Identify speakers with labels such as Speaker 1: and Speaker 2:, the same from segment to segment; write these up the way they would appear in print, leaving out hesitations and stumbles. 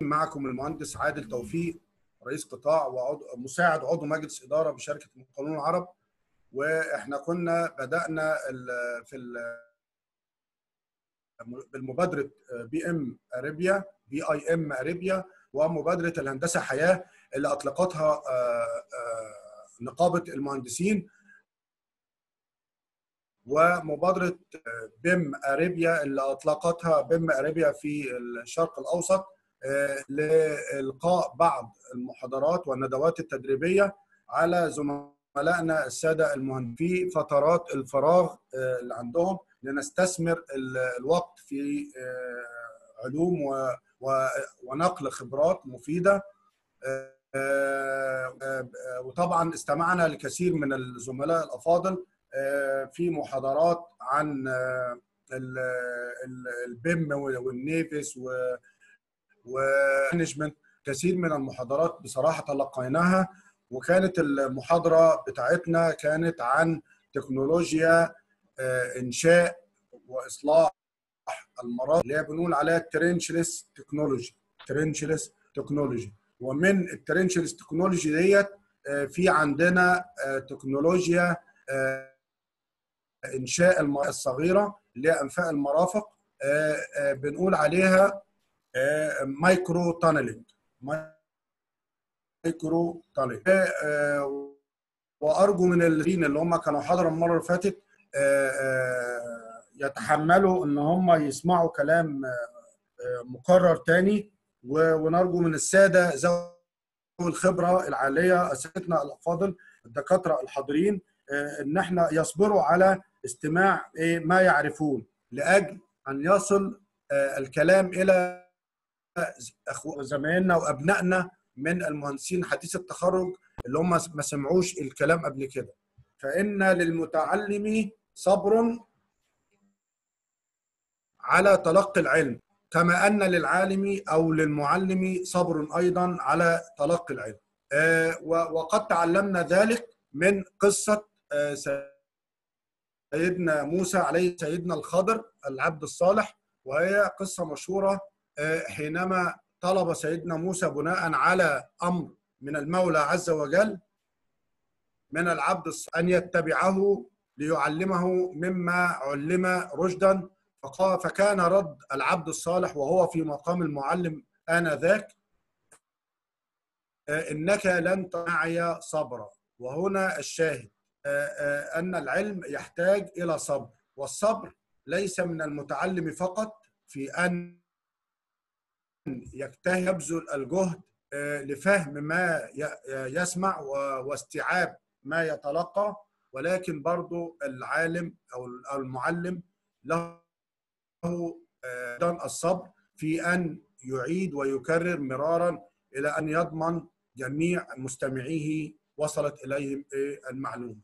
Speaker 1: معكم المهندس عادل توفيق، رئيس قطاع ومساعد عضو مجلس إدارة بشركة المقاولون العرب. واحنا كنا بدأنا بالمبادرة بي اي ام اريبيا ومبادرة الهندسة حياة اللي أطلقتها نقابة المهندسين، ومبادرة بيم اريبيا اللي أطلقتها بيم اريبيا في الشرق الأوسط لإلقاء بعض المحاضرات والندوات التدريبية على زملائنا السادة المهندسين في فترات الفراغ اللي عندهم، لنستثمر الوقت في علوم ونقل خبرات مفيدة. وطبعا استمعنا لكثير من الزملاء الأفاضل في محاضرات عن البيم والنيفس ومانجمنت. كثير من المحاضرات بصراحة تلقيناها، وكانت المحاضرة بتاعتنا كانت عن تكنولوجيا إنشاء وإصلاح المرافق اللي هي بنقول عليها الترنشلس تكنولوجي. ومن الترنشلس تكنولوجي ديت في عندنا تكنولوجيا إنشاء الصغيرة اللي هي أنفاق المرافق، بنقول عليها مايكرو تانلينج. وارجو من اللي هم كانوا حاضروا المره اللي فاتت يتحملوا ان هم يسمعوا كلام مكرر تاني، ونرجو من الساده ذوي الخبره العاليه اساتذتنا الافاضل الدكاتره الحاضرين ان احنا يصبروا على استماع ما يعرفون، لاجل ان يصل الكلام الى زمايلنا وابنائنا من المهندسين حديث التخرج اللي هم ما سمعوش الكلام قبل كده. فإن للمتعلم صبر على تلقي العلم، كما أن للعالم أو للمعلم صبر أيضا على تلقي العلم. وقد تعلمنا ذلك من قصة سيدنا موسى عليه سيدنا الخضر العبد الصالح، وهي قصة مشهورة حينما طلب سيدنا موسى بناء على أمر من المولى عز وجل من العبد أن يتبعه ليعلمه مما علم رشدا، فكان رد العبد الصالح وهو في مقام المعلم آنذاك: إنك لن معي صبرا. وهنا الشاهد أن العلم يحتاج إلى صبر، والصبر ليس من المتعلم فقط في أن يجتهد يبذل الجهد لفهم ما يسمع واستيعاب ما يتلقى، ولكن برضو العالم أو المعلم له الصبر في أن يعيد ويكرر مرارا إلى أن يضمن جميع مستمعيه وصلت إليهم المعلومة.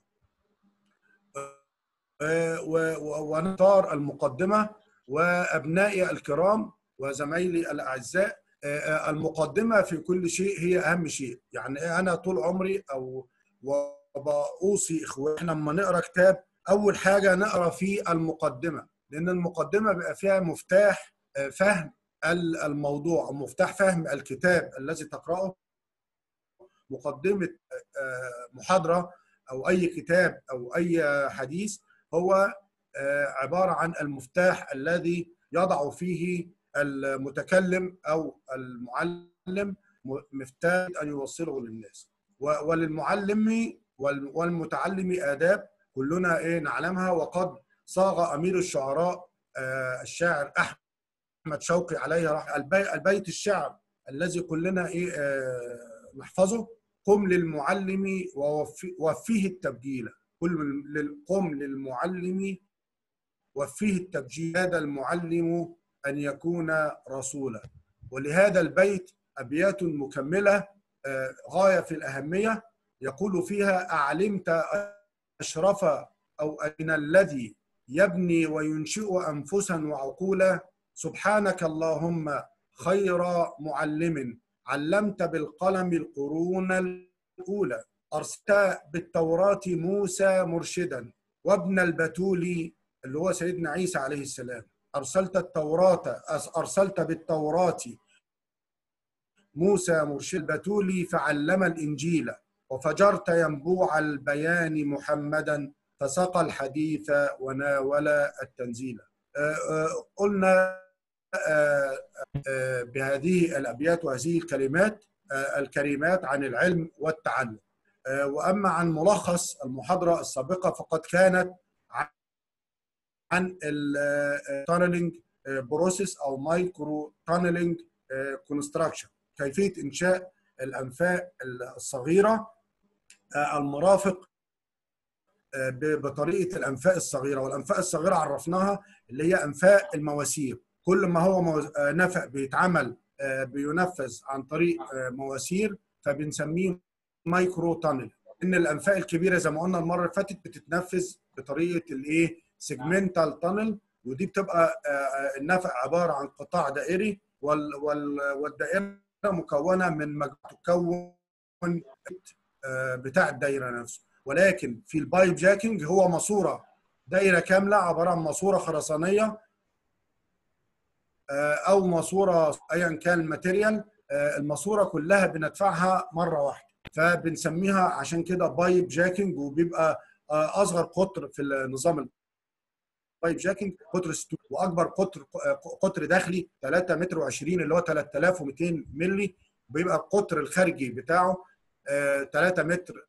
Speaker 1: ونختار المقدمة، وأبنائي الكرام وزمايلي الأعزاء، المقدمة في كل شيء هي أهم شيء. يعني أنا طول عمري وبأوصي إخواننا لما نقرأ كتاب أول حاجة نقرأ فيه المقدمة، لأن المقدمة بيبقى فيها مفتاح فهم الموضوع أو مفتاح فهم الكتاب الذي تقرأه. مقدمة محاضرة أو أي كتاب أو أي حديث هو عبارة عن المفتاح الذي يضع فيه المتكلم أو المعلم مفتاح أن يوصله للناس. وللمعلم والمتعلم آداب كلنا نعلمها، وقد صاغ أمير الشعراء الشاعر أحمد شوقي عليه رحمة البيت الشعر الذي كلنا نحفظه: قم للمعلم ووفيه التبجيل. قم للمعلم وفيه التبجيل، هذا المعلم أن يكون رسولا. ولهذا البيت أبيات مكملة غاية في الأهمية، يقول فيها: أعلمت أشرف أو أين الذي يبني وينشئ أنفسا وعقولا، سبحانك اللهم خير معلم، علمت بالقلم القرون الأولى، أرسلت بالتوراة موسى مرشدا، وابن البتول اللي هو سيدنا عيسى عليه السلام، أرسلت بالتوراة موسى مرشد البتولي فعلم الإنجيل، وفجرت ينبوع البيان محمدا فسقى الحديث وناول التنزيل. قلنا بهذه الأبيات وهذه الكلمات الكريمات عن العلم والتعلم. وأما عن ملخص المحاضرة السابقة فقد كانت عن التانلينج بروسيس أو مايكرو تانلينج كونستراكشن، كيفية إنشاء الأنفاق الصغيرة المرافق بطريقة الأنفاق الصغيرة. والأنفاق الصغيرة عرفناها اللي هي أنفاق المواسير. كل ما هو نفق بيتعمل بينفذ عن طريق مواسير فبنسميه مايكرو تانل. ان الانفاق الكبيره زي ما قلنا المره اللي فاتت بتتنفذ بطريقه الايه سيجمنتال تانل، ودي بتبقى النفق عباره عن قطاع دائري والدائره مكونه من مجموعه تكون بتاع الدايره نفسه. ولكن في البايب جاكينج هو ماسوره دايره كامله عباره عن ماسوره خرسانيه او ماسوره ايا كان الماتيريال، الماسوره كلها بندفعها مره واحده فبنسميها عشان كده بايب جاكينج. وبيبقى اصغر قطر في النظام البايب جاكينج قطر 6، واكبر قطر داخلي 3 متر و20 اللي هو 3200 مللي. بيبقى القطر الخارجي بتاعه 3 متر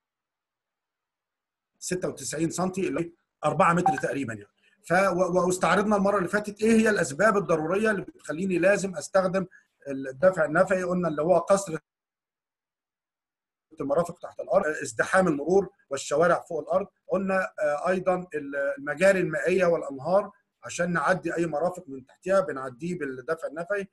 Speaker 1: 96 سم اللي هو 4 متر تقريبا يعني. واستعرضنا المره اللي فاتت ايه هي الاسباب الضروريه اللي بتخليني لازم استخدم الدفع النفعي. قلنا اللي هو كثره المرافق تحت الارض، ازدحام المرور والشوارع فوق الارض. قلنا ايضا المجاري المائيه والانهار عشان نعدي اي مرافق من تحتها بنعديه بالدفع النفعي.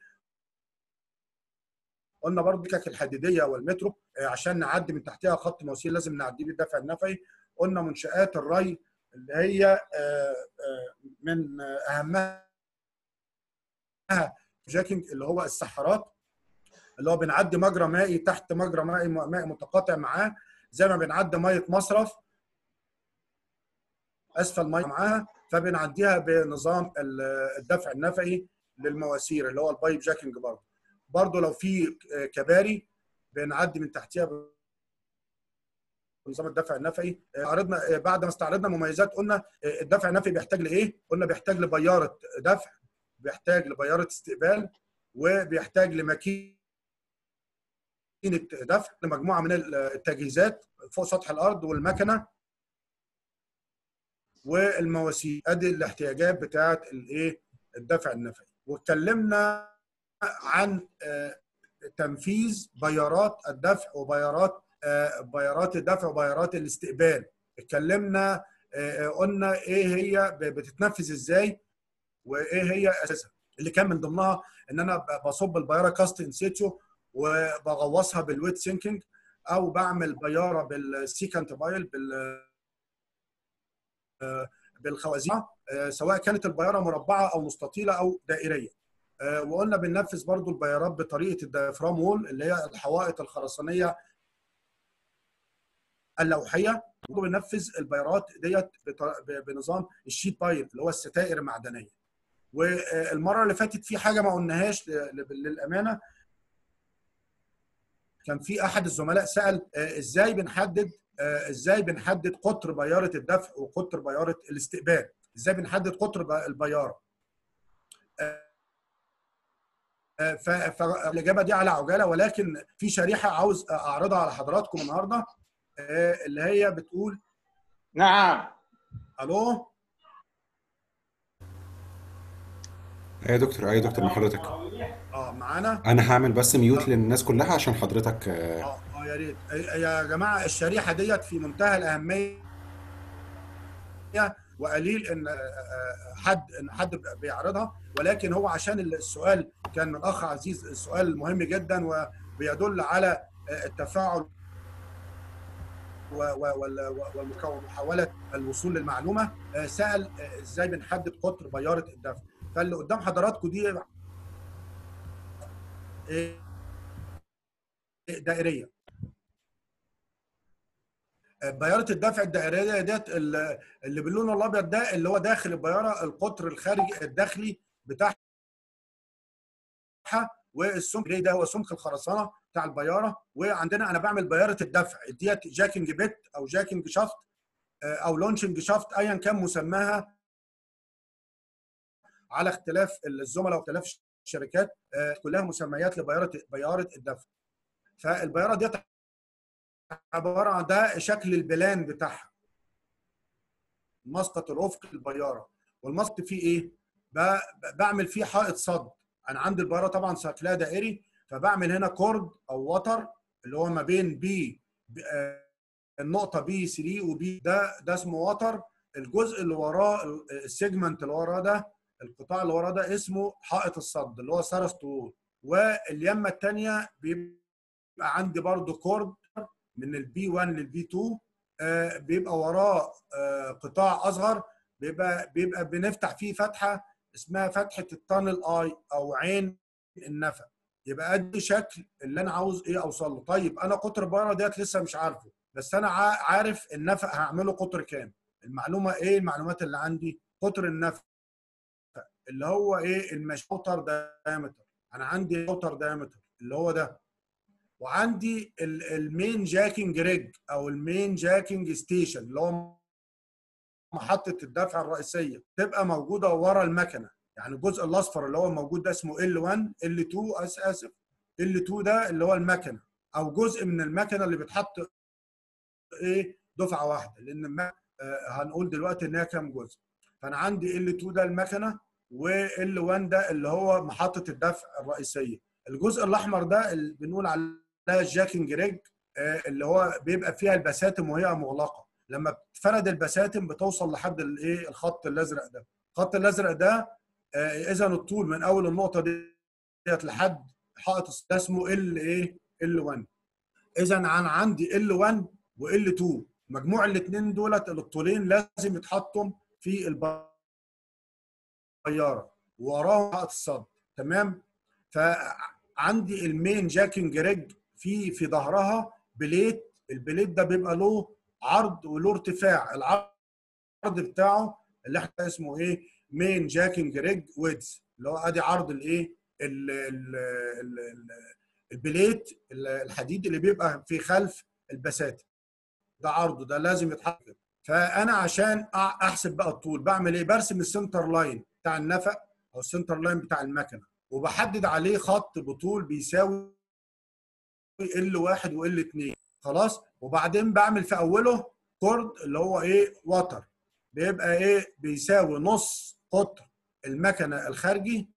Speaker 1: قلنا برضه السكك الحديديه والمترو عشان نعدي من تحتها خط مواسير لازم نعديه بالدفع النفعي. قلنا منشآت الري اللي هي من اهمها جاكينج اللي هو السحارات، اللي هو بنعدي مجرى مائي تحت مجرى مائي متقاطع معاه، زي ما بنعدي ميه مصرف اسفل ميه معاها، فبنعديها بنظام الدفع النفعي للمواسير اللي هو البايب جاكينج. برضه لو في كباري بنعدي من تحتها بنظام الدفع النفعي. عرضنا بعد ما استعرضنا مميزات قلنا الدفع النفعي بيحتاج لايه؟ قلنا بيحتاج لبياره دفع، بيحتاج لبياره استقبال، وبيحتاج لماكينه دفع، لمجموعه من التجهيزات فوق سطح الارض والمكنه والمواسير. ادي الاحتياجات بتاعه الايه الدفع النفعي. واتكلمنا عن تنفيذ بيارات الدفع وبيارات الدفع وبيارات الاستقبال. اتكلمنا قلنا ايه هي بتتنفذ ازاي وايه هي اساسها، اللي كان من ضمنها ان انا بصب البياره كاست ان سيتيو وبغوصها بالويت سينكينج، او بعمل بياره بالسيكانت بايل بالخوازيق، سواء كانت البياره مربعه او مستطيله او دائريه. وقلنا بننفذ برضو البيارات بطريقه الدايفرام وول اللي هي الحوائط الخرسانيه اللوحيه، وبننفذ البيارات ديت بنظام الشيت بايل اللي هو الستائر المعدنيه. والمره اللي فاتت في حاجه ما قلناهاش للامانه، كان في احد الزملاء سال ازاي بنحدد قطر بياره الدفع وقطر بياره الاستقبال، ازاي بنحدد قطر البياره. فالاجابه دي على عجاله، ولكن في شريحه عاوز اعرضها على حضراتكم النهارده اللي هي بتقول.
Speaker 2: نعم.
Speaker 1: الو.
Speaker 3: يا دكتور يا دكتور، مع حضرتك.
Speaker 1: معانا.
Speaker 3: انا هعمل بس ميوت للناس كلها عشان حضرتك.
Speaker 1: يا ريت يا جماعه، الشريحه ديت في منتهى الاهميه، وقليل ان حد بيعرضها، ولكن هو عشان السؤال كان من اخ عزيز، السؤال مهم جدا وبيدل على التفاعل ومحاوله الوصول للمعلومه. سال ازاي بنحدد قطر بياره الدفع. فاللي قدام حضراتكم دي دائريه. بياره الدفع الدائريه ديت اللي باللون الابيض ده اللي هو داخل البياره، القطر الخارجي الداخلي بتاعها والسمك ده هو سمك الخرسانه بتاع البياره. وعندنا انا بعمل بياره الدفع ديت جاكينج بيت او جاكينج شافت او لونشنج شافت ايا كان مسماها على اختلاف الزملاء واختلاف الشركات، كلها مسميات بياره الدفع. فالبياره ديت عباره عن ده شكل البلان بتاعها، مسقط الافق البياره. والمسقط فيه ايه؟ بعمل فيه حائط صد. انا عندي البياره طبعا شكلها دائري، فبعمل هنا كورد او وتر اللي هو ما بين بي النقطه بي 3 وبي ده اسمه وتر. الجزء اللي وراه السيجمنت اللي وراه ده، القطاع اللي وراه ده اسمه حائط الصد اللي هو سارست وول. واليمه الثانيه بيبقى عندي برضو كورد من البي 1 للبي 2، بيبقى وراه قطاع اصغر بيبقى بنفتح فيه فتحه اسمها فتحه التانل اي او عين النفق. يبقى ادي شكل اللي انا عاوز ايه اوصل له. طيب انا قطر البياره ديت لسه مش عارفه، بس انا عارف النفق هعمله قطر كام. المعلومه ايه؟ المعلومات اللي عندي قطر النفق اللي هو ايه اوتر دايمتر. انا عندي اوتر دايمتر اللي هو ده، وعندي المين جاكينج ريج او المين جاكينج ستيشن اللي هو محطه الدفع الرئيسيه تبقى موجوده ورا المكنه. يعني الجزء الاصفر اللي هو موجود ده اسمه L1 L2 اسف L2 ده اللي هو المكنه او جزء من المكنه اللي بتحط ايه دفعه واحده، لان هنقول دلوقتي ان هي كام جزء. فانا عندي L2 ده المكنه وL1 ده اللي هو محطه الدفع الرئيسيه. الجزء الاحمر ده اللي بنقول عليه الجاكينج ريج اللي هو بيبقى فيها البساتم وهي مغلقه. لما بتفرد البساتم بتوصل لحد الايه الخط الازرق ده. الخط الازرق ده اذا الطول من اول النقطه ديت لحد حائط ده اسمه L1. اذا انا عندي L1 وL2 مجموع الاثنين دولت الطولين لازم يتحطوا في البياره ووراهم حائط الصد. تمام. فعندي المين جاكينج ريج في ظهرها بليت. البليت ده بيبقى له عرض وله ارتفاع. العرض بتاعه اللي احنا اسمه ايه مين جاكينج ريج ويدز اللي هو ادي عرض الايه البليت الحديد اللي بيبقى في خلف البساتم. ده عرضه ده لازم يتحط كده. فانا عشان احسب بقى الطول بعمل ايه؟ برسم السنتر لاين بتاع النفق او السنتر لاين بتاع المكنه وبحدد عليه خط بطول بيساوي L1 وL2 خلاص. وبعدين بعمل في اوله كورد اللي هو ايه وتر بيبقى ايه بيساوي نص قطر المكنه الخارجي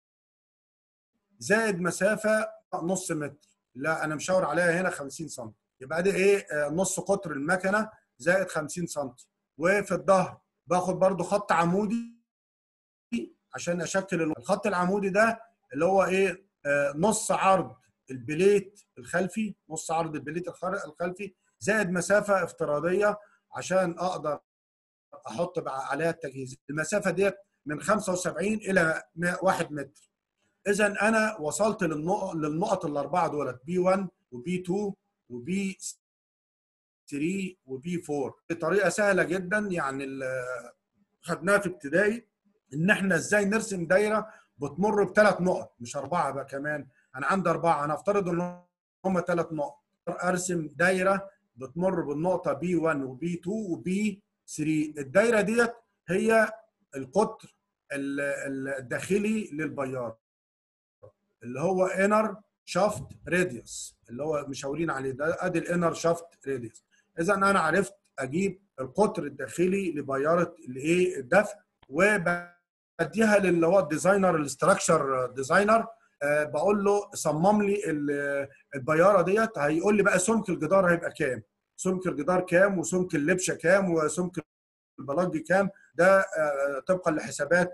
Speaker 1: زائد مسافه نص متر. لا انا مشاور عليها هنا 50 سم. يبقى دي ايه نص قطر المكنه زائد 50 سم. وفي الظهر باخد برضو خط عمودي عشان اشكل الخط العمودي ده اللي هو ايه نص عرض البليت الخلفي، نص عرض البليت الخلفي زائد مسافه افتراضيه عشان اقدر احط عليها التجهيز. المسافه ديت من 75 الى 1 متر. اذا انا وصلت للنقط الاربعه دولت بي 1 وبي 2 وبي 3 وبي 4 بطريقه سهله جدا. يعني خدناها في ابتدائي ان احنا ازاي نرسم دايره بتمر بثلاث نقط مش اربعه بقى كمان. انا عندي اربعه، انا افترض ان هم ثلاث نقط. ارسم دايره بتمر بالنقطه بي 1 وبي 2 وبي 3. الدايره ديت هي القطر الداخلي للبيار اللي هو انر شافت راديوس اللي هو مشاورين عليه ده. ادي الانر شافت راديوس. اذا انا عرفت اجيب القطر الداخلي لبياره الايه الدفع وبديها للي هو الديزاينر الاستراكشر ديزاينر. بقول له صمم لي البياره ديت. هيقول لي بقى سمك الجدار هيبقى كام، سمك الجدار كام وسمك اللبشه كام وسمك البلاج كام. ده طبقا لحسابات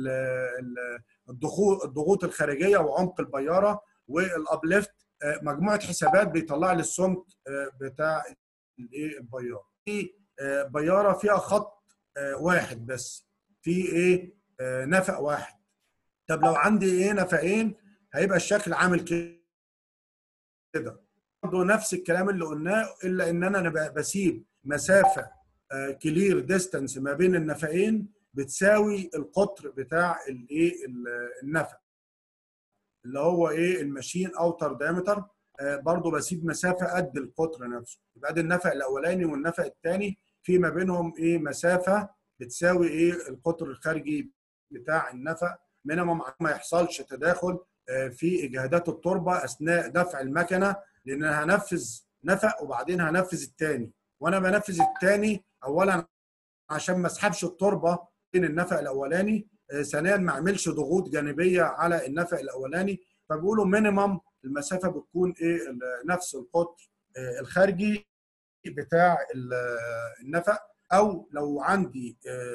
Speaker 1: الضغوط الخارجيه وعمق البياره والابليفت. مجموعه حسابات بيطلع لي السمك بتاع الايه البياره. في بياره فيها خط واحد بس، في ايه نفق واحد. طب لو عندي ايه نفقين هيبقى الشكل عامل كده. برضه نفس الكلام اللي قلناه الا ان انا بسيب مسافه كلير ديستانس ما بين النفقين بتساوي القطر بتاع الايه النفق. اللي هو ايه الماشين اوتر دايمتر، برضو بسيب مسافه قد القطر نفسه. يبقى ده النفق الاولاني والنفق الثاني في ما بينهم ايه مسافه بتساوي ايه القطر الخارجي بتاع النفق مينيمم، عشان ما يحصلش تداخل في اجهادات التربه اثناء دفع المكنه، لان انا هنفذ نفق وبعدين هنفذ الثاني، وانا بنفذ الثاني اولا عشان ما اسحبش التربه بين النفق الاولاني، ثانيا ما اعملش ضغوط جانبيه على النفق الاولاني. فبيقولوا مينيمم المسافه بتكون ايه نفس القطر الخارجي بتاع النفق، او لو عندي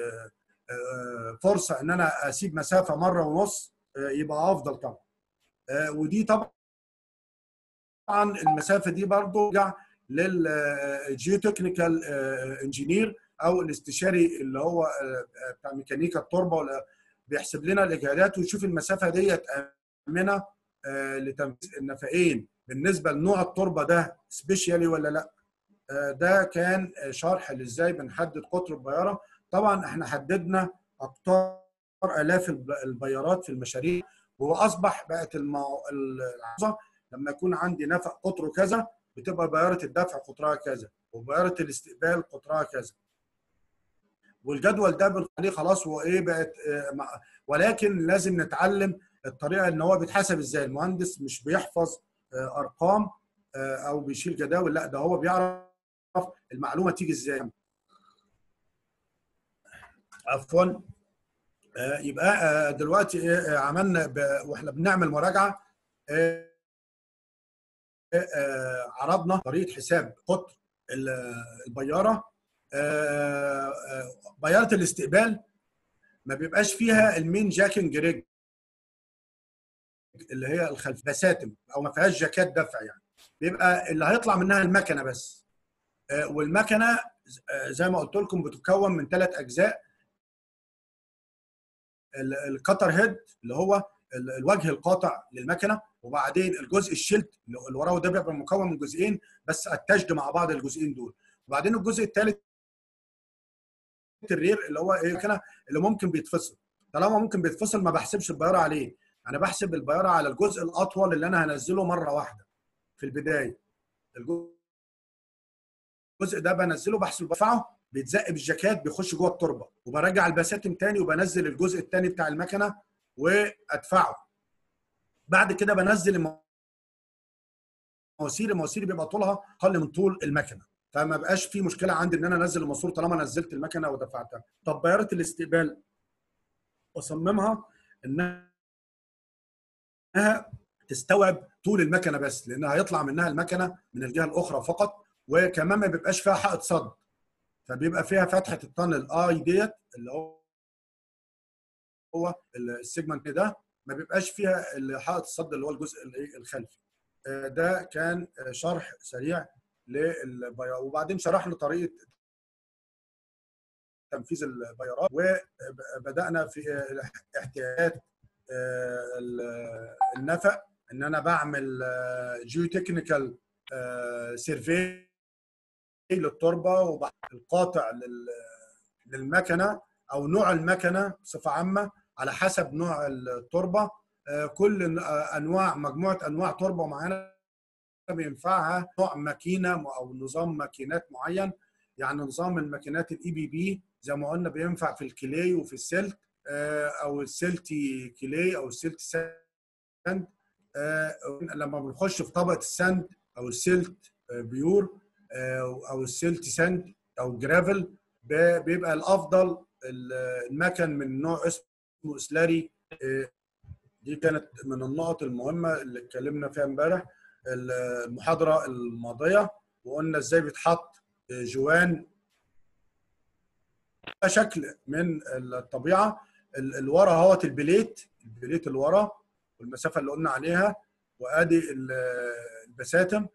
Speaker 1: فرصه ان انا اسيب مسافه مره ونص يبقى افضل طبعا. ودي طبعا المسافه دي برضو ترجع للجيوتكنيكال انجينير او الاستشاري اللي هو بتاع ميكانيكا التربه، ولا بيحسب لنا الاجهادات ويشوف المسافه ديت امنه لتنفيذ النفقين بالنسبه لنوع التربه ده سبيشالي ولا لا. ده كان شرح لازاي بنحدد قطر البياره. طبعا احنا حددنا اقطار الاف البيارات في المشاريع، واصبح بقت العظه لما يكون عندي نفق قطره كذا بتبقى بياره الدفع قطرها كذا وبياره الاستقبال قطرها كذا، والجدول ده بنخليه خلاص هو ايه بقت ولكن لازم نتعلم الطريقه ان هو بيتحسب ازاي. المهندس مش بيحفظ ارقام او بيشيل جداول، لا ده هو بيعرف المعلومه تيجي ازاي. عفوا. يبقى دلوقتي عملنا واحنا بنعمل مراجعه عرضنا طريقه حساب قطر البياره. بياره الاستقبال ما بيبقاش فيها المين جاكينج ريج اللي هي الخلف بساتم، او ما فيهاش جاكات دفع يعني، بيبقى اللي هيطلع منها المكنه بس. والمكنه زي ما قلت لكم بتتكون من 3 اجزاء. الكتر هيد اللي هو الوجه القاطع للمكنه، وبعدين الجزء الشلت اللي وراه ده بيبقى مكون من جزئين بس اتجد مع بعض الجزئين دول، وبعدين الجزء الثالث الرير اللي هو ايه المكنه اللي ممكن بيتفصل. طالما ممكن بيتفصل ما بحسبش البياره عليه، انا بحسب البياره على الجزء الاطول اللي انا هنزله مره واحده في البدايه. الجزء ده بنزله بحسب بدفعه بيتزق بالجاكات بيخش جوه التربه، وبرجع البساتم تاني وبنزل الجزء الثاني بتاع المكنه وادفعه. بعد كده بنزل المواسير بيبقى طولها اقل من طول المكنه، فما بقاش في مشكله عندي ان انا انزل الماسور طالما نزلت المكنه ودفعتها. طب بياره الاستقبال اصممها انها تستوعب طول المكنه بس، لانها هيطلع منها المكنه من الجهه الاخرى فقط، وكمان ما بيبقاش فيها حائط صد، فبيبقى فيها فتحه الطن اي ديت اللي هو السيجمنت ده ما بيبقاش فيها حائط الصد اللي هو الجزء الخلفي. ده كان شرح سريع للبيارات، وبعدين شرحنا طريقه تنفيذ البيارات، وبدانا في احتياجات النفق ان انا بعمل جيو تكنيكال سيرفي للتربه والقاطع للمكنه او نوع المكنه بصفه عامه على حسب نوع التربه. كل انواع مجموعه انواع تربه معينه بينفعها نوع ماكينه او نظام ماكينات معين. يعني نظام الماكينات الاي بي بي زي ما قلنا بينفع في الكلي وفي السلك، او السلتي كلي او السلتي ساند. لما بنخش في طبقه الساند او السلت بيور او السلتي ساند او جرافل، بيبقى الافضل المكن من نوع اسمه اسلاري. دي كانت من النقط المهمه اللي اتكلمنا فيها امبارح المحاضره الماضيه، وقلنا ازاي بيتحط جوان شكل من الطبيعه. الورا اهوت البليت اللي ورا والمسافه اللي قلنا عليها، وادي البساتم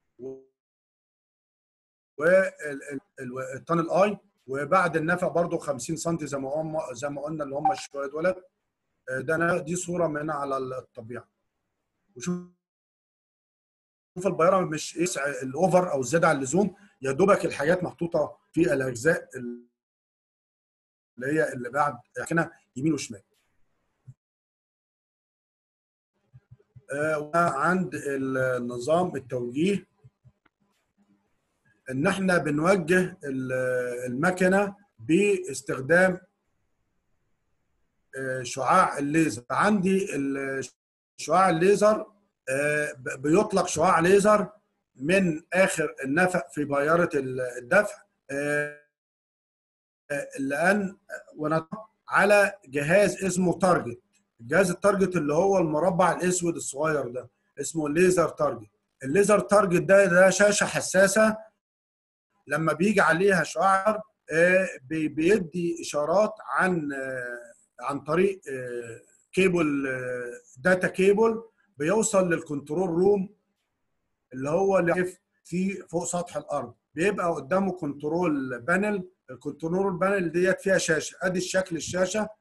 Speaker 1: والطن الاي، وبعد النفق برضو 50 سم زي ما قلنا اللي هم الشويه دولت. دي صوره من على الطبيعه. وشوف البياره مش ايه الاوفر او الزياده عن اللزوم، يا دوبك الحاجات محطوطه في الاجزاء اللي هي اللي بعد كده يمين وشمال. وعند النظام التوجيه ان احنا بنوجه المكنه باستخدام شعاع الليزر. عندي شعاع الليزر بيطلق شعاع ليزر من اخر النفق في بياره الدفع لان على جهاز اسمه تارجت. الجهاز التارجت اللي هو المربع الاسود الصغير ده اسمه ليزر تارجت. الليزر تارجت ده شاشه حساسه لما بيجي عليها شعاع بيدي اشارات عن طريق كيبل، داتا كيبل بيوصل للكنترول روم اللي هو اللي في فوق سطح الارض. بيبقى قدامه كنترول بانل. الكنترول بانل ديت فيها شاشه، ادي الشكل الشاشه،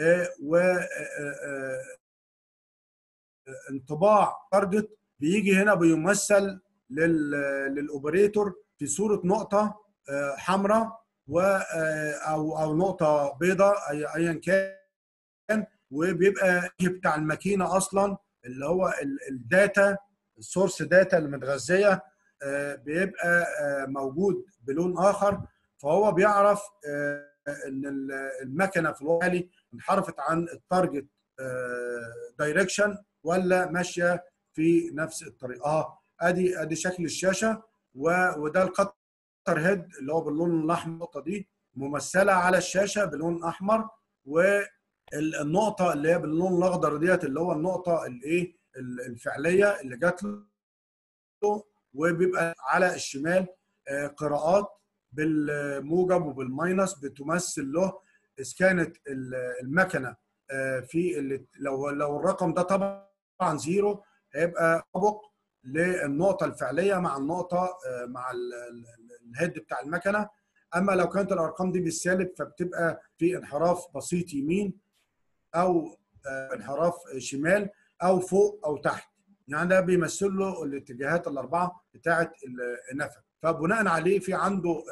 Speaker 1: وانطباع تارجت بيجي هنا بيمثل للاوبريتور في صوره نقطه حمراء او نقطه بيضاء ايا كان، وبيبقى بتاع الماكينه اصلا اللي هو الداتا، السورس داتا المتغذيه بيبقى موجود بلون اخر. فهو بيعرف ان المكنه في الوقت الحالي انحرفت عن التارجت دايركشن ولا ماشيه في نفس الطريق. ادي شكل الشاشه، وده القطر هيد اللي هو باللون الاحمر. النقطه دي ممثله على الشاشه باللون احمر، والنقطه اللي هي باللون الاخضر ديت اللي هو النقطه الايه الفعليه اللي جات له. وبيبقى على الشمال قراءات بالموجب وبالماينس بتمثل له اذا كانت المكنه في لو الرقم ده طبعا زيرو هيبقى طابق للنقطه الفعليه مع النقطه مع الهيد بتاع المكنه. اما لو كانت الارقام دي بالسالب فبتبقى في انحراف بسيط يمين او انحراف شمال او فوق او تحت. يعني ده بيمثل له الاتجاهات الاربعه بتاعه النفق. فبناء عليه في عنده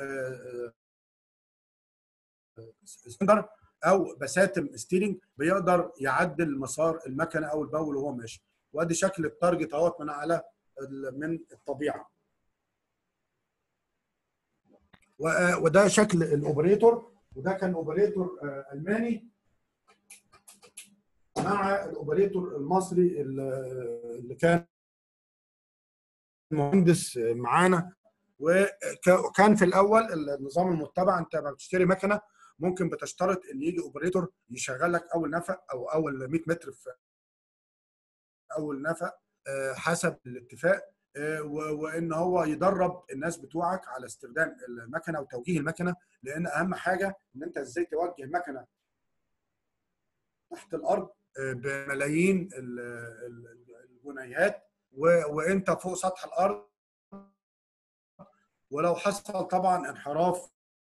Speaker 1: ستاندر او بساتم ستيرنج بيقدر يعدل مسار المكنه او البول وهو ماشي. وادي شكل التارجت اهوت من الطبيعه. وده شكل الاوبريتور، وده كان اوبريتور الماني مع الاوبريتور المصري اللي كان مهندس معانا. وكان في الاول النظام المتبع انت لما بتشتري مكنه ممكن بتشترط ان يجي اوبريتور يشغل لك اول نفق او اول 100 متر في اول نفق حسب الاتفاق، وان هو يدرب الناس بتوعك على استخدام المكنه وتوجيه المكنه. لان اهم حاجه ان انت ازاي توجه مكنه تحت الارض بملايين الجنيهات وانت فوق سطح الارض. ولو حصل طبعا انحراف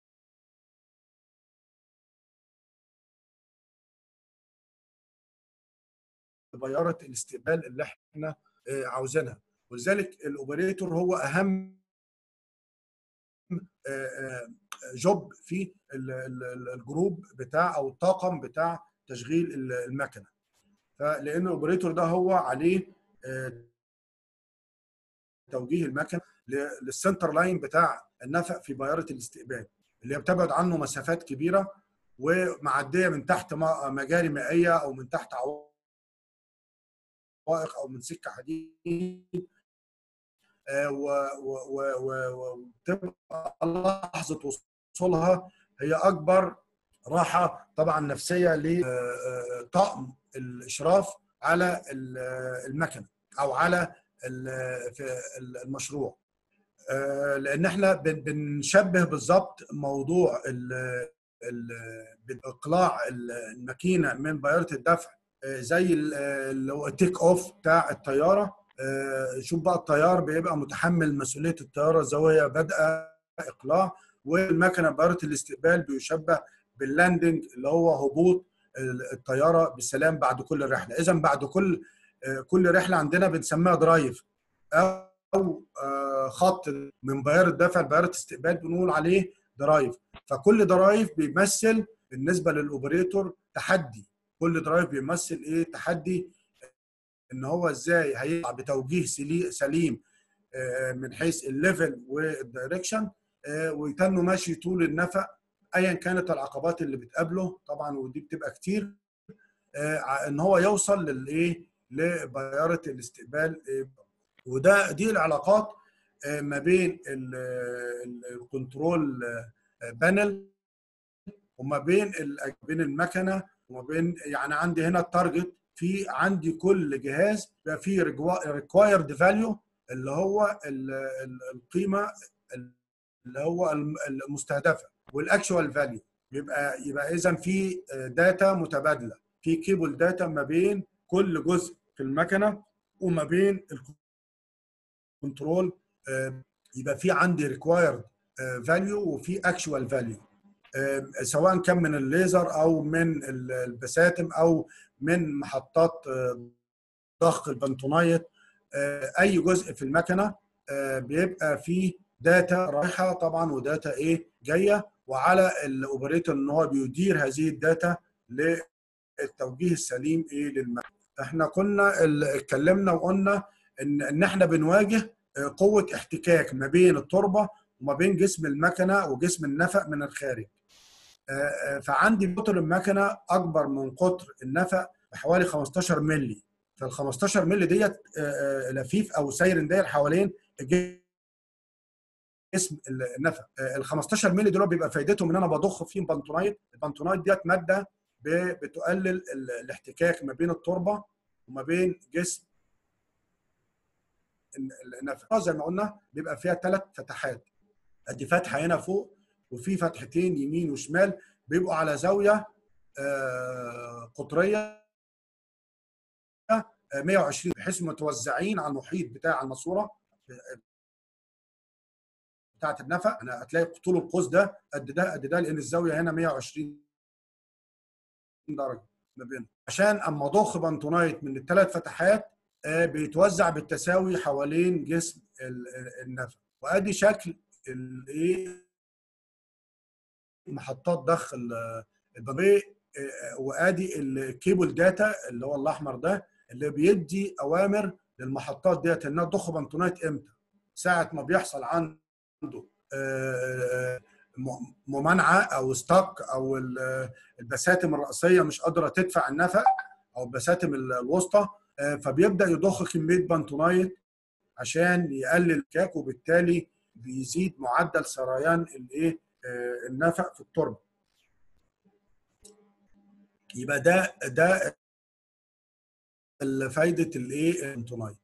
Speaker 1: بياره الاستقبال اللي احنا عاوزينها. ولذلك الاوبريتور هو اهم جوب في الجروب بتاع او الطاقم بتاع تشغيل المكنه. فلان الاوبريتور ده هو عليه توجيه المكنه للسنتر لاين بتاع النفق في بياره الاستقبال اللي بتبعد عنه مسافات كبيره ومعديه من تحت مجاري مائيه او من تحت عوائق او من سكه حديد، وتبقى لحظه وصولها هي اكبر راحه طبعا نفسيه لطاقم الاشراف على المكنه او على في المشروع. لان احنا بنشبه بالظبط موضوع اقلاع الماكينه من بياره الدفع زي اللي هو التيك اوف بتاع الطياره. شوف بقى الطيار بيبقى متحمل مسؤوليه الطياره الزاويه بادئه اقلاع، والمكنه بياره الاستقبال بيشبه باللاندنج اللي هو هبوط الطياره بالسلام بعد كل رحله. اذا بعد كل رحله عندنا بنسميها درايف او خط من بياره دفع لبياره استقبال بنقول عليه درايف. فكل درايف بيمثل بالنسبه للاوبريتور تحدي. كل درايف بيمثل ايه؟ تحدي ان هو ازاي هيطلع بتوجيه سليم من حيث الليفل والدايركشن، ويتنه ماشي طول النفق ايا كانت العقبات اللي بتقابله طبعا، ودي بتبقى كتير، ان هو يوصل للايه لبياره الاستقبال. دي العلاقات ما بين الكنترول بانل وما بين المكنه وما بين، يعني عندي هنا التارجت، في عندي كل جهاز بيبقى فيه ريكوايرد فاليو اللي هو القيمه اللي هو المستهدفه، والاكشوال فاليو يبقى اذا في داتا متبادله، في كيبل داتا ما بين كل جزء في المكنه وما بين الكنترول. يبقى في عندي ريكوايرد فاليو وفي اكشوال فاليو، سواء كان من الليزر او من البساتم او من محطات ضخ البنتونايت. اي جزء في المكنه بيبقى فيه داتا رايحه طبعا وداتا جايه، وعلى الاوبريتور ان هو بيدير هذه الداتا للتوجيه السليم للمكنه. احنا كنا اتكلمنا وقلنا ان احنا بنواجه قوه احتكاك ما بين التربه وما بين جسم المكنه وجسم النفق من الخارج. فعندي قطر المكنه اكبر من قطر النفق بحوالي 15 مللي، فال 15 مللي ديت لفيف او سايرن داير حوالين جسم النفق. ال 15 مللي دول بيبقى فايدتهم ان انا بضخ فيهم بنتونايت. البنتونايت ديت ماده بتقلل الاحتكاك ما بين التربه وما بين جسم النفق. زي ما قلنا بيبقى فيها 3 فتحات، ادي فتحه هنا فوق وفي فتحتين يمين وشمال بيبقوا على زاويه قطريه 120، بحيث متوزعين على المحيط بتاع الماسوره بتاعت النفق. انا هتلاقي طول القوس ده قد ده قد ده، لان الزاويه هنا 120 درجه ما بينهم، عشان اما اضخ بنتونايت من ال3 فتحات بيتوزع بالتساوي حوالين جسم النفق. وادي شكل محطات ضخ البابيه، وادي الكيبل داتا اللي هو الاحمر ده اللي بيدي اوامر للمحطات ديت انها تضخ بنتونايت امتى. ساعه ما بيحصل عنده ممانعه او ستاك، او البساتم الرئيسيه مش قادره تدفع النفق، او البساتم الوسطى، فبيبدا يضخ كميه بنتونايت عشان يقلل الكاك، وبالتالي بيزيد معدل سريان النفق في التربه. يبقى ده فايده البنتونايت.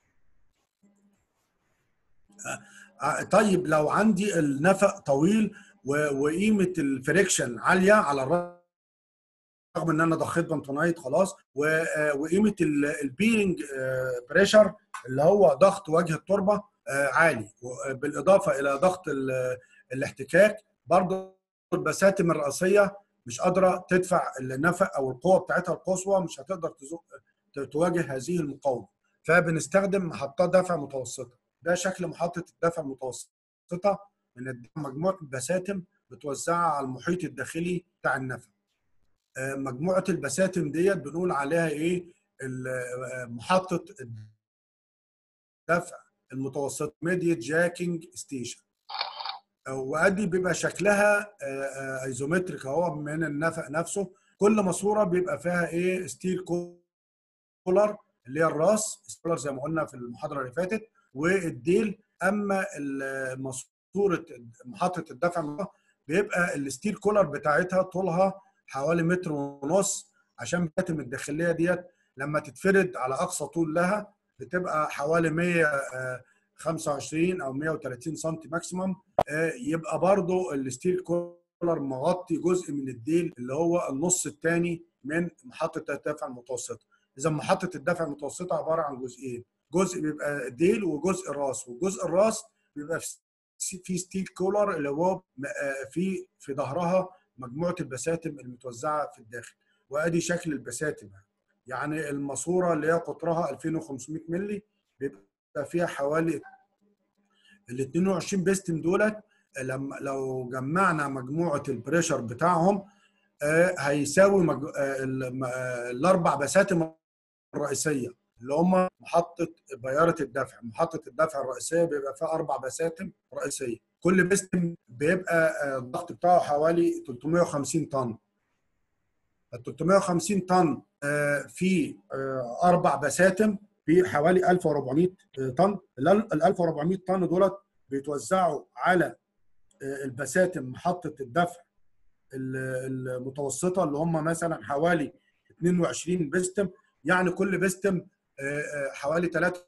Speaker 1: طيب لو عندي النفق طويل وقيمه الفريكشن عاليه، على الرغم ان انا ضخيت بنتونايت خلاص، وقيمه البيرنج بريشر اللي هو ضغط وجه التربه عالي، بالاضافه الى ضغط الاحتكاك، برضه البساتم الرئيسيه مش قادره تدفع النفق، او القوه بتاعتها القصوى مش هتقدر تواجه هذه المقاومه، فبنستخدم محطات دفع متوسطه. ده شكل محطه الدفع المتوسطه، من مجموعه بساتم متوزعه على المحيط الداخلي بتاع النفق. مجموعه البساتم ديت بنقول عليها محطه الدفع المتوسط، ميديت جاكينج ستيشن. وادي بيبقى شكلها ايزومتريك اهو من النفق نفسه. كل ماسوره بيبقى فيها ستيل كولر اللي هي الراس ستيلر زي ما قلنا في المحاضره اللي فاتت، والديل. اما ماسوره محطه الدفع بيبقى الستيل كولر بتاعتها طولها حوالي 1.5 متر، عشان البساتم الداخليه ديت لما تتفرد على اقصى طول لها بتبقى حوالي 125 او 130 سم ماكسيمم. يبقى برضو الستيل كولر مغطي جزء من الديل اللي هو النص الثاني من محطه الدفع المتوسطه. اذا محطه الدفع المتوسطه عباره عن جزئين، جزء بيبقى ديل وجزء الراس، وجزء الراس بيبقى في ستيل كولر اللي هو في ظهرها مجموعه البساتم المتوزعه في الداخل. وادي شكل البساتم، يعني الماسوره اللي هي قطرها 2500 مللي بيبقى فيها حوالي ال 22 بيستم دولت. لو جمعنا مجموعه البريشر بتاعهم هيساوي الاربع بساتم الرئيسيه اللي هم محطه بياره الدفع. محطه الدفع الرئيسيه بيبقى فيها 4 بساتم رئيسيه، كل بستم بيبقى الضغط بتاعه حوالي 350 طن. ال 350 طن في 4 بساتم في حوالي 1400 طن. ال 1400 طن دولت بيتوزعوا على البساتم محطه الدفع المتوسطه، اللي هم مثلا حوالي 22 بستم، يعني كل بستم حوالي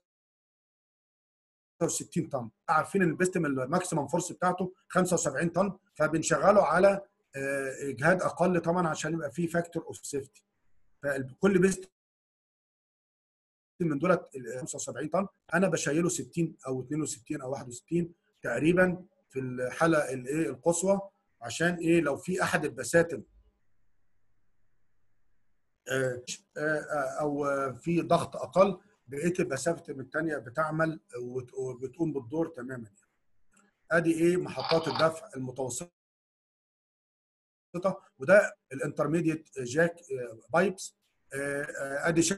Speaker 1: 63 طن. عارفين ان البستم الماكسيمم فورس بتاعته 75 طن، فبنشغله على اجهاد اقل طبعا عشان يبقى فيه فاكتور اوف سيفتي. فكل بستم من دولت 75 طن انا بشيله 60 او 62 او 61 تقريبا في الحاله الايه القصوى، عشان ايه لو في احد البساتم او في ضغط اقل، بقيه البساتم الثانيه بتعمل وبتقوم بالدور تماما. ادي ايه محطات الدفع المتوسطه، وده الانترميديت جاك بايبس. ادي شكل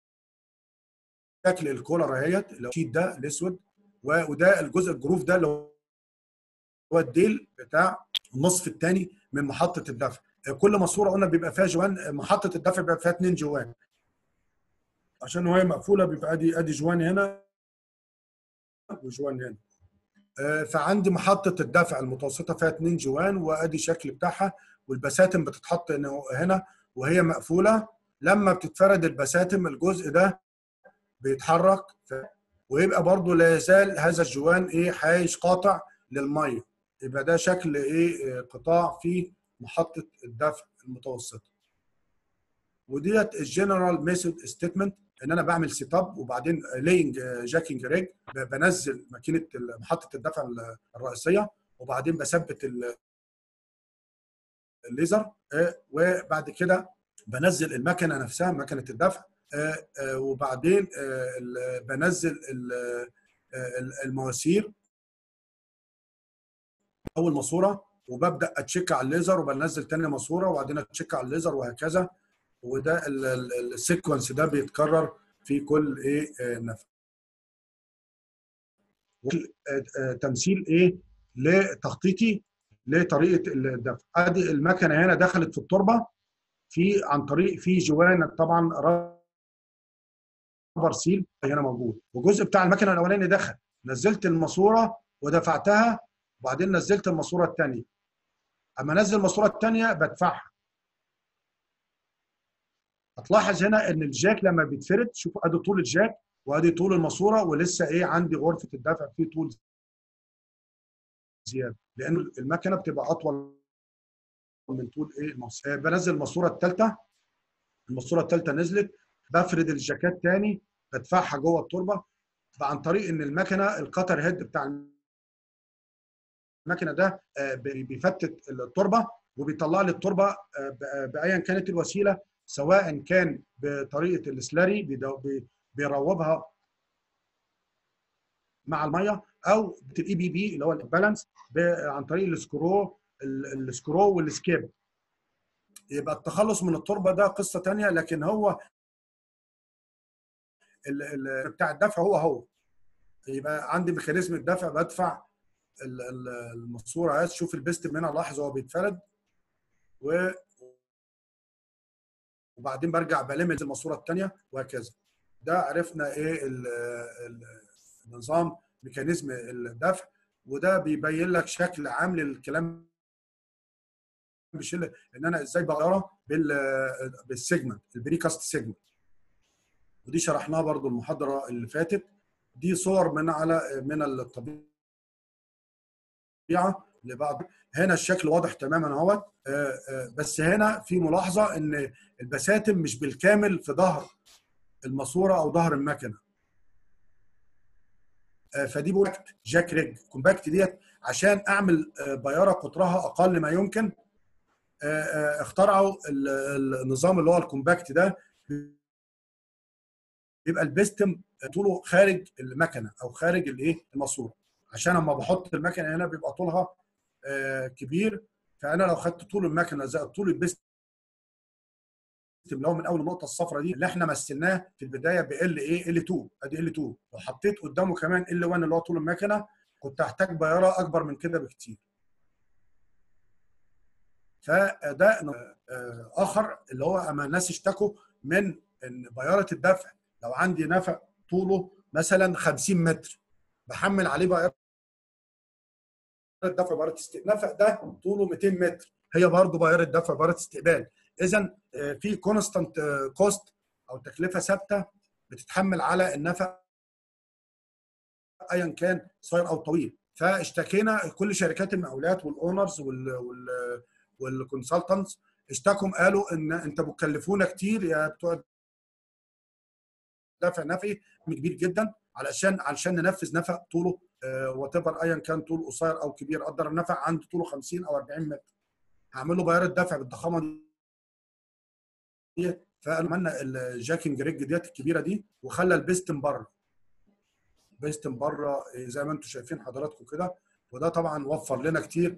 Speaker 1: الكولر اهيت، الشيت ده الاسود، وده الجزء الجروف ده اللي هو الديل بتاع النصف الثاني من محطه الدفع. كل ماسوره قلنا بيبقى فيها جوان، محطه الدفع بيبقى فيها 2 جوان، عشان وهي مقفوله بيبقى ادي جوان هنا وجوان هنا. فعندي محطه الدفع المتوسطه فيها 2 جوان، وادي شكل بتاعها، والبساتم بتتحط هنا وهي مقفوله. لما بتتفرد البساتم الجزء ده بيتحرك، ويبقى برضو لا يزال هذا الجوان ايه حايز قاطع للميه. يبقى ده شكل ايه قطاع في محطه الدفع المتوسطه. وديت الجنرال ميثود ستيتمنت، ان انا بعمل سيت اب وبعدين لينج جاكينج ريج، بنزل ماكينه محطه الدفع الرئيسيه، وبعدين بثبت الليزر، وبعد كده بنزل المكنه نفسها مكنه الدفع، وبعدين بنزل المواسير اول ماسوره، وببدا اتشيك على الليزر، وبنزل تاني ماسوره، وبعدين اتشيك على الليزر، وهكذا. وده السيكونس ده بيتكرر في كل ايه نفس. تمثيل ايه لتخطيطي لطريقه الدفع. ادي المكنه هنا دخلت في التربه عن طريق في جوان طبعا رابر سيل هنا موجود، والجزء بتاع المكنه الاولاني دخل، نزلت الماسوره ودفعتها، وبعدين نزلت الماسوره الثانيه. اما انزل الماسوره الثانيه بدفعها. هتلاحظ هنا ان الجاك لما بيتفرد، شوفوا ادي طول الجاك وادي طول الماسوره، ولسه ايه عندي غرفه الدفع فيه طول زياده، لان المكنه بتبقى اطول من طول ايه الماسوره. بنزل الماسوره الثالثه، الماسوره الثالثه نزلت، بفرد الجاكات ثاني، بدفعها جوه التربه عن طريق ان المكنه القطر هيد بتاع المكنه ده بيفتت التربه وبيطلع لي التربه بايا كانت الوسيله، سواء كان بطريقه السلاري بيروبها مع الميه، او بالاي بي بي اللي هو البالانس عن طريق السكرو والسكيب. يبقى التخلص من التربه ده قصه ثانيه، لكن هو بتاع الدفع هو يبقى عندي ميكانيزم الدفع، بدفع الماسوره. عايز تشوف البيست هنا، لاحظ هو بيتفرد، وبعدين برجع بلم الماسوره الثانيه، وهكذا. ده عرفنا ايه النظام ميكانيزم الدفع، وده بيبين لك شكل عام للكلام بشله ان انا ازاي بغيره بالسيجمنت، البريكاست سيجمنت. ودي شرحناها برضو المحاضره اللي فاتت. دي صور من الطبيعه لبعض. هنا الشكل واضح تماما اهوت، بس هنا في ملاحظه ان البساتم مش بالكامل في ظهر الماسوره او ظهر المكنه. فدي بوكت جاك ريج كومباكت ديت عشان اعمل بياره قطرها اقل ما يمكن. اخترعوا النظام اللي هو الكومباكت ده، بيبقى البستم طوله خارج المكنه او خارج الايه الماسوره، عشان اما بحط المكنه هنا بيبقى طولها كبير. فانا لو خدت طول المكنه زائد طول البستم اللي هو من اول النقطه الصفراء دي اللي احنا مثلناه في البدايه ب ال ايه ال 2، ادي ال 2، لو حطيت قدامه كمان ال 1 اللي هو طول المكنه كنت هحتاج بياره اكبر من كده بكتير. فده اخر اللي هو اما الناس اشتكوا من ان بياره الدفع، لو عندي نفق طوله مثلا 50 متر بحمل عليه بياره دفع بياره استقبال، النفق ده طوله 200 متر هي برضه بياره دفع بياره استقبال. اذا في كونستانت كوست او تكلفه ثابته بتتحمل على النفق ايا كان قصير او طويل. فاشتكينا كل شركات المقاولات والاونرز والكونسلتنتس اشتكوا قالوا ان انت بتكلفونا كتير يا بتوع دفع نفقي كبير جدا علشان ننفذ نفق طوله وات ايفر ايا كان طول قصير او كبير. قدر النفق عنده طوله 50 او 40 متر هعمل له بياره دفع بالضخامه دي. فعملنا الجاكينج ريج ديت الكبيره دي وخلى البيستم بره، بيستم بره زي ما انتم شايفين حضراتكم كده، وده طبعا وفر لنا كتير.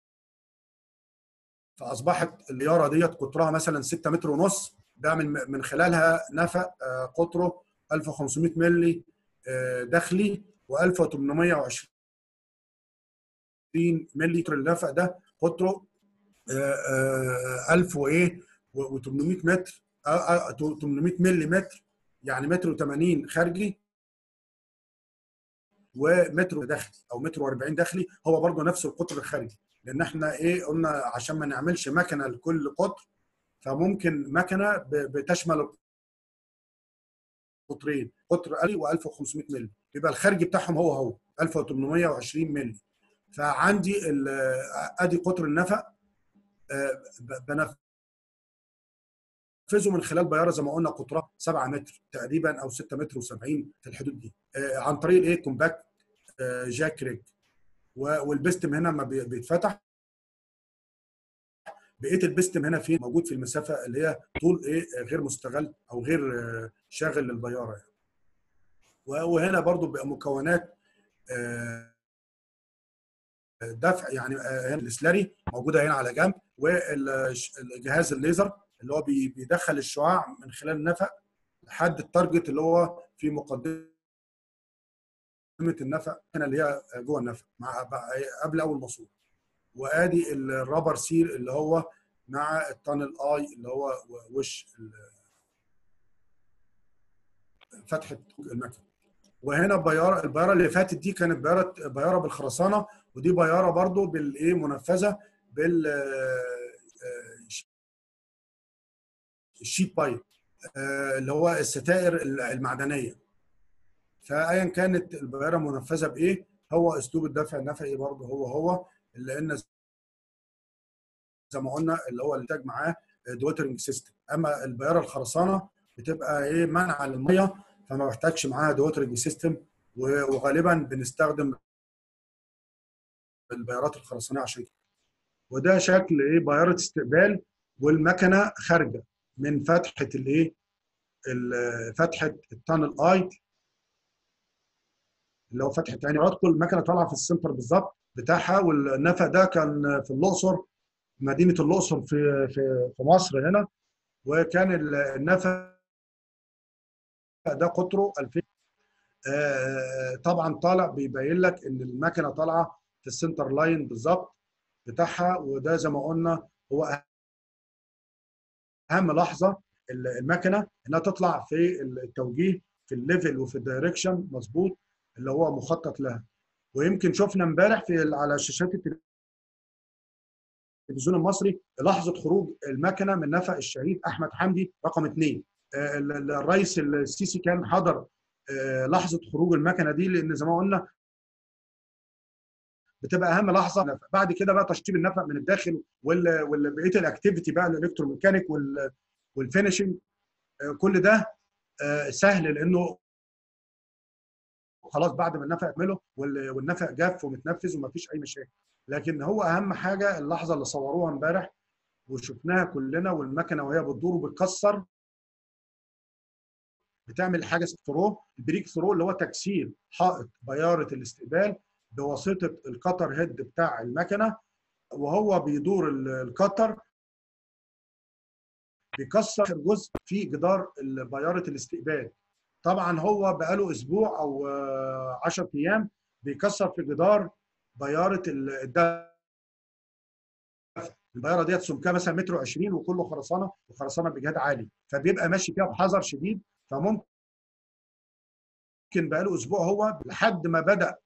Speaker 1: فاصبحت الياره ديت قطرها مثلا 6 متر ونص، بعمل من خلالها نفق قطره 1500 مللي داخلي و1820 مللي. النفق ده قطره 1000 وايه و800 متر 800 مللي متر، يعني متر و80 خارجي ومتر داخلي او متر و40 داخلي، هو برضه نفس القطر الخارجي. لان احنا ايه قلنا عشان ما نعملش مكنه لكل قطر، فممكن مكنه بتشمل قطرين، قطر 1000 و1500 مللي، يبقى الخارجي بتاعهم هو 1820 مللي. فعندي ادي قطر النفق بنفذه من خلال بياره زي ما قلنا قطرها 7 متر تقريبا او 6 متر و70 في الحدود دي، عن طريق الايه كومباكت جاك ريج. والبستم هنا لما بيتفتح بقيه البستم هنا فين موجود في المسافه اللي هي طول ايه غير مستغل او غير شاغل للبياره يعني. وهنا برضو بقى مكونات دفع يعني هنا السلاري موجوده هنا على جنب، والجهاز الليزر اللي هو بيدخل الشعاع من خلال النفق لحد التارجت اللي هو في مقدمه النفق هنا اللي هي جوه النفق مع قبل اول ماسوره. وادي الرابر سير اللي هو مع التانل اي اللي هو وش فتحه المكنه. وهنا البياره اللي فاتت دي كانت بياره بالخرسانه، ودي بياره برضو بالايه منفذه بال الشيت بايب اللي هو الستائر المعدنيه. فايا كانت البياره منفذه بايه، هو اسلوب الدفع النفقي برضو هو لان زي ما قلنا اللي هو اللي تاج معاه دوترنج سيستم. اما البياره الخرسانه بتبقى ايه منع للميه، فما بحتاجش معاها دوترنج سيستم، وغالبا بنستخدم البيارات الخرسانيه عشان كده. وده شكل ايه بياره استقبال، والمكنه خارجه من فتحه الايه فتحه التانل اي اللي هو فتحه عين رادكو. المكنه طالعه في السنتر بالظبط بتاعها. والنفق ده كان في الاقصر، مدينه الاقصر في مصر هنا. وكان النفق ده قطره 2000. طبعا طالع بيبين لك ان المكنه طالعه في السنتر لاين بالظبط بتاعها. وده زي ما قلنا هو اهم لحظه المكنه انها تطلع في التوجيه في الليفل وفي الدايركشن مظبوط اللي هو مخطط لها. ويمكن شفنا امبارح على شاشات التلفزيون المصري لحظه خروج المكنه من نفق الشهيد احمد حمدي رقم 2. الرئيس السيسي كان حضر لحظه خروج المكنه دي، لان زي ما قلنا بتبقى اهم لحظه. بعد كده بقى تشطيب النفق من الداخل والبقيه الاكتيفيتي بقى الالكتروميكانيك والفينشنج، كل ده سهل لانه خلاص بعد ما النفق اكمله والنفق جاف ومتنفذ ومفيش اي مشاكل. لكن هو اهم حاجه اللحظه اللي صوروها امبارح وشفناها كلنا، والمكنه وهي بتدور وبتكسر بتعمل حاجه ثرو، البريك ثرو اللي هو تكسير حائط بياره الاستقبال بواسطه الكتر هيد بتاع المكنه. وهو بيدور الكتر بيكسر آخر جزء في جدار بياره الاستقبال. طبعا هو بقاله اسبوع او 10 ايام بيكسر في جدار بياره الدفع. البياره ديت سمكها مثلا متر و20 وكله خرسانه، وخرسانه بجهاد عالي، فبيبقى ماشي فيها بحذر شديد. فممكن بقاله اسبوع هو لحد ما بدا،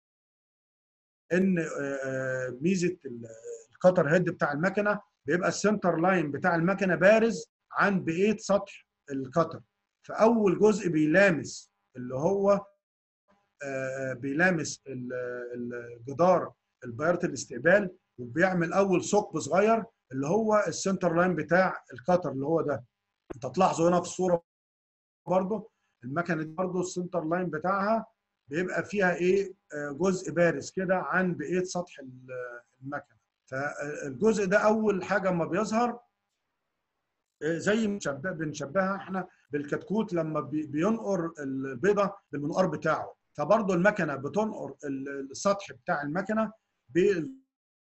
Speaker 1: لان ميزه الكتر هيد بتاع المكنه بيبقى السنتر لاين بتاع المكنه بارز عن بقيه سطح الكتر. فاول جزء بيلامس اللي هو بيلامس الجدار البياره الاستقبال، وبيعمل اول ثقب صغير اللي هو السنتر لاين بتاع الكتر اللي هو ده. انت تلاحظوا هنا في الصوره برضه المكنه دي برضه السنتر لاين بتاعها بيبقى فيها ايه جزء بارز كده عن بقيه سطح المكنه. فالجزء ده اول حاجه اما بيظهر زي بنشبهها احنا بالكتكوت لما بينقر البيضه بالمنقار بتاعه. فبرضه المكنه بتنقر السطح بتاع المكنه بالجزء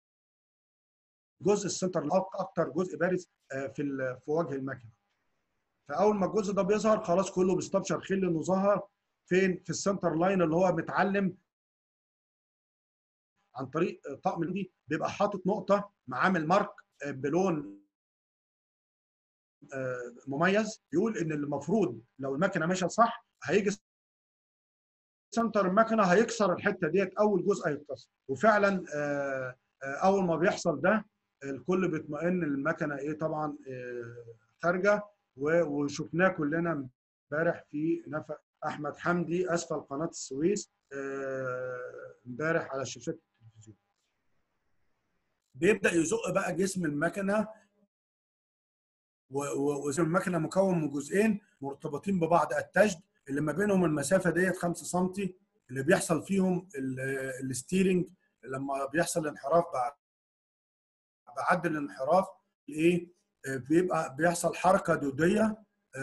Speaker 1: السنتر اكتر جزء بارز في وجه المكنه. فاول ما الجزء ده بيظهر خلاص كله بيستبشر خير انه ظهر فين؟ في السنتر لاين اللي هو متعلم عن طريق طقم دي بيبقى حاطط نقطه معامل مارك بلون مميز يقول ان المفروض لو المكنه ماشيه صح هيجي سنتر المكنه هيكسر الحته ديت، اول جزء هيتكسر. وفعلا اول ما بيحصل ده الكل بيطمئن المكنه ايه طبعا خارجه. وشفناه كلنا امبارح في نفق احمد حمدي اسفل قناه السويس امبارح على شاشات التلفزيون. بيبدا يزق بقى جسم المكنه، وجسم المكنه مكون من جزئين مرتبطين ببعض، التجد اللي ما بينهم المسافه ديت 5 سم اللي بيحصل فيهم الستيرنج لما بيحصل انحراف بعد الانحراف ايه بيبقى بيحصل حركه دوديه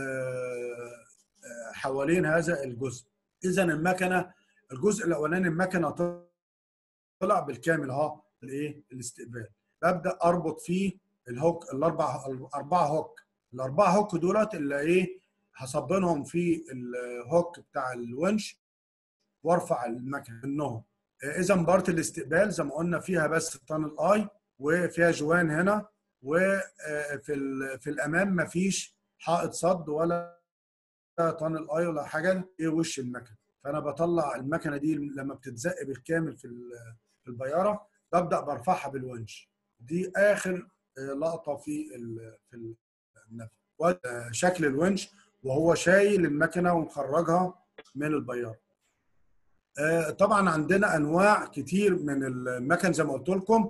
Speaker 1: حوالين هذا الجزء. اذا المكنه الجزء الاولاني المكنه طلع بالكامل اهو الايه الاستقبال. ببدا اربط فيه الهوك الاربعه هوك. الاربعه هوك دولت اللي ايه هصبنهم في الهوك بتاع الونش وارفع المكنه منهم. اذا بارت الاستقبال زي ما قلنا فيها بس التانل اي وفيها جوان هنا، وفي الامام مفيش حائط صد ولا تانل اي ولا حاجه ايه وش المكنه. فانا بطلع المكنه دي لما بتتزق بالكامل في البياره ببدا برفعها بالونش. دي اخر لقطه في النفق شكل الونش وهو شايل المكنه ومخرجها من البياره. طبعا عندنا انواع كتير من المكن زي ما قلت لكم.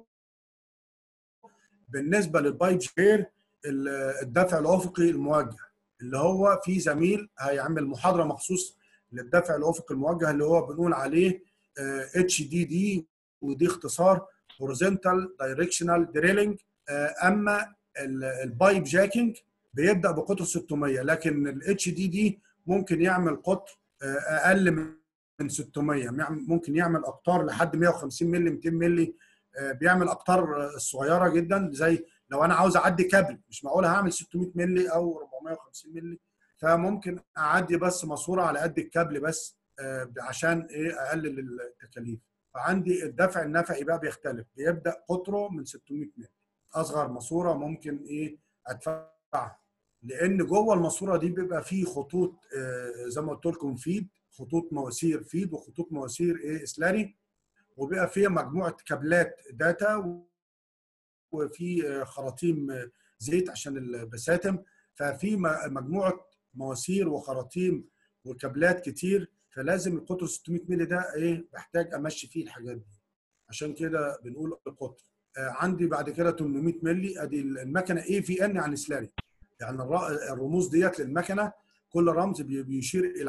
Speaker 1: بالنسبه للبايب شير الدفع الافقي الموجه اللي هو في زميل هيعمل محاضره مخصوص للدفع الافقي الموجه اللي هو بنقول عليه HDD، ودي اختصار هوريزونتال دايركشنال دريلنج. اما البايب جاكينج بيبدا بقطر 600، لكن الHDD ممكن يعمل قطر اقل من 600، ممكن يعمل اقطار لحد 150 مللي 200 مللي. بيعمل اقطار صغيره جدا، زي لو انا عاوز اعدي كابل مش معقول هعمل 600 مللي او 450 مللي، فممكن اعدي بس ماسوره على قد الكابل بس عشان ايه اقلل التكاليف. فعندي الدفع النفقي بقى بيختلف، بيبدا قطره من 600 مللي. اصغر ماسوره ممكن ايه ادفعها، لان جوه الماسوره دي بيبقى فيه خطوط زي ما قلت لكم فيد، خطوط مواسير فيد وخطوط مواسير ايه سلاري، وبيبقى فيها مجموعه كابلات داتا وفي خراطيم زيت عشان البساتم. ففي مجموعه مواسير وخراطيم وكابلات كتير، فلازم القطر 600 مللي ده ايه بحتاج امشي فيه الحاجات دي، عشان كده بنقول القطر. عندي بعد كده 800 مللي. ادي المكنه AVN عن سلاري، يعني الرموز ديت للمكنه كل رمز بيشير الى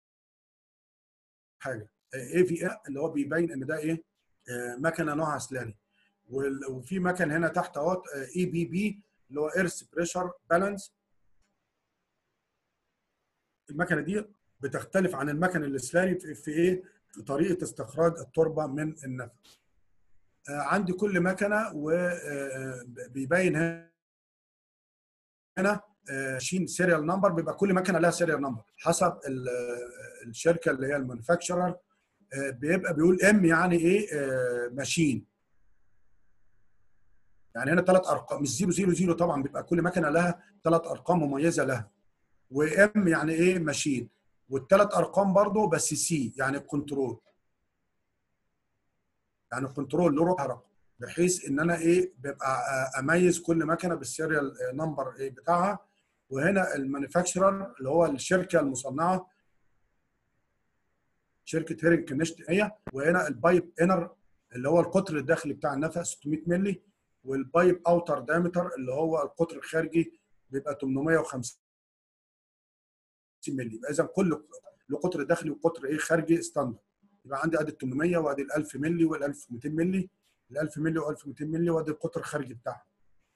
Speaker 1: حاجه. AVN اللي هو بيبين ان ده ايه مكنه نوعها سلاري. وفي مكن هنا تحت اهوت EBB اللي هو ايرث بريشر بالانس. المكنه دي بتختلف عن المكن السلاري في ايه؟ في طريقه استخراج التربه من النفق. عندي كل مكنه وبيبين هنا ماشين سيريال نمبر، بيبقى كل مكنه لها سيريال نمبر حسب الشركه اللي هي المانيفاكتشرر. بيبقى بيقول ام يعني ايه ماشين، يعني هنا 3 ارقام مش 000 طبعا، بيبقى كل مكنه لها 3 ارقام مميزه لها. وام يعني ايه ماشين، وال3 ارقام برضو بس سي يعني كنترول، يعني الكنترول له رقم، بحيث ان انا ايه بيبقى اميز كل مكنه بالسيريال نمبر ايه بتاعها. وهنا المانيفاكتشرر اللي هو الشركه المصنعه، شركه هيرنج كنشت هي. وهنا البايب انر اللي هو القطر الداخلي بتاع النفق 600 مللي، والبايب اوتر دايمتر اللي هو القطر الخارجي بيبقى 850 مللي. يبقى اذا كل قطر داخلي وقطر ايه خارجي ستاندرد. يبقى عندي ادي ال 800 وادي ال 1000 مللي وال 1200 مللي، ال 1000 مللي و 1200 مللي، وادي القطر الخارجي بتاعها.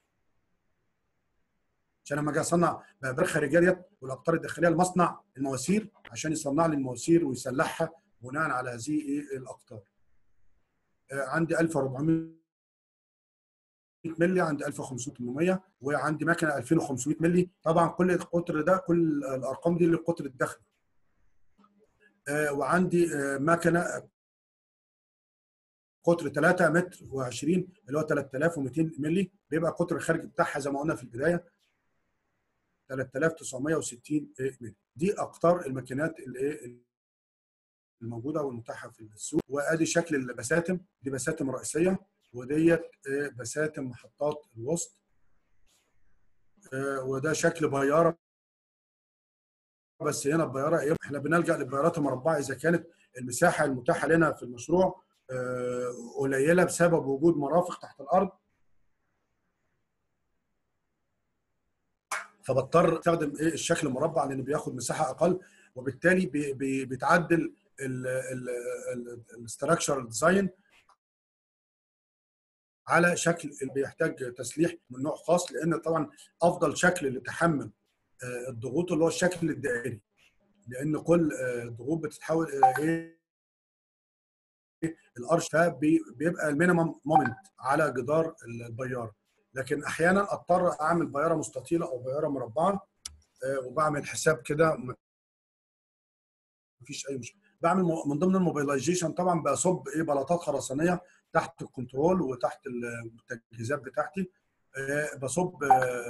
Speaker 1: عشان لما اجي اصنع بابراج خارجيه ديت والاقطار الداخليه لمصنع المواسير عشان يصنع لي المواسير ويسلحها بناء على هذه ايه الاقطار. عندي 1400 مللي، عندي 1500، وعندي مكنه 2500 مللي. طبعا كل القطر ده كل الارقام دي للقطر الداخلي. وعندي مكنه قطر 3 متر و20 اللي هو 3200 مللي، بيبقى القطر الخارجي بتاعها زي ما قلنا في البدايه 3960 مللي. دي اقطار الماكينات اللي الموجوده والمتاحه في السوق. وادي شكل البساتم، دي بساتم رئيسيه، وديت بساتم محطات الوسط. وده شكل بياره، بس هنا البياره ايه احنا بنلجا للبيارات المربعه اذا كانت المساحه المتاحه لنا في المشروع قليله بسبب وجود مرافق تحت الارض، فبضطر استخدم ايه الشكل المربع لان بياخد مساحه اقل، وبالتالي بيتعدل الاستراكشر ديزاين على شكل اللي بيحتاج تسليح من نوع خاص. لان طبعا افضل شكل لتحمل الضغوط اللي هو الشكل الدائري، لان كل ضغوط بتتحول الى ايه الارش، فبيبقى المينيمم مومنت على جدار البياره. لكن احيانا اضطر اعمل بياره مستطيله او بياره مربعه، وبعمل حساب كده مفيش اي مشكله. بعمل من ضمن الموبيلايزيشن طبعا بصب ايه بلاطات خرسانيه تحت الكنترول وتحت التجهيزات بتاعتي. بصب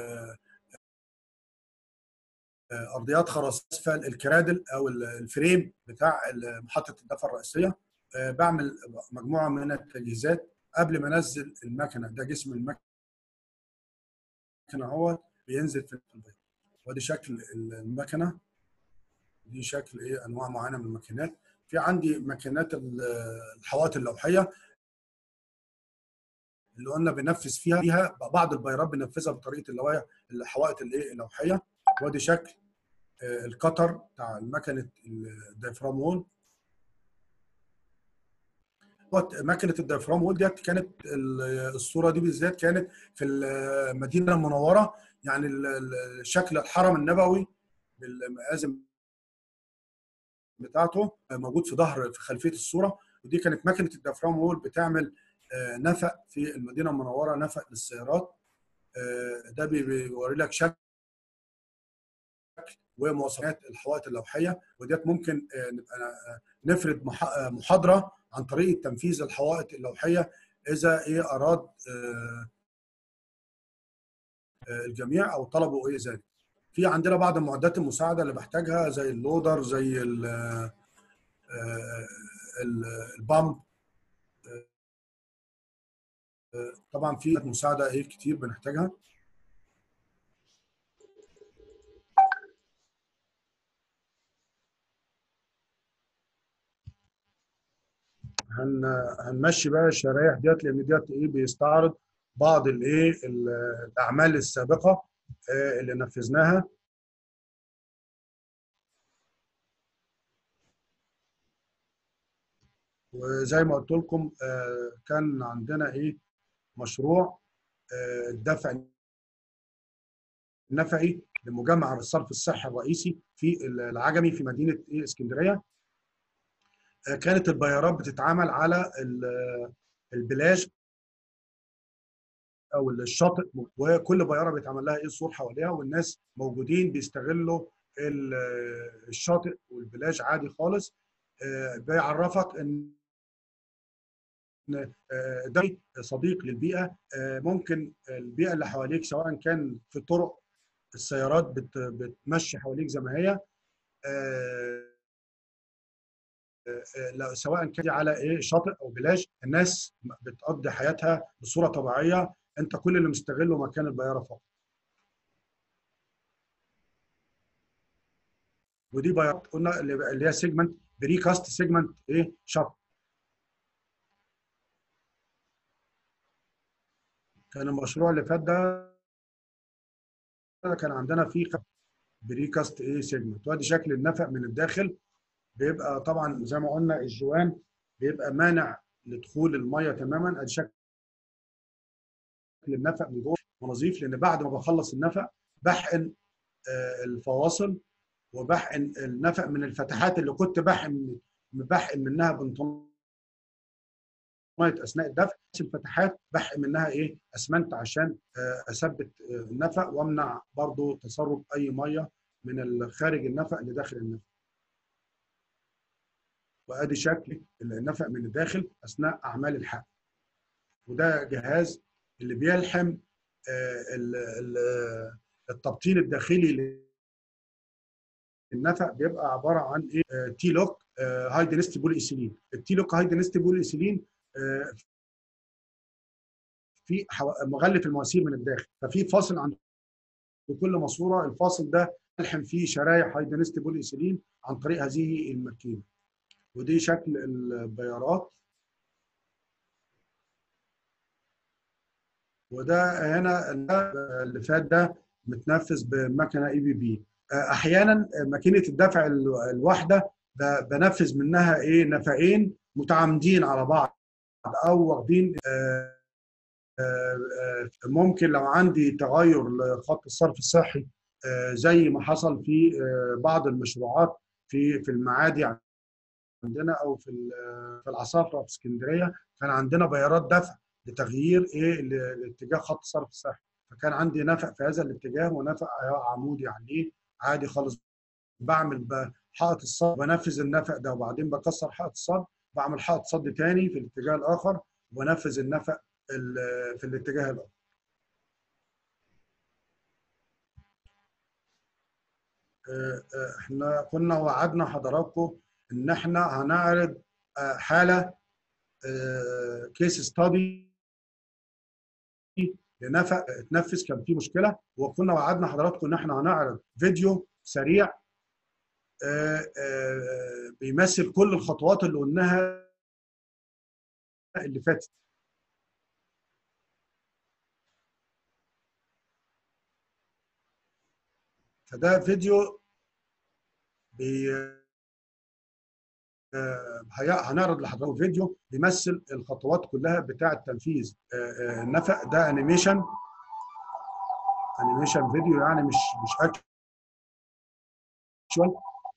Speaker 1: ارضيات خرسانيه اسفل الكرادل او الفريم بتاع محطه الدفع الرئيسيه. بعمل مجموعه من التجهيزات قبل ما انزل المكنه. ده جسم المكنه اهو بينزل في البيت. وادي شكل المكنه، دي شكل ايه انواع معينه من الماكينات. في عندي ماكينات الحوائط اللوحيه اللي قلنا بننفذ فيها بعض البيارات بننفذها بطريقه الحوائط الايه اللوحيه. وادي شكل القطر بتاع مكنه الدايفرام وول. مكنه الدايفرام وول ديت كانت الصوره دي بالذات كانت في المدينه المنوره، يعني شكل الحرم النبوي بالمآذن بتاعته موجود في خلفيه الصوره. ودي كانت مكنه الدايفرام وول بتعمل نفق في المدينه المنوره، نفق للسيارات. ده بيوري لك شكل ومواصفات الحوائط اللوحيه. وديت ممكن نبقى نفرد محاضره عن طريقه تنفيذ الحوائط اللوحيه اذا ايه اراد الجميع او طلبوا ايه ذلك. في عندنا بعض المعدات المساعده اللي بحتاجها زي اللودر، زي البامب. طبعا في مساعده ايه كتير بنحتاجها. هنمشي بقى الشرايح ديت لان ديت ايه بيستعرض بعض الايه الاعمال السابقه اللي نفذناها. وزي ما قلت لكم كان عندنا ايه مشروع الدفع النفعي لمجمع الصرف الصحي الرئيسي في العجمي في مدينه ايه اسكندريه. كانت البيارات بتتعامل على البلاج او الشاطئ، وكل بياره بيتعمل لها ايه سور حواليها، والناس موجودين بيستغلوا الشاطئ والبلاج عادي خالص. بيعرفك ان ده صديق للبيئه. ممكن البيئه اللي حواليك سواء كان في طرق السيارات بتمشي حواليك زي ما هي، سواء كان على ايه شاطئ او بلاج، الناس بتقضي حياتها بصوره طبيعيه، انت كل اللي مستغله مكان البياره فقط. ودي بيارات قلنا اللي هي سيجمنت بريكاست سيجمنت ايه شاطئ. كان المشروع اللي فات ده كان عندنا فيه بريكاست ايه سيجمنت، وادي شكل النفق من الداخل. بيبقى طبعا زي ما قلنا الجوان بيبقى مانع لدخول الميه تماما. ادي شكل النفق من جوه ونظيف، لان بعد ما بخلص النفق بحقن الفواصل وبحقن النفق من الفتحات اللي كنت بحقن منها بنطلونات اثناء الدفع. الفتحات بحقن منها ايه اسمنت عشان اثبت النفق وامنع برضو تسرب اي ميه من خارج النفق لداخل النفق. وادي شكل النفق من الداخل اثناء اعمال الحقن. وده جهاز اللي بيلحم التبطين الداخلي للنفق. بيبقى عباره عن ايه تي لوك هاي دينستي بولي ايثيلين. التي لوك هاي دينستي بولي ايثيلين في مغلف المواسير من الداخل، ففي فاصل عند كل ماسوره، الفاصل ده يلحم فيه شرايح هاي دينستي بولي ايثيلين عن طريق هذه الماكينه. ودي شكل البيارات. وده هنا اللي فات ده متنفذ بمكنه اي بي بي. احيانا ماكينه الدفع الواحده بنفذ منها ايه نفقين متعامدين على بعض او واخدين. ممكن لو عندي تغير لخط الصرف الصحي زي ما حصل في بعض المشروعات في المعادي عندنا او في العصافره في اسكندريه، كان عندنا بيارات دفع لتغيير ايه لاتجاه خط الصرف الصحي، فكان عندي نفق في هذا الاتجاه ونفق عمودي عليه عادي خالص. بعمل حائط الصد بنفذ النفق ده، وبعدين بكسر حائط الصد بعمل حائط صد تاني في الاتجاه الاخر وبنفذ النفق في الاتجاه الاخر. احنا كنا وعدنا حضراتكم ان احنا هنعرض حاله كيس ستادي لنفق اتنفذ كان فيه مشكله، وكنا وعدنا حضراتكم ان احنا هنعرض فيديو سريع بيمثل كل الخطوات اللي قلناها اللي فاتت. فده فيديو هنعرض لحضراتكم فيديو بيمثل الخطوات كلها بتاعه تنفيذ النفق ده. انيميشن فيديو يعني مش اكشوال.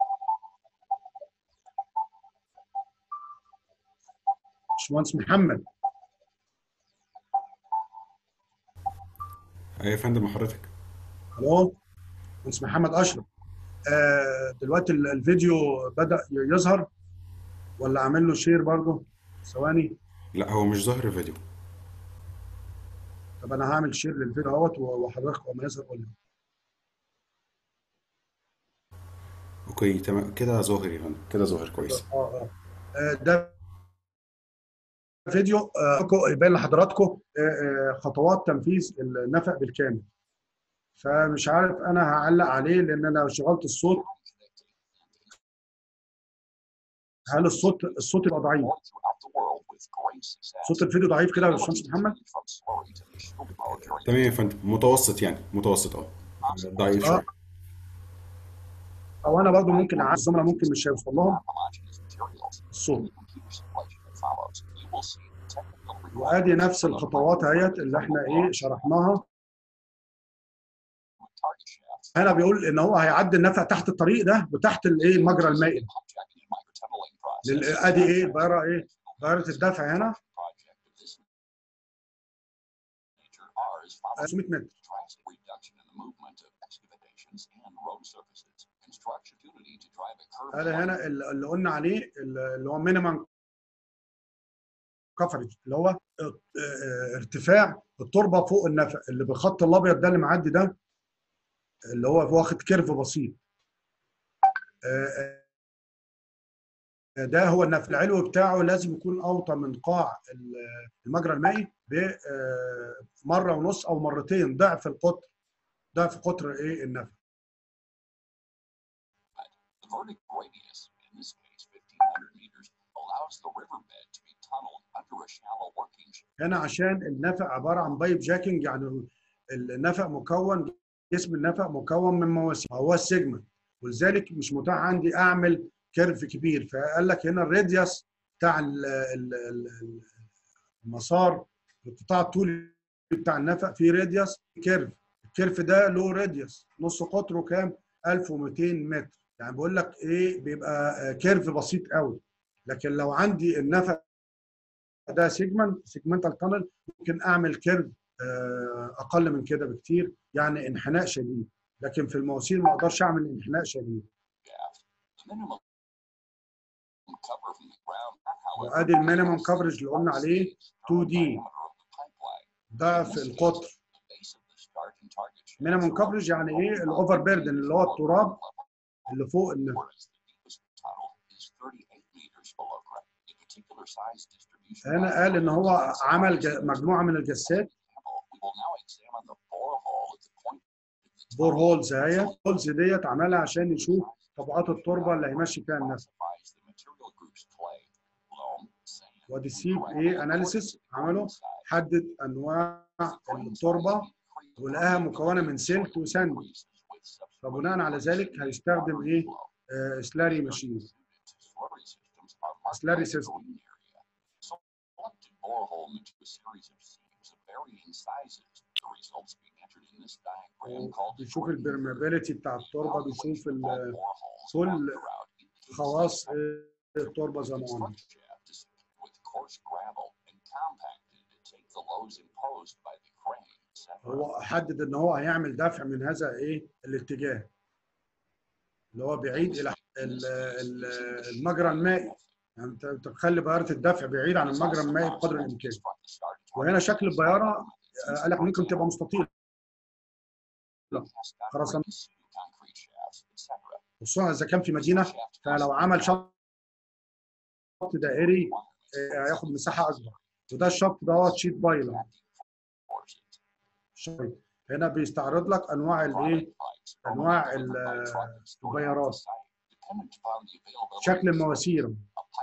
Speaker 1: باشمهندس محمد.
Speaker 3: ايوه يا فندم حضرتك.
Speaker 1: الو باشمهندس محمد اشرف. دلوقتي الفيديو بدأ يظهر ولا اعمل له شير برضه؟ ثواني.
Speaker 3: لا هو مش ظاهر الفيديو.
Speaker 1: طب انا هعمل شير للفيديو اهوت وحضرتك اما يظهر قول لي.
Speaker 3: اوكي تمام كده ظاهر يا فندم، كده ظاهر كويس.
Speaker 1: ده فيديو يبين لحضراتكم خطوات تنفيذ النفق بالكامل. فمش عارف انا هعلق عليه لان انا شغلت الصوت. هل الصوت يبقى ضعيف؟ صوت الفيديو ضعيف كده يا باشمهندس محمد؟
Speaker 3: تمام يا فندم، متوسط يعني متوسط ضعيف شويه.
Speaker 1: او انا برضو ممكن الزملاء ممكن مش هيوصل لهم الصوت. وادي نفس الخطوات اهيت اللي احنا ايه شرحناها. هنا بيقول ان هو هيعدي النفق تحت الطريق ده وتحت الايه المجرى المائي. ادي ايه بقرا ايه بقرة الدفع هنا. 500 متر. هذا هنا اللي قلنا عليه اللي هو مينيمم كفرج، اللي هو ارتفاع التربه فوق النفق اللي بالخط الابيض ده اللي معدي ده، اللي هو واخد كيرف بسيط. ده هو النفق العلوي بتاعه لازم يكون اوطى من قاع المجرى المائي بمره ونص او مرتين، ضعف القطر، ضعف قطر ايه النفق. هنا عشان النفق عباره عن بايب جاكينج، يعني النفق مكون، جسم النفق مكون من مواسير، هو السيجمنت، ولذلك مش متاح عندي اعمل كيرف كبير. فقال لك هنا الراديوس بتاع المسار، القطاع الطولي بتاع النفق فيه راديوس كيرف، الكيرف ده له راديوس نص قطره كام؟ 1200 متر. يعني بقول لك ايه، بيبقى كيرف بسيط قوي. لكن لو عندي النفق ده سيجمنتال تانل، ممكن اعمل كيرف اقل من كده بكتير، يعني انحناء شديد. لكن في المواسير ما اقدرش اعمل انحناء شديد. وادي المينيمم كفرج اللي قلنا عليه 2 دي، ضعف القطر. مينيمم كفرج يعني ايه؟ الاوفر بيردن، اللي هو التراب اللي فوق النفق. هنا قال ان هو عمل مجموعه من الجسات، بور هولز اهي. الهولز ديت عملها عشان يشوف طبقات التربه اللي هيمشي فيها النفق. وادي السيب ايه اناليسيس عمله، حدد انواع التربه ولقاها مكونه من سلك وسند. فبناء على ذلك هيستخدم ايه؟ سلاري ماشين، سلاري سيستم. بيشوف البرمابيلتي بتاع التربه، بيشوف كل خواص التربه زي ما قلنا. هو حدد ان هو هيعمل دفع من هذا ايه الاتجاه، اللي هو بعيد الى المجرى المائي. يعني انت بتخلي بياره الدفع بعيد عن المجرى المائي بقدر الامكان. وهنا شكل البياره قال لك ممكن تبقى مستطيله، خرسانه، خصوصا اذا كان في مدينه. فلو عمل شط دائري هياخد مساحه اكبر. وده الشط دوت شيت بايلر. هنا بيستعرض لك انواع الايه؟ انواع البيارات، شكل المواسير.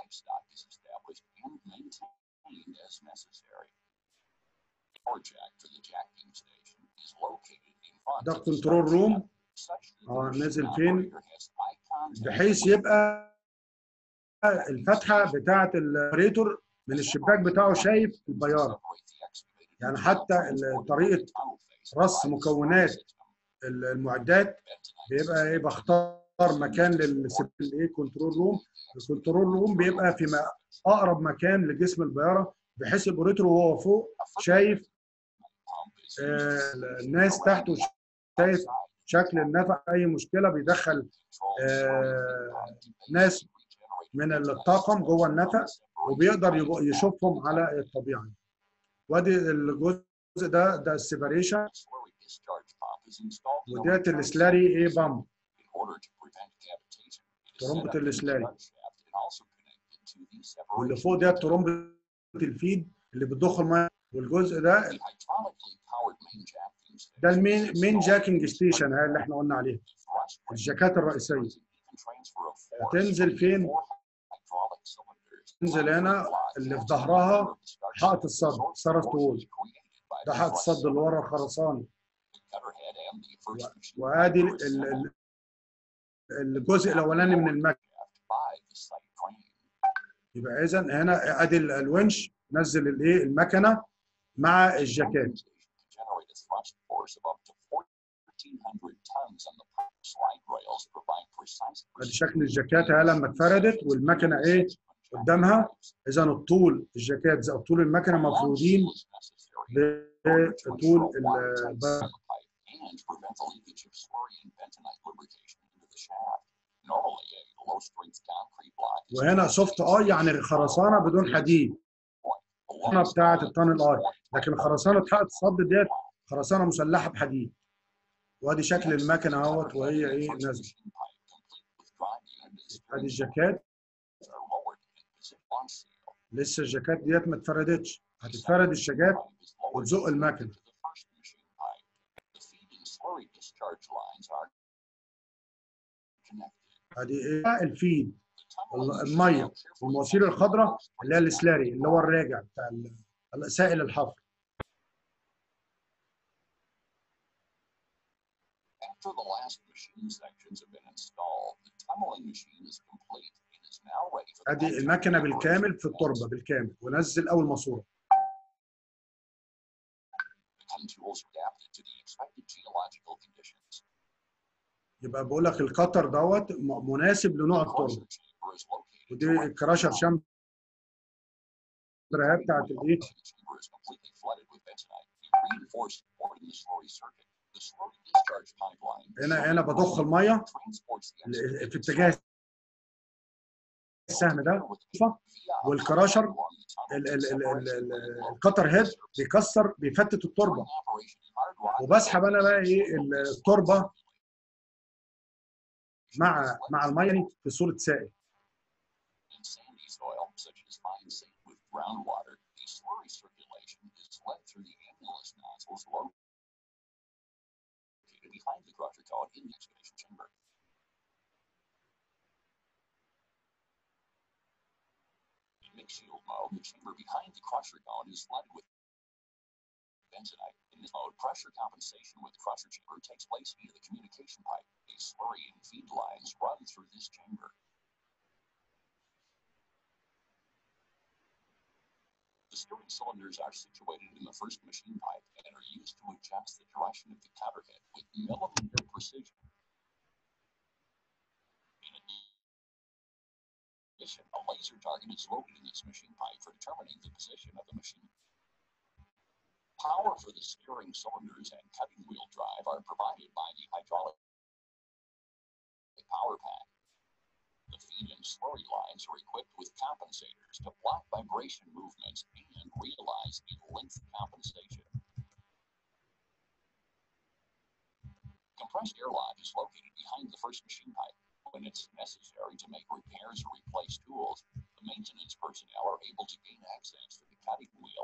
Speaker 1: ده كنترول روم، نازل فين؟ بحيث يبقى الفتحه بتاعه الاوبريتور من الشباك بتاعه شايف البياره. يعني حتى طريقه رص مكونات المعدات بيبقى ايه؟ بختار مكان للايه كنترول روم. الكنترول روم بيبقى في اقرب مكان لجسم البياره، بحيث الاوبريتور وهو فوق شايف الناس تحته، شايف شكل النفق. اي مشكله بيدخل ناس من الطاقم جوه النفق، وبيقدر يشوفهم على الطبيعه. وادي الجزء ده السيبريشن، وديت السلاري ايه بامب، ترمبه السلاري. واللي فوق ديت ترمبه الفيد اللي بتضخ الميه. والجزء ده المين جاكينج ستيشن اللي احنا قلنا عليه، الجاكات الرئيسيه. هتنزل فين؟ تنزل هنا اللي في ظهرها حائط الصد، سارة وول. ده حائط الصد اللي ورا الخرساني. وادي الجزء الاولاني من المكنه. يبقى اذا هنا ادي الونش نزل الايه المكنه مع الجاكات. ادي شكل الجاكات لما اتفردت والمكنه ايه قدامها. اذا الطول الجاكات زي طول المكنه مفرودين بطول وهنا سوفت اي يعني خرسانه بدون حديد بتاعه التانل اي، لكن خرسانه حائط الصد ديت خرسانه مسلحه بحديد. وادي شكل المكنه اهوت وهي ايه نازله. ادي الجاكات، لسه الجاكات ديت ما اتفردتش، هتتفرد الشجات وتزق المكنه. ادي ايه الفيد، الميه والمواسير الخضراء اللي هي السلاري اللي هو الراجع بتاع سائل الحفر. ادي المكنه بالكامل في التربه بالكامل، ونزل اول ماسوره. يبقى بقول لك القطر دوت مناسب لنوع التربه. ودي الكراشر شامبر بتاعت الايه، هنا بضخ الميه في اتجاه السهم ده، والكراشر الكتر هيد بيكسر بيفتت التربه، وبسحب انا بقى ايه التربه مع الميه في صوره سائل. Mix-shield mode, the chamber behind the crusher cone is flooded with bentonite. In this mode, pressure compensation with the crusher chamber takes place via the communication pipe. A slurry and feed lines run through this chamber. The steering cylinders are situated in the first machine pipe and are used to adjust the direction of the counter head with millimeter precision. A laser target is located in this machine pipe for determining the position of the machine. Power for the steering cylinders and cutting wheel drive are provided by the hydraulic power pack. The feed and slurry lines are equipped with compensators to block vibration movements and realize a length compensation. Compressed air line is located behind the first machine pipe. When it's necessary to make repairs or replace tools, the maintenance personnel are able to gain access to the cutting wheel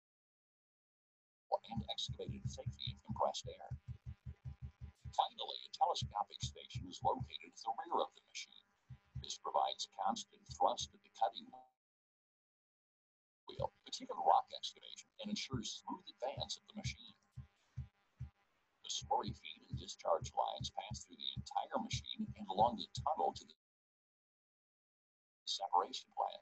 Speaker 1: and excavated safety of compressed air. Finally, a telescopic station is located at the rear of the machine. This provides constant thrust at the cutting wheel, particular rock excavation, and ensures smooth advance of the machine. The slurry feed and discharge lines pass through the entire machine and along the tunnel to the separation plant.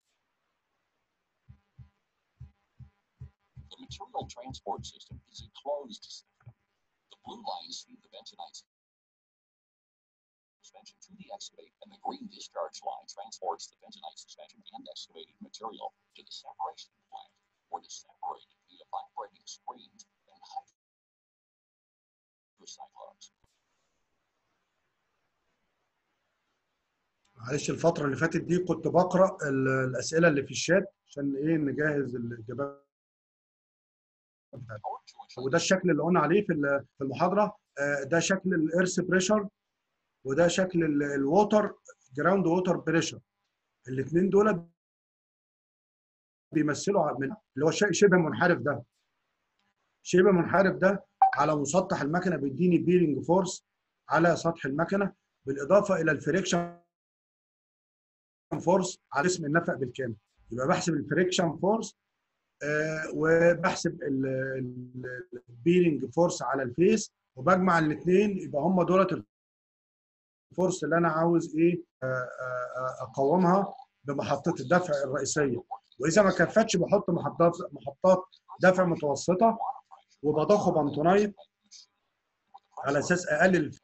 Speaker 1: The material transport system is a closed system. The blue lines feed the bentonite suspension to the excavate, and the green discharge line transports the bentonite suspension and excavated material to the separation plant, where it is separated via vibrating screens and hydrocyclones. معلش الفترة اللي فاتت دي كنت بقرأ الأسئلة اللي في الشات عشان إيه نجهز الإجابات بتاعتها. وده الشكل اللي قلنا عليه في المحاضرة، ده شكل الإيرث بريشر، وده شكل الووتر جراوند ووتر بريشر. الاثنين دول بيمثلوا اللي هو شبه منحرف ده. شبه منحرف ده على مسطح المكنة بيديني بيرنج فورس على سطح المكنة، بالإضافة إلى الفريكشن فورس على جسم النفق بالكامل. يبقى بحسب الفريكشن فورس وبحسب البيرنج فورس على الفيس، وبجمع الاثنين يبقى هم دولت الفورس اللي انا عاوز ايه اقومها بمحطه الدفع الرئيسيه. واذا ما كفتش بحط محطات دفع متوسطه وبضخ بنطونايت على اساس اقلل.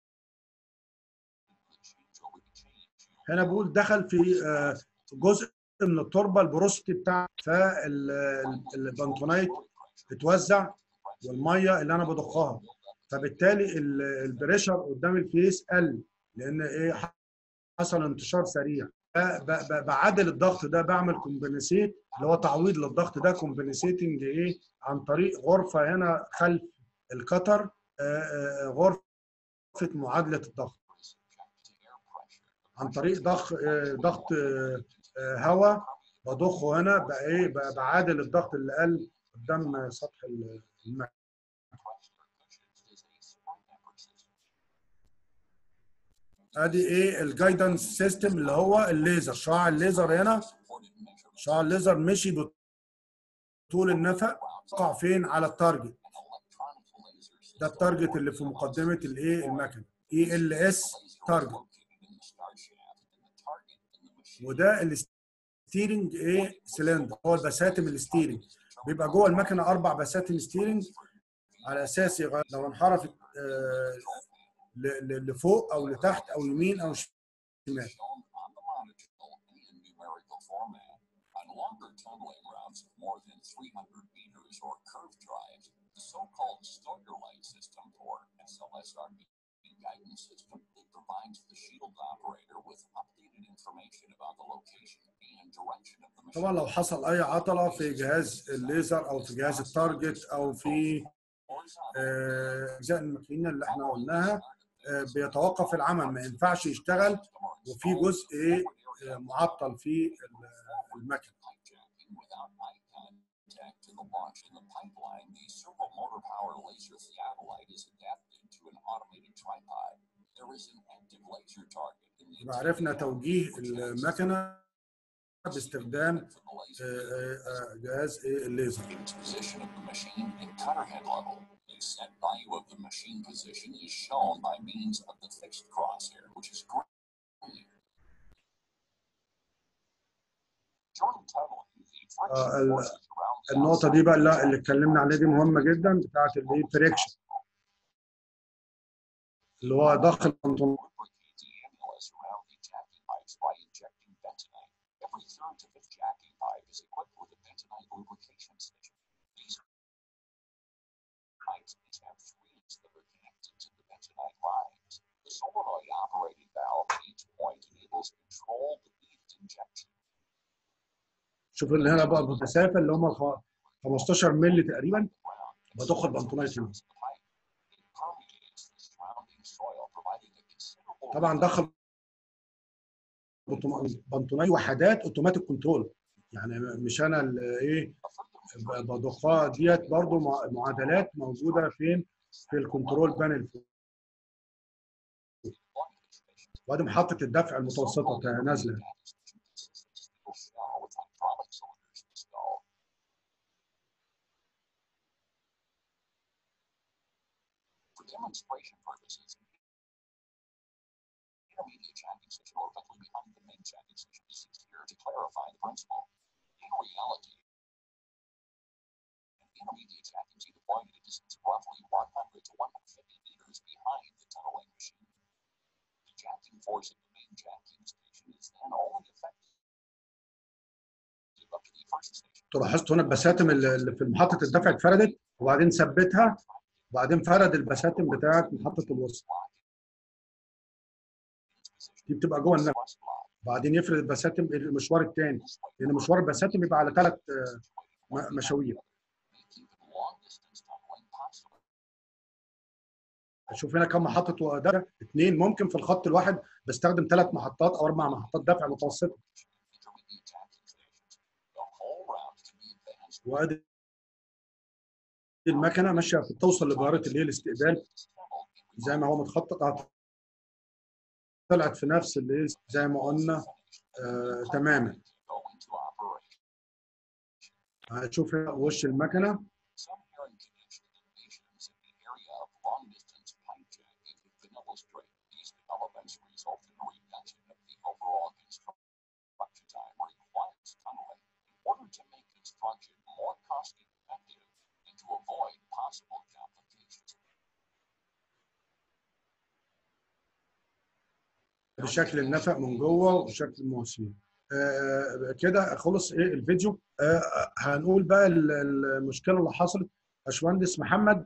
Speaker 1: هنا بقول دخل في جزء من التربه البروستي بتاع، فالبنتونايت اتوزع والميه اللي انا بضخها، فبالتالي البريشر قدام الفيس قل، لان ايه، حصل انتشار سريع. بعدل الضغط ده، بعمل كومبنسيت اللي هو تعويض للضغط ده، كومبنسيتنج ايه، عن طريق غرفه هنا خلف القطر، غرفه معادله الضغط، عن طريق ضغط هواء بضخه هنا بقى ايه، بعادل الضغط اللي قل قدام سطح الماء. ادي ايه الجايدنس سيستم اللي هو الليزر، شعاع الليزر هنا، شعاع الليزر مشي بطول النفق، وقع فين؟ على التارجت. ده التارجت اللي في مقدمه الايه، المكنه، اي ال اس تارجت. وده الستيرنج ايه، سلندر، هو البساتم الستيرنج، بيبقى جوه المكنه 4 بساتم ستيرنج، على اساس لو انحرفت لفوق او لتحت او يمين او شمال. طبعا لو حصل اي عطله في جهاز الليزر او في جهاز التارجت او في اجزاء الماكينه اللي احنا قلناها، بيتوقف العمل، ما ينفعش يشتغل وفي جزء ايه، معطل في المكنه. يبقى عرفنا توجيه المكنه باستخدام جهاز الليزر. النقطة دي بقى اللي اتكلمنا عليها دي مهمة جدا، بتاعت الايه، فريكشن، اللي هو ضخ البنطلون. شوف اللي هنا بقى المسافة اللي هم 15 مللي تقريبا، بضخ البنطلونات هنا. طبعا ضخ البنطلونات وحدات اوتوماتيك كنترول، يعني مش انا اللي ايه بضخها، ديت برضو معادلات موجوده فين؟ في الكنترول بانل. وادي محطه الدفع المتوسطه نازله. لاحظت هنا البساتم اللي في محطه الدفع اتفردت، وبعدين ثبتها، وبعدين فرد البساتم بتاعت محطه الوصل، دي بتبقى جوه النفق، وبعدين يفرد البساتم المشوار الثاني، لان مشوار البساتم بيبقى على 3 مشاوير. اشوف هنا كم محطه دفع، 2 ممكن في الخط الواحد بستخدم 3 محطات او 4 محطات دفع متوسطه. وادي المكنه ماشيه توصل لبؤره اللي هي الاستقبال زي ما هو متخطط، طلعت في نفس اللي زي ما قلنا تماما. هتشوف وش المكنه، بشكل النفق من جوه وشكل المواسير. كده خلص ايه الفيديو. هنقول بقى المشكله اللي حصلت. باشمهندس محمد،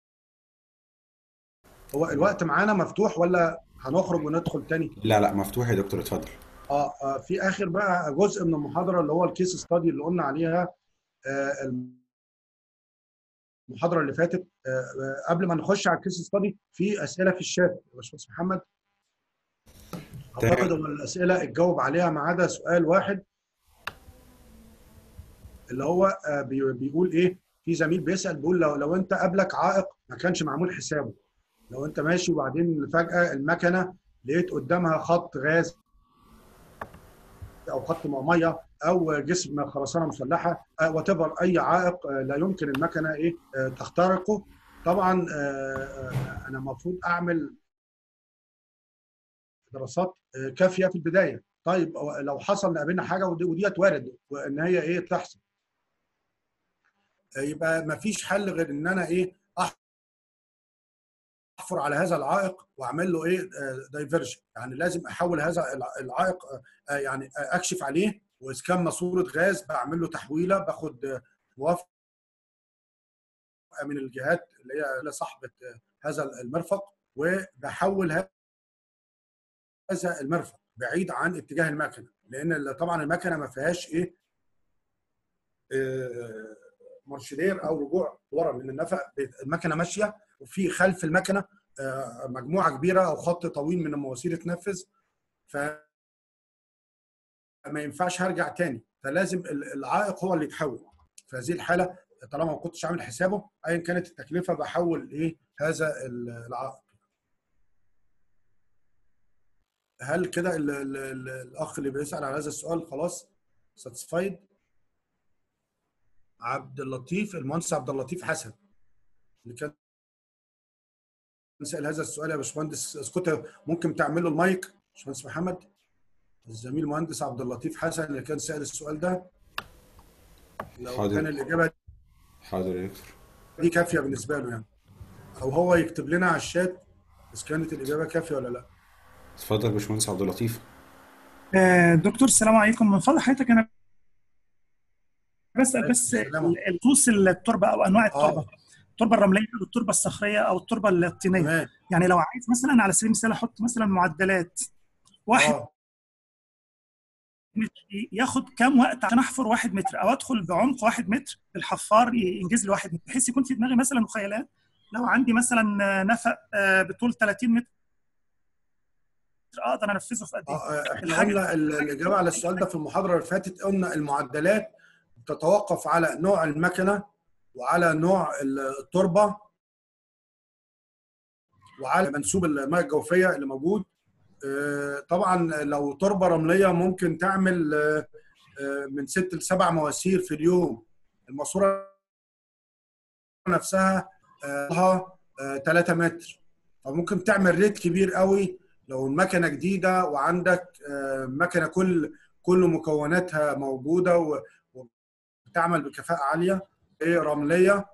Speaker 1: هو الوقت معانا مفتوح ولا هنخرج وندخل تاني؟
Speaker 3: لا لا، مفتوح يا دكتور، اتفضل.
Speaker 1: في اخر بقى جزء من المحاضره اللي هو الكيس ستادي اللي قلنا عليها المحاضره اللي فاتت. قبل ما نخش على الكيس ستادي، في اسئله في الشات يا باشمهندس محمد. اعتقد ان الاسئله اتجاوب عليها ما عدا سؤال واحد، اللي هو بيقول ايه. في زميل بيسال بيقول لو انت قابلك عائق ما كانش معمول حسابه، لو انت ماشي وبعدين فجاه المكنه لقيت قدامها خط غاز او خط ميه او جسم خرسانه مسلحه، وات ايفر، اي عائق لا يمكن المكنه ايه تخترقه. طبعا انا المفروض اعمل دراسات كافيه في البدايه. طيب لو حصل قابلنا حاجه وديت وارد وان هي ايه تحصل، يبقى ما فيش حل غير ان انا ايه احفر على هذا العائق واعمل له ايه دايفرجن. يعني لازم احول هذا العائق، يعني اكشف عليه، واذا كان ماسوره غاز بعمل له تحويله، باخد موافقه من الجهات اللي هي صاحبه هذا المرفق، وبحول هذا المرفق بعيد عن اتجاه المكنه، لان طبعا المكنه ما فيهاش ايه مارشدير او رجوع ورا من النفق. المكنه ماشيه وفي خلف المكنه مجموعه كبيره او خط طويل من المواسير تنفذ، فما ينفعش هرجع تاني، فلازم العائق هو اللي يتحول. في هذه الحاله طالما ما كنتش عامل حسابه ايا كانت التكلفه، بحول ايه هذا العائق. هل كده الاخ اللي بيسال على هذا السؤال خلاص ساتسفايد؟ عبد اللطيف، المهندس عبد اللطيف حسن اللي كان سأل هذا السؤال يا باشمهندس اسكت، ممكن تعمل له المايك باشمهندس محمد؟ الزميل المهندس عبد اللطيف حسن اللي كان سأل السؤال ده، لو
Speaker 3: حاضر.
Speaker 1: كان الإجابة
Speaker 3: حاضر يا دكتور.
Speaker 1: دي كافية بالنسبة له يعني، أو هو يكتب لنا على الشات إذا كانت الإجابة كافية ولا لا.
Speaker 3: اتفضل يا باشمهندس عبد اللطيف.
Speaker 2: دكتور السلام عليكم، من فضل حضرتك انا بسال بس الخصوص التربه او انواع التربه، التربه الرمليه او التربه الصخريه او التربه الطينيه. يعني لو عايز مثلا على سبيل المثال احط مثلا معدلات واحد متر، ياخد كام وقت عشان احفر 1 متر او ادخل بعمق 1 متر الحفار ينجز لي 1 متر، بحيث يكون في دماغي مثلا مخيلات لو عندي مثلا نفق بطول 30 متر اقدر انفذه في قد ايه؟
Speaker 1: احنا قلنا الاجابه على السؤال ده في المحاضره اللي فاتت، قلنا المعدلات تتوقف على نوع المكنه وعلى نوع التربه وعلى منسوب المياه الجوفيه اللي موجود. طبعا لو تربه رمليه ممكن تعمل من 6 ل 7 مواسير في اليوم. الماسوره نفسها لها 3 متر، فممكن تعمل ريت كبير قوي لو المكنه جديده وعندك مكنه كل مكوناتها موجوده وبتعمل بكفاءه عاليه، رمليه،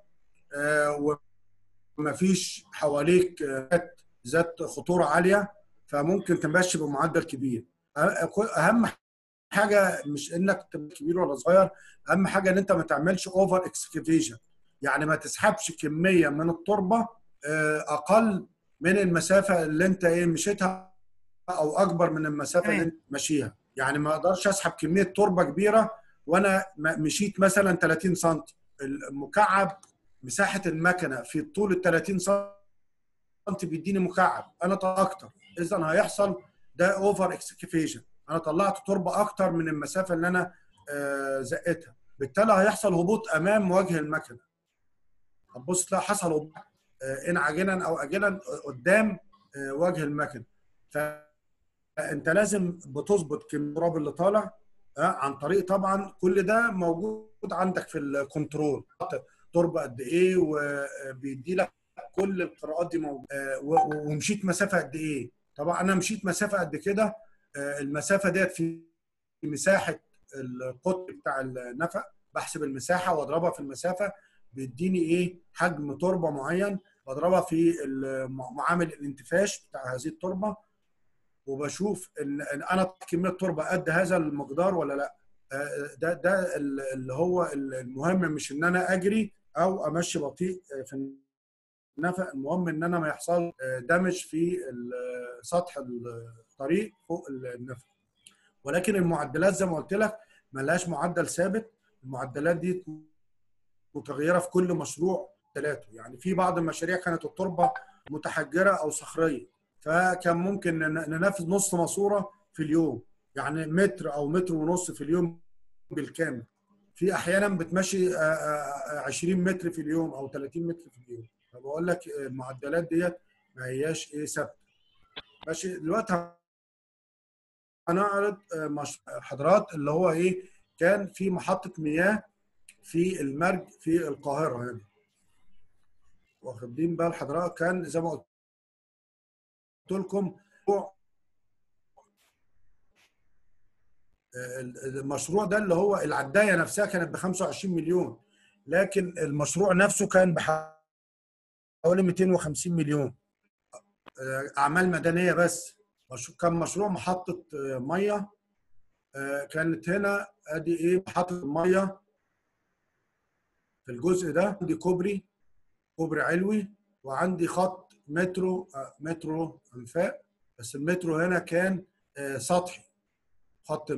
Speaker 1: ومفيش حواليك ذات خطوره عاليه، فممكن تمشي بمعدل كبير. اهم حاجه مش انك تبقى كبير ولا صغير، اهم حاجه ان انت ما تعملش اوفر اكسكافيشن، يعني ما تسحبش كميه من التربه اقل من المسافه اللي انت مشيتها او اكبر من المسافه اللي انت ماشيها. يعني ما اقدرش اسحب كميه تربه كبيره وانا مشيت مثلا 30 سم، المكعب مساحه المكنه في طول ال 30 سم بيديني مكعب انا اكتر، اذا هيحصل ده اوفر اكسكافيشن، انا طلعت تربه اكتر من المسافه اللي انا زقتها، بالتالي هيحصل هبوط امام وجه المكنه. هتبص تلاقي حصل هبوط ان عاجلا او اجلا قدام وجه المكنه. فانت لازم بتظبط كميه التراب اللي طالع عن طريق طبعا كل ده موجود عندك في الكنترول، تربه قد ايه وبيدي لك كل القراءات دي موجوده، ومشيت مسافه قد ايه. طبعا انا مشيت مسافه قد كده، المسافه ديت في مساحه القطر بتاع النفق، بحسب المساحه واضربها في المسافه بيديني حجم تربه معين، بضربها في معامل الانتفاش بتاع هذه التربه، وبشوف ان انا كميه تربه قد هذا المقدار ولا لا. ده اللي هو المهم، مش ان انا اجري او امشي بطيء في النفق. المهم ان انا ما يحصل دمج في سطح الطريق فوق النفق. ولكن المعدلات زي ما قلت لك ملهاش معدل ثابت، المعدلات دي متغيره في كل مشروع ثلاثه. يعني في بعض المشاريع كانت التربه متحجره او صخريه، فكان ممكن ننفذ نص ماسوره في اليوم، يعني متر او متر ونص في اليوم بالكامل. في احيانا بتمشي 20 متر في اليوم او 30 متر في اليوم. فبقول لك المعدلات ديت ما هياش ثابته. ماشي. دلوقتي هنعرض حضرات اللي هو كان في محطه مياه في المرج في القاهره هنا. واخدين بال حضرتك؟ كان زي ما قلت لكم المشروع ده اللي هو العدايه نفسها كانت ب 25 مليون، لكن المشروع نفسه كان بحوالي 250 مليون اعمال مدنيه بس. كان مشروع محطه ميه. كانت هنا ادي محطه الميه في الجزء ده. عندي كوبري علوي، وعندي خط مترو انفاق. بس المترو هنا كان سطحي. خط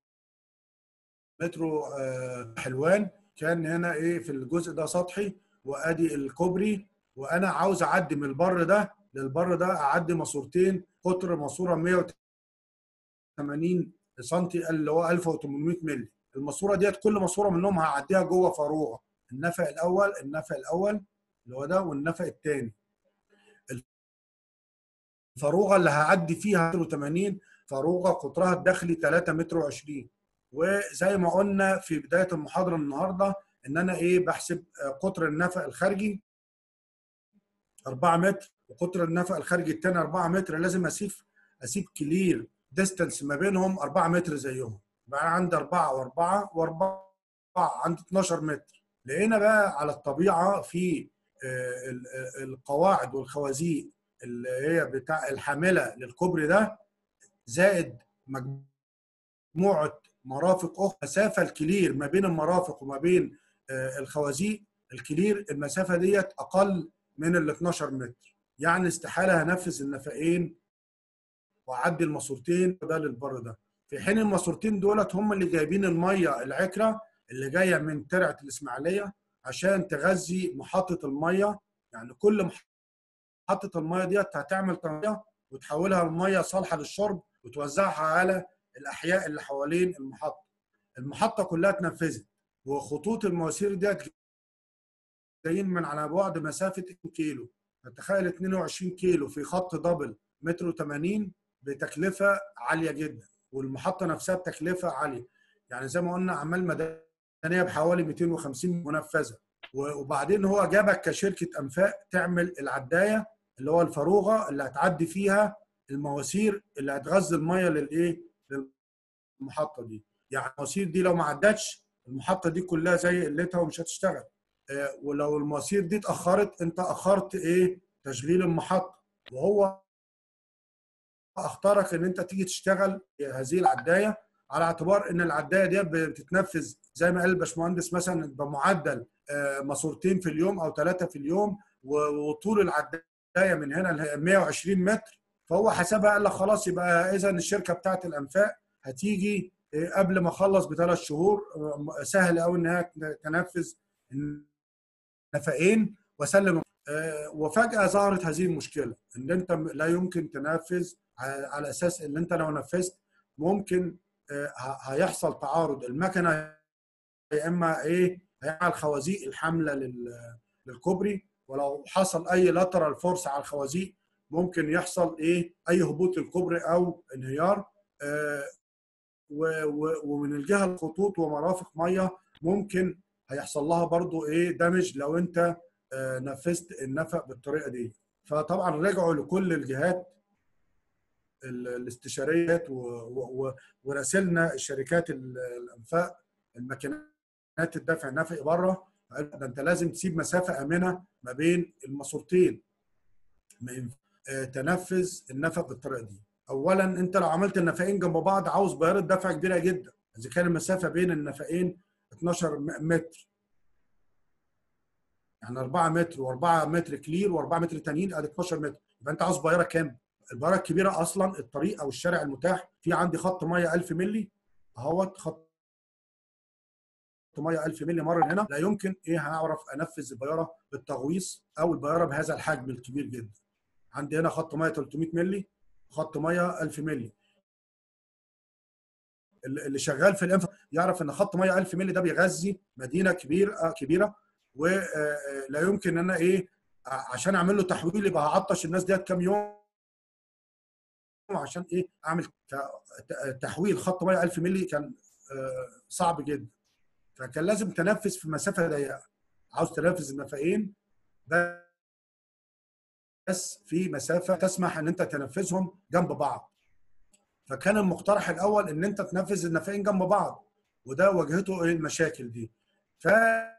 Speaker 1: مترو حلوان كان هنا في الجزء ده سطحي. وادي الكوبري، وانا عاوز اعدي من البر ده للبر ده، اعدي ماسورتين. قطر ماسوره 180 سم اللي هو 1800 مللي. الماسوره ديت كل ماسوره منهم هعديها جوه فروع. النفق الاول اللي هو ده، والنفق الثاني. الفروغه اللي هعدي فيها 80 فروغه قطرها الداخلي 3 متر و20. وزي ما قلنا في بدايه المحاضره النهارده ان انا بحسب قطر النفق الخارجي 4 متر، وقطر النفق الخارجي الثاني 4 متر. لازم اسيب كلير ديستانس ما بينهم 4 متر زيهم. بقى عندي 4 و4 و4، عندي 12 متر. لقينا بقى على الطبيعه في القواعد والخوازيق اللي هي بتاع الحامله للكوبري ده، زائد مجموعه مرافق اخرى. مسافه الكلير ما بين المرافق وما بين الخوازيق، الكلير المسافه ديت اقل من ال 12 متر. يعني استحاله هنفذ النفقين واعدي الماسورتين ده للبر ده، في حين الماسورتين دولت هم اللي جايبين الميه العكره اللي جايه من ترعه الاسماعيليه عشان تغذي محطه الميه. يعني كل محطه الميه ديت هتعمل تنقيه وتحولها لميه صالحه للشرب وتوزعها على الاحياء اللي حوالين المحطه. المحطه كلها اتنفذت، وخطوط المواسير ديت جايين من على بعد مسافه 2 كيلو. فتخيل 22 كيلو في خط دبل متر و80 بتكلفه عاليه جدا، والمحطه نفسها بتكلفه عاليه. يعني زي ما قلنا اعمال مدنيه بحوالي 250 منفذه. وبعدين هو جابك كشركه انفاق تعمل العدايه اللي هو الفروغه اللي هتعدي فيها المواسير اللي هتغذي الميه للمحطه دي. يعني المواسير دي لو ما عدتش المحطه دي كلها زي قلتها ومش هتشتغل. ولو المواسير دي اتاخرت، انت اخرت تشغيل المحطه. وهو اختارك ان انت تيجي تشتغل هذه العدايه على اعتبار ان العدايه دي بتتنفذ زي ما قال الباشمهندس مثلا بمعدل ماسورتين في اليوم او 3 في اليوم، وطول العدايه من هنا ل 120 متر. فهو حسبها قال لك خلاص يبقى اذا الشركه بتاعت الانفاق هتيجي قبل ما اخلص ب3 شهور. سهل قوي انها تنفذ نفقين وسلم. وفجاه ظهرت هذه المشكله ان انت لا يمكن تنفذ على اساس ان انت لو نفذت ممكن هيحصل تعارض. المكنه يا اما هيعمل الخوازيق الحامله للكوبري، ولو حصل اي لاترال فورس على الخوازيق ممكن يحصل اي هبوط للكوبري او انهيار. ومن الجهه الخطوط ومرافق ميه ممكن هيحصل لها برضو دمج لو انت نفذت النفق بالطريقه دي. فطبعا رجعوا لكل الجهات الاستشاريات وراسلنا الشركات الانفاق الماكينات الدفع النفقي بره. ده انت لازم تسيب مسافه امنه ما بين الماسورتين، ما تنفذ النفق بالطريقه دي. اولا انت لو عملت النفقين جنب بعض عاوز بيارة دفع كبيره جدا. اذا كان المسافه بين النفقين 12 متر، يعني 4 متر و4 متر كلير و4 متر تانيين، ادي 12 متر، يبقى انت عاوز بياره كام؟ البياره الكبيره اصلا الطريق او الشارع المتاح في عندي خط ميه 1000 مللي اهوت، خط ميه 1000 مللي مر هنا، لا يمكن هنعرف انفذ البياره بالتغويص او البياره بهذا الحجم الكبير جدا. عندي هنا خط ميه 300 مللي، خط ميه 1000 مللي. اللي شغال في الانف يعرف ان خط ميه 1000 مللي ده بيغذي مدينه كبيره، ولا يمكن ان انا عشان اعمل له تحويل يبقى هعطش الناس ديت كام يوم عشان اعمل تحويل خط ميه 1000 مللي كان صعب جدا. فكان لازم تنفذ في مسافه ضيقه، عاوز تنفذ النفقين بس في مسافه تسمح ان انت تنفذهم جنب بعض. فكان المقترح الاول ان انت تنفذ النفقين جنب بعض، وده واجهته المشاكل دي. فكان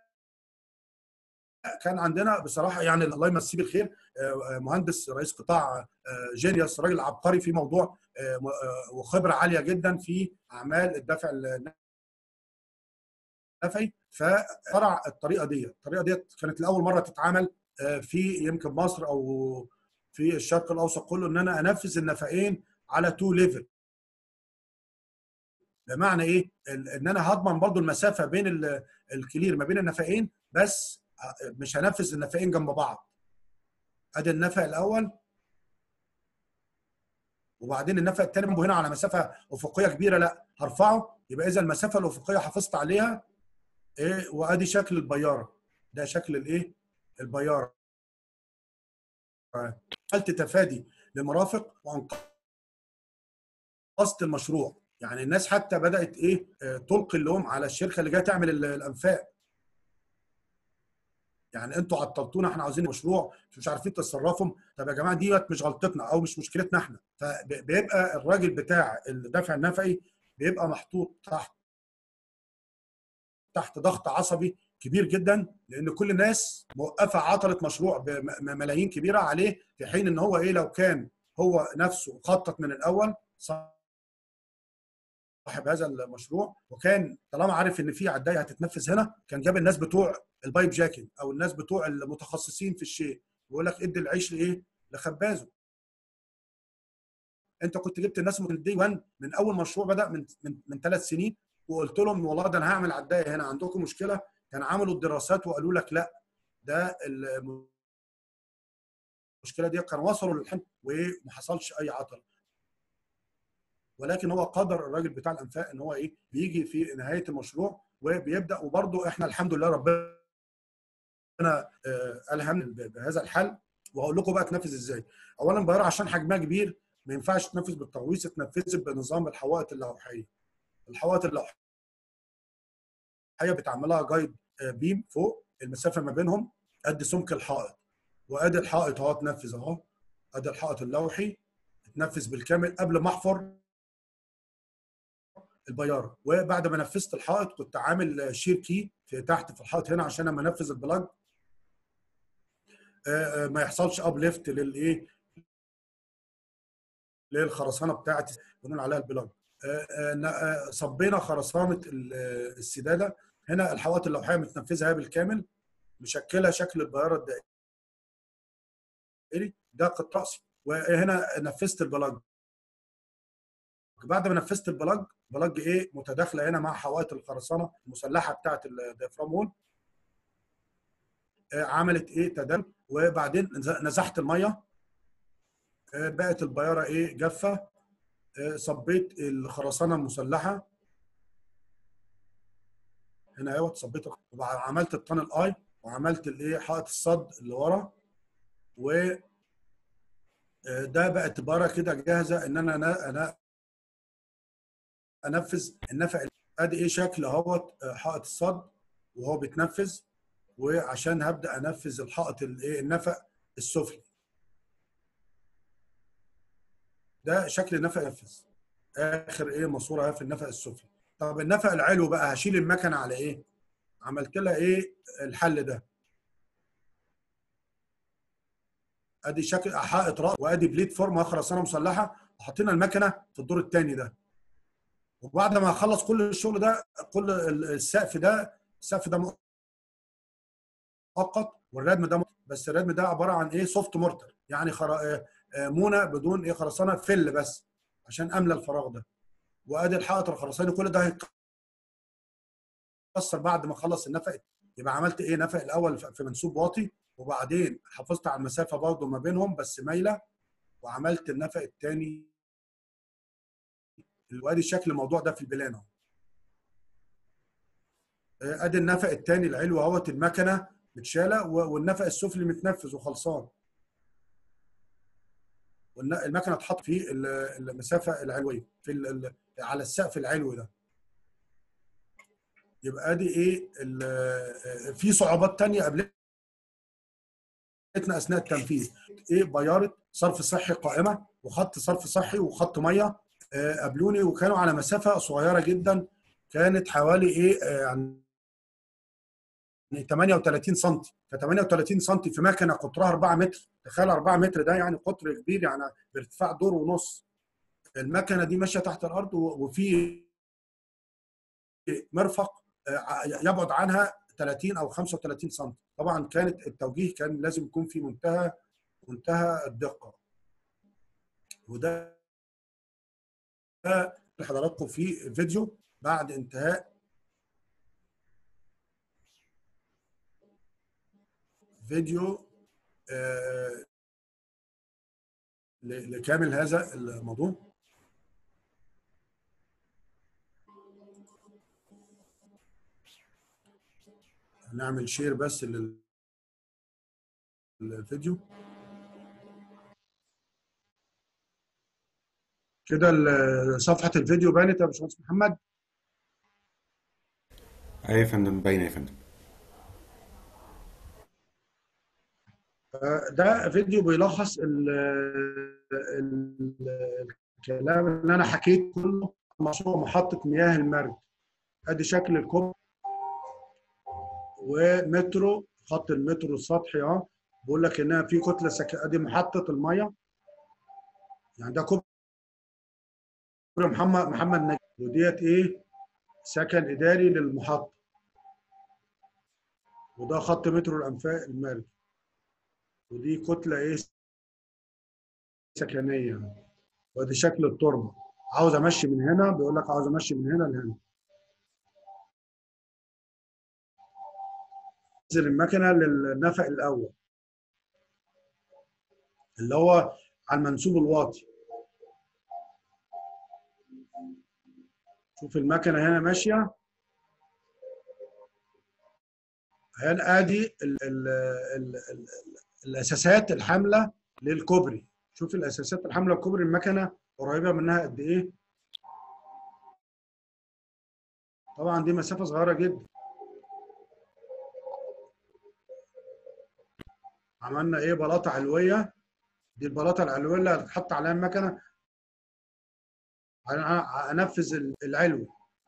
Speaker 1: عندنا بصراحه يعني الله يمسيه بالخير مهندس رئيس قطاع جينيوس، راجل عبقري في موضوع وخبره عاليه جدا في اعمال الدفع النفعي، فاخترع الطريقه دي كانت لاول مره تتعمل في يمكن مصر او في الشرق الاوسط كله، ان انا انفذ النفقين على 2 ليفل. بمعنى ايه؟ ان انا هضمن برضو المسافه بين الكلير ما بين النفقين، بس مش هنفذ النفقين جنب بعض. ادي النفق الاول، وبعدين النفق الثاني هنا على مسافه افقيه كبيره، لا هرفعه، يبقى اذا المسافه الافقيه حافظت عليها وادي شكل البياره. ده شكل البياره. عملت تفادي لمرافق وانقذت المشروع. يعني الناس حتى بدات تلقي اللوم على الشركه اللي جايه تعمل الانفاق. يعني انتوا عطلتونا، احنا عاوزين مشروع مش عارفين تتصرفوا. طب يا جماعه ديت مش غلطتنا او مش مشكلتنا احنا. فبيبقى الراجل بتاع الدفع النفعي بيبقى محطوط تحت ضغط عصبي كبير جدا، لان كل الناس موقفه عطلت مشروع بملايين كبيره عليه، في حين ان هو لو كان هو نفسه خطط من الاول صاحب هذا المشروع، وكان طالما عارف ان في عدايه هتتنفذ هنا، كان جاب الناس بتوع البايب جاكينج او الناس بتوع المتخصصين في الشيء، ويقول لك ادي العيش لخبازه. انت كنت جبت الناس من الدي 1 من اول مشروع بدا من 3 سنين، وقلت لهم والله ده انا هعمل عدايه هنا، عندكم مشكله؟ كان عملوا الدراسات وقالوا لك لا، ده المشكله دي كان وصلوا للحل وما حصلش اي عطل. ولكن هو قدر الراجل بتاع الانفاق ان هو بيجي في نهايه المشروع وبيبدا. وبرده احنا الحمد لله ربنا الهمنا بهذا الحل. وهقول لكم بقى تنفذ ازاي. اولا بيارة عشان حجمها كبير ما ينفعش تنفذ بالتغويص، تنفذ بنظام الحوائط اللوحيه. الحوائط اللوحيه بتعملها جايد بيم فوق، المسافه ما بينهم قد سمك الحائط، وادي الحائط اهو تنفذ اهو، ادي الحائط اللوحي اتنفذ بالكامل قبل ما احفر البياره. وبعد ما نفذت الحائط كنت عامل شير كي في تحت في الحائط هنا عشان لما انفذ البلاج ما يحصلش اب ليفت للخرسانه بتاعتي بنقول عليها البلاج. صبينا خرسانه السداده. هنا الحوائط اللوحيه متنفذه بالكامل، مشكله شكل البياره الدائري ده قط راسي. وهنا نفذت البلاج. بعد ما نفذت البلاج متداخله هنا مع حوائط الخرسانه المسلحه بتاعه الديافرام وول، عملت تدل. وبعدين نزحت الميه، بقت البياره جافه. صبيت الخرسانه المسلحه هنا اهوت، صبيت وعملت الطن الاي، وعملت حائط الصد اللي ورا. و ده بقت البياره كده جاهزه ان انا انفذ النفق. ادي شكل اهوت حائط الصد وهو بيتنفذ. وعشان هبدا انفذ الحائط النفق السفلي، ده شكل النفق ينفذ. اخر ماسوره في النفق السفلي. طب النفق العلوي بقى هشيل المكنه على عملت لها الحل ده. ادي شكل حائط رأس، وادي بليت فورم خرسانه مسلحه، وحطينا المكنه في الدور الثاني ده. وبعد ما اخلص كل الشغل ده، كل السقف ده مؤقت، والردم ده مؤقت. بس الردم ده عباره عن ايه؟ سوفت مورتر، يعني مونه بدون ايه، خرسانه فل بس عشان املى الفراغ ده. وادي الحائط الخرساني كل ده هيتكسر بعد ما اخلص النفق. يبقى عملت ايه؟ نفق الاول في منسوب واطي، وبعدين حافظت على المسافه برضه ما بينهم بس مايله، وعملت النفق الثاني. وادي شكل الموضوع ده في البلان اهو. ادي النفق الثاني العلوي اهوت، المكنه متشاله والنفق السفلي متنفذ وخلصان. والمكنه اتحط في المسافه العلويه على السقف العلوي ده. يبقى ادي ايه، في صعوبات ثانيه قابلتنا اثناء التنفيذ. ايه؟ بياره صرف صحي قائمه، وخط صرف صحي، وخط ميه قابلوني، وكانوا على مسافه صغيره جدا، كانت حوالي ايه يعني 38 سم. ف 38 سم في مكنه قطرها 4 متر، تخيل 4 متر ده يعني قطر كبير، يعني بارتفاع دور ونص. المكنه دي ماشيه تحت الارض، وفي مرفق يبعد عنها 30 او 35 سم. طبعا كانت التوجيه كان لازم يكون في منتهى الدقه. وده لحضراتكم في فيديو بعد انتهاء فيديو لكامل هذا الموضوع. هنعمل شير بس للفيديو كده. صفحة الفيديو بانت يا باشمهندس محمد؟
Speaker 3: ايوه يا فندم، باينه يا فندم.
Speaker 1: ده فيديو بيلخص الكلام اللي انا حكيته كله. مشروع محطة مياه المرج. ادي شكل الكوبري ومترو، خط المترو السطحي اهو. بقول لك انها في كتله ادي محطة المية، يعني ده كوبري محمد نجيب، وديت ايه؟ سكن اداري للمحطة. وده خط مترو الانفاق المرج، ودي كتله ايه؟ سكنيه. وادي شكل التربه. عاوز امشي من هنا، بيقول لك عاوز امشي من هنا لهنا. انزل المكنه للنفق الاول اللي هو على المنسوب الواطي. شوف المكنه هنا ماشيه. هنا ادي الاساسات الحامله للكوبري. شوف الاساسات الحامله للكوبري، المكنه قريبه منها قد ايه. طبعا دي مسافه صغيره جدا. عملنا ايه؟ بلاطه علويه. دي البلاطه العلويه اللي هتتحط عليها المكنه. انفذ العلوي.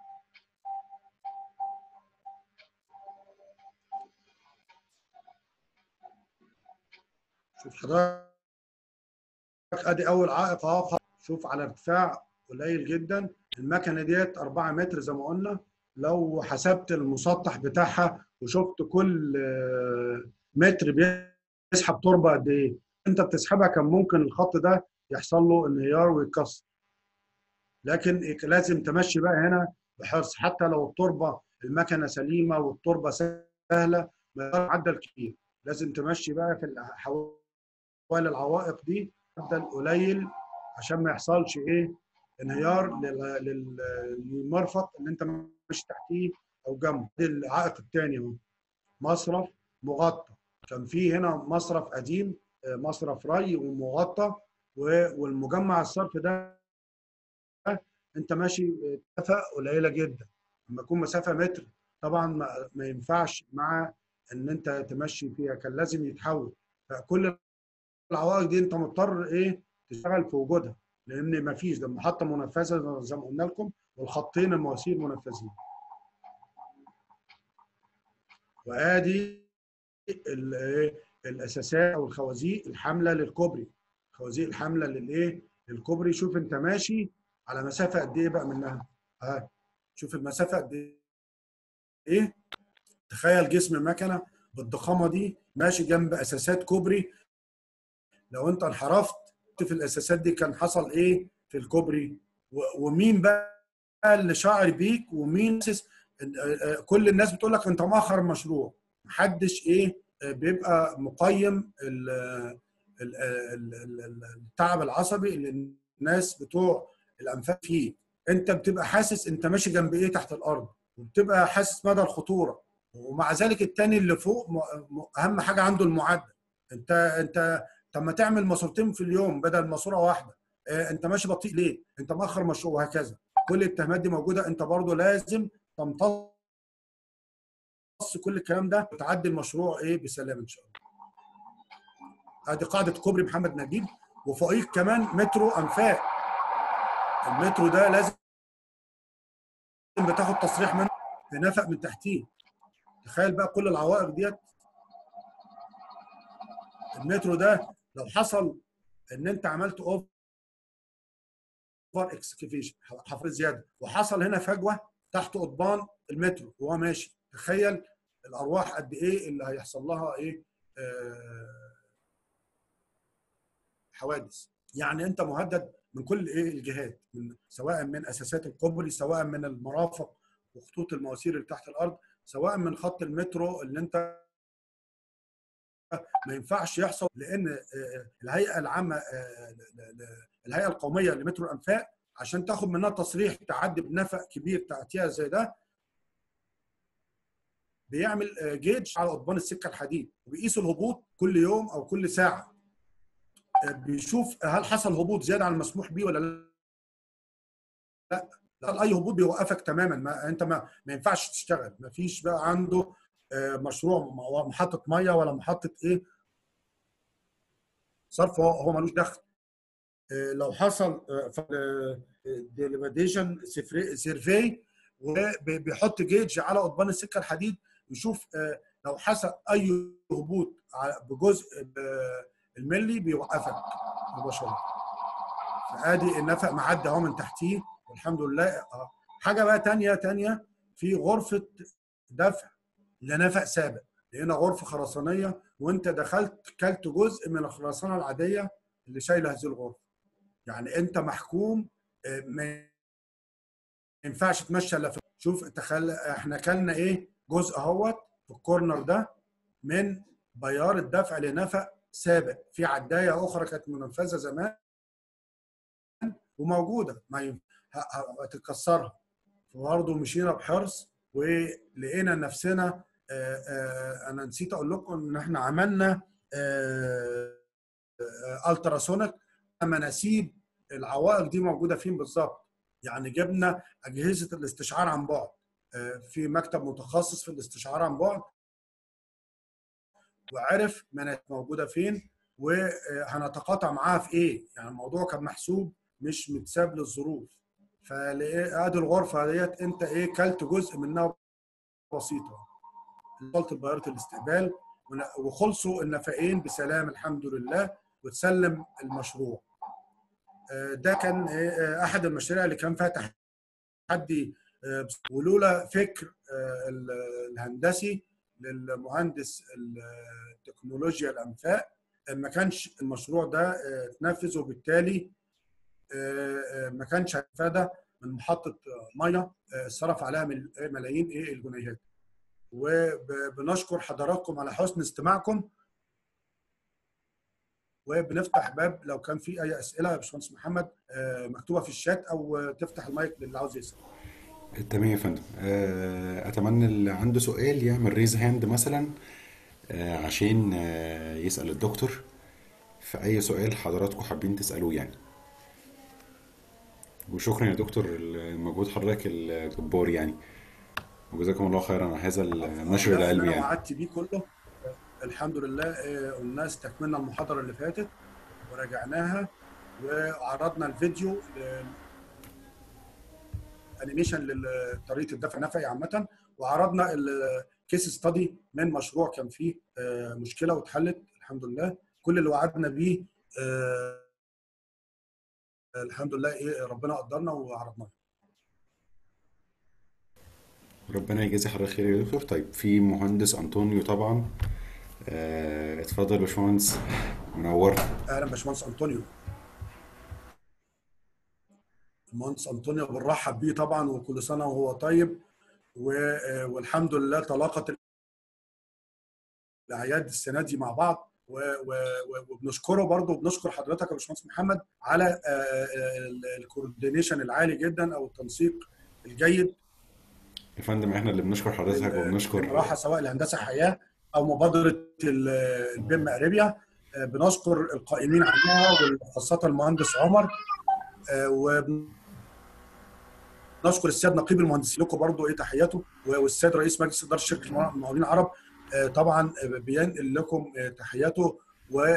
Speaker 1: شوف حضرتك، ادي اول عائق اهو. شوف على ارتفاع قليل جدا. المكنه ديت 4 متر زي ما قلنا. لو حسبت المسطح بتاعها وشفت كل متر بيسحب تربه قد ايه، انت بتسحبها، كان ممكن الخط ده يحصل له انهيار ويتكسر. لكن لازم تمشي بقى هنا بحرص، حتى لو التربه المكنه سليمه والتربه سهله معدل كبير، لازم تمشي بقى في حوالي العوائق دي معدل قليل عشان ما يحصلش ايه؟ انهيار للمرفق اللي انت ماشي تحتيه او جنبه. العائق الثاني اهو، مصرف مغطى. كان في هنا مصرف قديم، مصرف ري ومغطى، والمجمع الصرف ده انت ماشي مسافه قليله جدا. لما يكون مسافه متر طبعا ما ينفعش مع ان انت تمشي فيها، كان لازم يتحول. فكل العوائق دي انت مضطر ايه؟ تشتغل في وجودها، لان ما فيش، ده محطه منفذه زي ما قلنا لكم، والخطين المواسير منفذين. وادي الاساسات او الخوازيق الحامله للكوبري. الخوازيق الحامله للايه؟ للكوبري. شوف انت ماشي على مسافه قد ايه بقى منها. شوف المسافه قد ايه. تخيل جسم مكنه بالضخامه دي ماشي جنب اساسات كوبري. لو انت انحرفت في الاساسات دي كان حصل ايه في الكوبري؟ ومين بقى اللي شاعر بيك ومين كل الناس بتقول لك انت مؤخر المشروع. محدش ايه بيبقى مقيم التعب العصبي اللي الناس بتوع الانفاق فيه. انت بتبقى حاسس انت ماشي جنب ايه تحت الارض، وبتبقى حاسس مدى الخطوره. ومع ذلك التاني اللي فوق اهم حاجه عنده المعدل. انت طب ما تعمل ماسورتين في اليوم بدل ماسوره واحده. انت ماشي بطيء ليه؟ انت مؤخر مشروع، وهكذا. كل التهمات دي موجوده. انت برضو لازم تمتص كل الكلام ده وتعدي المشروع ايه بسلام ان شاء الله. ادي قاعده كوبري محمد نجيب، وفوقيه كمان مترو انفاق. المترو ده لازم بتاخد تصريح منه بنفق من تحتيه. تخيل بقى كل العوائق ديت. المترو ده لو حصل ان انت عملت اوفر اكسكيفيشن، حفر زياده، وحصل هنا فجوه تحت قضبان المترو وهو ماشي، تخيل الارواح قد ايه اللي هيحصل لها ايه حوادث. يعني انت مهدد من كل ايه الجهات، من سواء من اساسات الكوبري، سواء من المرافق وخطوط المواسير اللي تحت الارض، سواء من خط المترو اللي انت ما ينفعش يحصل. لان الهيئه العامه الهيئه القوميه لمترو الانفاق عشان تاخد منها تصريح تعدي بنفق كبير تعطيها زي ده، بيعمل جيج على قضبان السكه الحديد وبيقيس الهبوط كل يوم او كل ساعه. بيشوف هل حصل هبوط زياده عن المسموح به ولا لا. اي هبوط بيوقفك تماما. انت ما ينفعش تشتغل. ما فيش بقى عنده مشروع محطه ميه ولا محطه ايه صرف، هو ملوش دخل. لو حصل ديليفيديشن سيرفي وبيحط جيج على قضبان السكه الحديد، يشوف لو حصل اي هبوط بجزء الملي بيوقفك مباشره. فادي النفق معدي اهو من تحتيه والحمد لله. حاجه بقى تانية في غرفه دفع لنفق سابق. لقينا غرفه خرسانيه وانت دخلت كلت جزء من الخرسانه العاديه اللي شايله هذه الغرفه. يعني انت محكوم ما ينفعش تمشي الا. شوف تخيل احنا كلنا ايه جزء اهوت في الكورنر ده من بيار الدفع لنفق سابق في عدايه اخرى كانت منفذه زمان وموجوده ما هتكسرها. فبرضه مشينا بحرص ولقينا نفسنا انا نسيت اقول لكم ان احنا عملنا التراسونيك مناسيب العوائق دي موجوده فين بالظبط. يعني جبنا اجهزه الاستشعار عن بعد في مكتب متخصص في الاستشعار عن بعد، وعرف مناطق موجوده فين وهنتقاطع معاها في ايه. يعني الموضوع كان محسوب مش متساب للظروف. فادي الغرفه ديت انت ايه كلت جزء منها بسيطه. وصلت لبياره الاستقبال وخلصوا النفقين بسلام الحمد لله وتسلم المشروع. ده كان احد المشاريع اللي كان فيها تحدي. ولولا فكر الهندسي للمهندس التكنولوجيا الانفاق ما كانش المشروع ده اتنفذ، وبالتالي ما كانش هيستفاد من محطه ميه صرف عليها ملايين الجنيهات. وبنشكر حضراتكم على حسن استماعكم، وبنفتح باب لو كان في اي اسئله يا باشمهندس محمد مكتوبه في الشات، او تفتح المايك للي عاوز يسال.
Speaker 3: تمام يا فندم. اتمنى اللي عنده سؤال يعمل ريز هاند مثلا عشان يسال الدكتور في اي سؤال حضراتكم حابين تسالوه يعني. وشكرا يا دكتور لمجهود حضرتك الجبار يعني، وجزاكم الله خيرا على هذا النشر العلمي
Speaker 1: انا
Speaker 3: يعني.
Speaker 1: وعدت بيه كله الحمد لله. قلنا استكملنا المحاضره اللي فاتت وراجعناها وعرضنا الفيديو انيميشن لطريقه الدفع النفقي عامه، وعرضنا الكيس ستادي من مشروع كان فيه مشكله واتحلت الحمد لله. كل اللي وعدنا بيه الحمد لله ربنا قدرنا وعرضناه.
Speaker 3: ربنا يجازي حضرتك خير يا دكتور. طيب في مهندس أنطونيو طبعا. اتفضل يا باشمهندس، منور.
Speaker 1: اهلا باشمهندس انطونيو. المهندس انطونيو بنرحب بيه طبعا، وكل سنه وهو طيب. والحمد لله تلاقت الاعياد السنه دي مع بعض، وبنشكره برضه، وبنشكر حضرتك يا باشمهندس محمد على الكوردينيشن العالي جدا او التنسيق الجيد
Speaker 3: يا فندم احنا اللي بنشكر حضرتك وبنشكر
Speaker 1: المراحه، سواء الهندسه حياه او مبادره البيم اريبيا. بنشكر القائمين عليها وخاصه المهندس عمر، ونشكر السيد نقيب المهندسين لكم برضه تحياته، والسيد رئيس مجلس اداره شركه المقاولين العرب طبعا بينقل لكم تحياته، و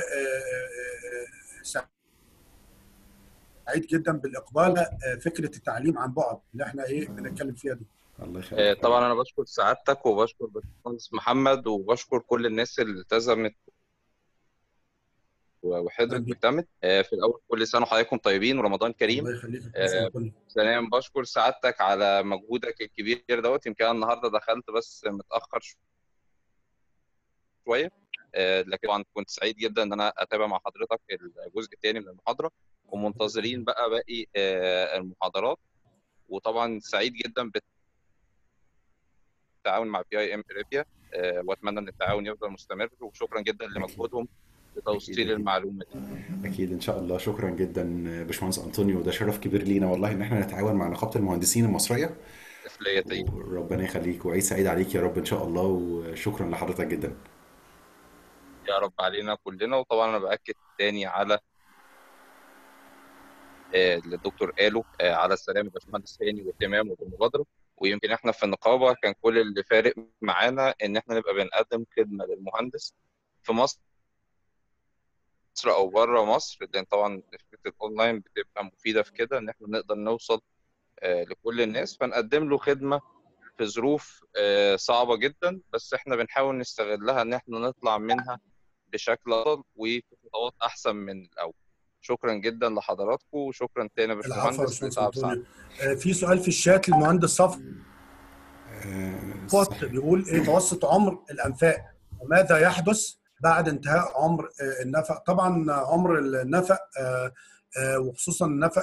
Speaker 1: سعيد جدا بالاقبال فكره التعليم عن بعد اللي احنا بنتكلم فيها دي.
Speaker 3: الله يخليك.
Speaker 4: طبعا انا بشكر سعادتك وبشكر باشمهندس محمد وبشكر كل الناس اللي التزمت وحضرت واهتمت. في الاول كل سنه وحضراتكم طيبين ورمضان كريم.
Speaker 1: الله يخليك.
Speaker 4: ثانيا بشكر سعادتك على مجهودك الكبير دوت. يمكن النهارده دخلت بس متاخر شويه، لكن طبعا كنت سعيد جدا ان انا اتابع مع حضرتك الجزء الثاني من المحاضره، ومنتظرين بقى باقي المحاضرات. وطبعا سعيد جدا بالتعاون مع PIM اريبيا، واتمنى ان التعاون يفضل مستمر، وشكرا جدا لمجهودهم لتوصيل المعلومه دي.
Speaker 3: اكيد ان شاء الله. شكرا جدا باشمهندس انطونيو، ده شرف كبير لينا والله ان احنا نتعاون مع نقابه المهندسين المصريه. ربنا يخليك وعيد سعيد عليك يا رب ان شاء الله، وشكرا لحضرتك جدا.
Speaker 4: يا رب علينا كلنا. وطبعا انا باكد تاني على اللي الدكتور قاله على السلام باشمهندس هاني واهتمامه بالمبادره. ويمكن احنا في النقابه كان كل اللي فارق معانا ان احنا نبقى بنقدم خدمه للمهندس في مصر او بره مصر، لان طبعا فكره الاونلاين بتبقى مفيده في كده، ان احنا نقدر نوصل لكل الناس، فنقدم له خدمه في ظروف صعبه جدا، بس احنا بنحاول نستغلها ان احنا نطلع منها بشكل افضل وفي خطوات احسن من الاول. شكرا جدا لحضراتكم، وشكرا تاني يا باشمهندس لتعب سعادتك.
Speaker 1: في سؤال في الشات للمهندس صفوت بيقول متوسط عمر الانفاق وماذا يحدث بعد انتهاء عمر النفق؟ طبعا عمر النفق وخصوصا النفق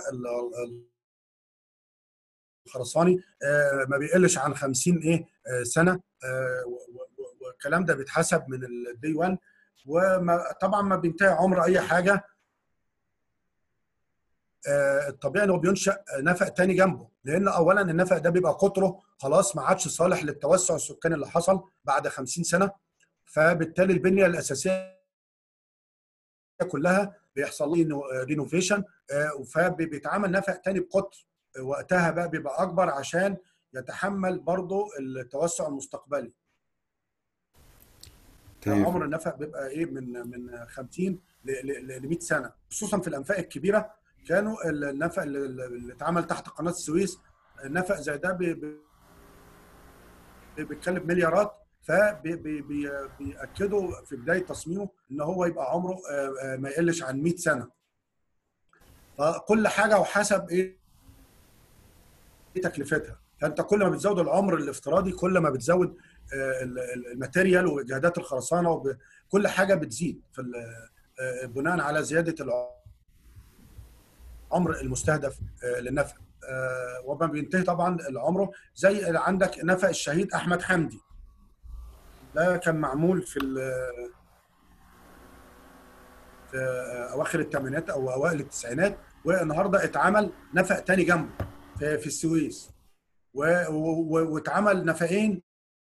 Speaker 1: الخرساني ما بيقلش عن 50 سنه، والكلام ده بيتحسب من الدي 1. وطبعا ما بينتهي عمر اي حاجه الطبيعي انه بينشا نفق تاني جنبه، لان اولا النفق ده بيبقى قطره خلاص ما عادش صالح للتوسع السكاني اللي حصل بعد 50 سنه، فبالتالي البنيه الاساسيه كلها بيحصل له رينوفيشن، فبيتعمل نفق تاني بقطر وقتها بقى بيبقى اكبر عشان يتحمل برضه التوسع المستقبلي. عمر النفق بيبقى من 50 ل 100 سنه، خصوصا في الانفاق الكبيره. كانوا النفق اللي اتعمل تحت قناه السويس، النفق زي ده بيتكلف مليارات، فبيأكدوا في بدايه تصميمه ان هو يبقى عمره ما يقلش عن 100 سنه. فكل حاجه وحسب تكلفتها، فانت كل ما بتزود العمر الافتراضي كل ما بتزود الماتيريال واجهادات الخرسانه وكل حاجه بتزيد في بناء على زياده العمر المستهدف للنفق. وما بينتهي طبعا العمر زي عندك نفق الشهيد احمد حمدي، ده كان معمول في اواخر الثمانينات او اوائل التسعينات، والنهارده اتعمل نفق تاني جنبه في السويس، واتعمل نفقين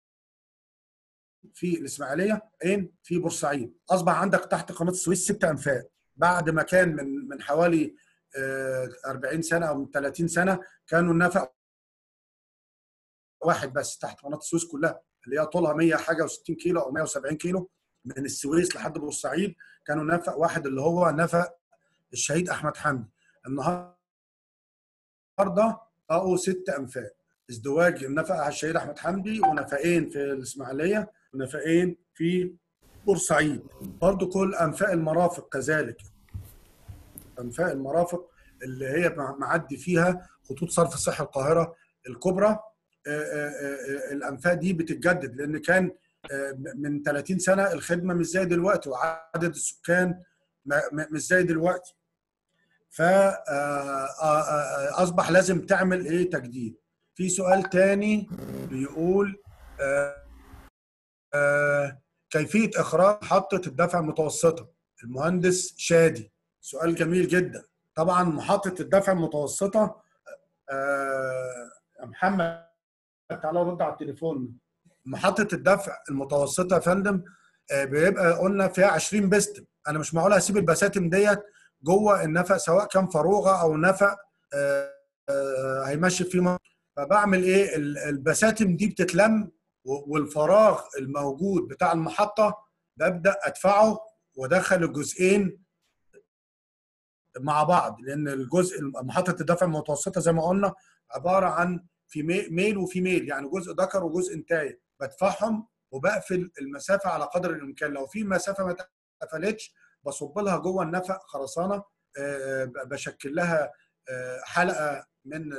Speaker 1: في الاسماعيليه، في بورسعيد. اصبح عندك تحت قناه السويس 6 انفاق، بعد ما كان من حوالي 40 سنه او من 30 سنه كانوا النفق واحد بس تحت قناه السويس كلها، اللي هي طولها 100 حاجه و60 كيلو او 170 كيلو من السويس لحد بورسعيد، كانوا نفق واحد اللي هو نفق الشهيد احمد حمدي. النهارده بقوا 6 انفاق، ازدواج النفق على الشهيد احمد حمدي، ونفقين في الاسماعيليه، ونفقين في بورسعيد. برضو كل انفاق المرافق كذلك، انفاق المرافق اللي هي معدي فيها خطوط صرف صحي القاهره الكبرى، الانفاق دي بتتجدد، لان كان من 30 سنه الخدمه مش زي دلوقتي، وعدد السكان مش زي دلوقتي، فاصبح لازم تعمل ايه تجديد. في سؤال تاني بيقول كيفيه اخراج محطه الدفع المتوسطه، المهندس شادي. سؤال جميل جدا. طبعا محطه الدفع المتوسطه يا محمد تعالى رد على التليفون. محطه الدفع المتوسطه يا فندم بيبقى قلنا فيها 20 بستم. انا مش معقول اسيب البساتم ديت جوه النفق، سواء كان فروغه او نفق هيمشي فيه. فبعمل ايه؟ البساتم دي بتتلم، والفراغ الموجود بتاع المحطه ببدا ادفعه وادخل الجزئين مع بعض، لان الجزء محطه الدفع المتوسطه زي ما قلنا عباره عن في ميل وفي ميل، يعني جزء ذكر وجزء انتايه، بدفعهم وبقفل المسافه على قدر الامكان. لو في مسافه ما اتقفلتش بصب لها جوه النفق خرسانه، بشكل لها حلقه من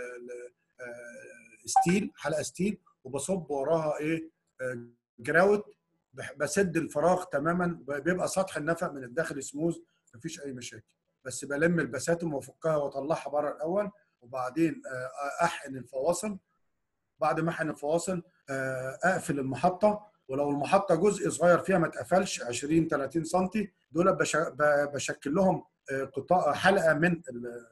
Speaker 1: ستيل، حلقه ستيل، وبصب وراها ايه جراوت، بسد الفراغ تماما، بيبقى سطح النفق من الداخل سموث، مفيش اي مشاكل. بس بلم البساتم وافكها واطلعها بره الاول، وبعدين احقن الفواصل. بعد ما احقن الفواصل اقفل المحطه، ولو المحطه جزء صغير فيها ما اتقفلش 20 30 سم، دول بشكل لهم قطاع حلقه من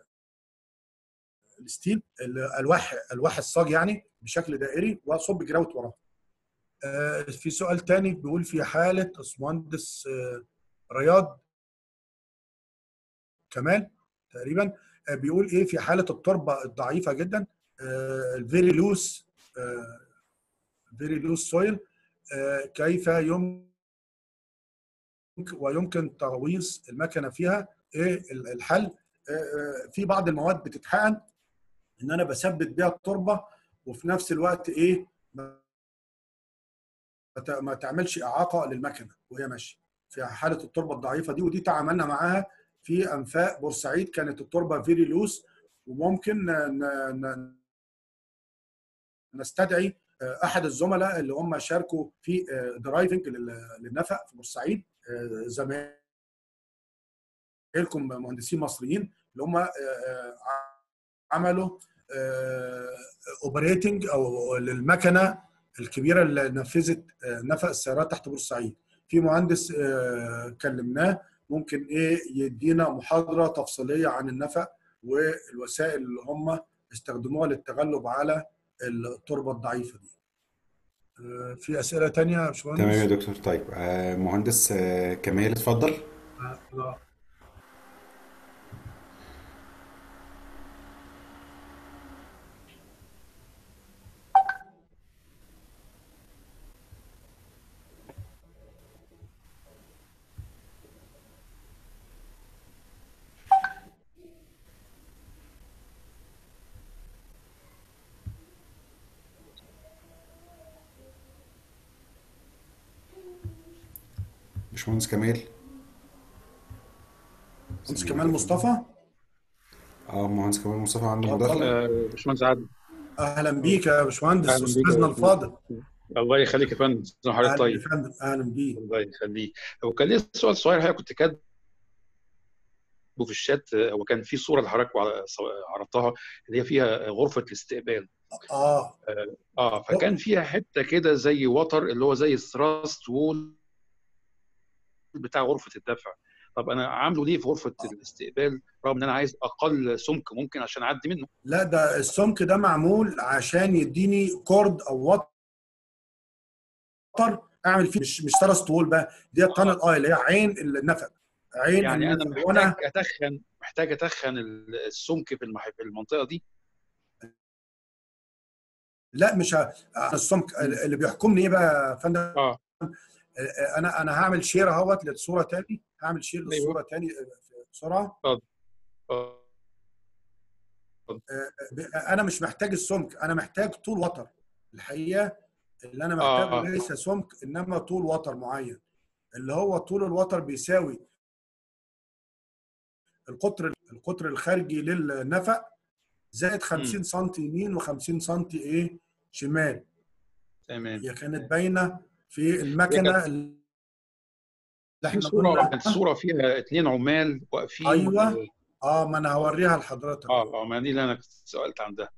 Speaker 1: الستيل، الواح الصاج يعني بشكل دائري، واصب جراوت وراها. في سؤال تاني بيقول في حاله باشمهندس رياض كمال تقريبا، بيقول ايه في حاله التربه الضعيفه جدا، الفيري لوس سويل، كيف يمكن تغويص المكنه فيها؟ ايه الحل؟ في بعض المواد بتتحقن ان انا بثبت بيها التربه، وفي نفس الوقت ايه ما تعملش اعاقه للمكنه وهي ماشيه في حاله التربه الضعيفه دي. ودي تعاملنا معاها في انفاق بورسعيد، كانت التربه فيري لوس، وممكن نستدعي احد الزملاء اللي هم شاركوا في درايفنج للنفق في بورسعيد، زمايلكم مهندسين مصريين اللي هم عملوا اوبريتنج او للمكنه الكبيره اللي نفذت نفق السيارات تحت بورسعيد. في مهندس كلمناه ممكن ايه يدينا محاضره تفصيليه عن النفق والوسائل اللي هم استخدموها للتغلب على التربه الضعيفه دي. في اسئله ثانيه يا باشمهندس؟
Speaker 3: تمام يا دكتور. طيب مهندس كمال اتفضل. باشمهندس كمال.
Speaker 1: مهندس كمال مصطفى.
Speaker 3: مهندس كمال مصطفى عنده مداخله.
Speaker 5: باشمهندس عادل،
Speaker 1: اهلا بيك يا باشمهندس،
Speaker 5: اهلا بيك
Speaker 1: استاذنا الفاضل.
Speaker 5: الله يخليك يا فندم، حضرتك
Speaker 1: اهلا
Speaker 5: طيب.
Speaker 1: يا فندم، اهلا بيك.
Speaker 5: الله يخليك. هو كان لي سؤال صغير حضرتك كنت كاتبه في الشات، هو كان في صوره لحضرتك عرضتها اللي هي فيها غرفه الاستقبال. فكان فيها حته كده زي وتر، اللي هو زي الثراست وول بتاع غرفه الدفع. طب انا عامله ليه في غرفه الاستقبال رغم ان انا عايز اقل سمك ممكن عشان اعدي منه؟
Speaker 1: لا، ده السمك ده معمول عشان يديني كورد او وتر اعمل فيه، مش ثراست وول بقى، دي طنل اللي هي عين النفق، عين
Speaker 5: يعني انا
Speaker 1: النفق.
Speaker 5: محتاج اتخن السمك في المنطقه دي.
Speaker 1: لا مش السمك اللي بيحكمني ايه بقى يا فندم؟ انا هعمل شير اهوت للصوره تاني، هعمل شير للصوره تاني بسرعه. انا مش محتاج السمك، انا محتاج طول وتر. الحقيقه اللي انا محتاجه ليس سمك انما طول وتر معين. اللي هو طول الوتر بيساوي القطر الخارجي للنفق زائد 50 سم يمين و50 سم ايه شمال.
Speaker 5: تمام.
Speaker 1: هي كانت باينه في المكنه اللي
Speaker 5: في
Speaker 1: احنا
Speaker 5: صوره،
Speaker 1: قلنا.
Speaker 5: كانت صوره فيها 2 عمال واقفين.
Speaker 1: ايوه ما انا هوريها لحضرتك.
Speaker 5: ما دي اللي انا سالت عندها.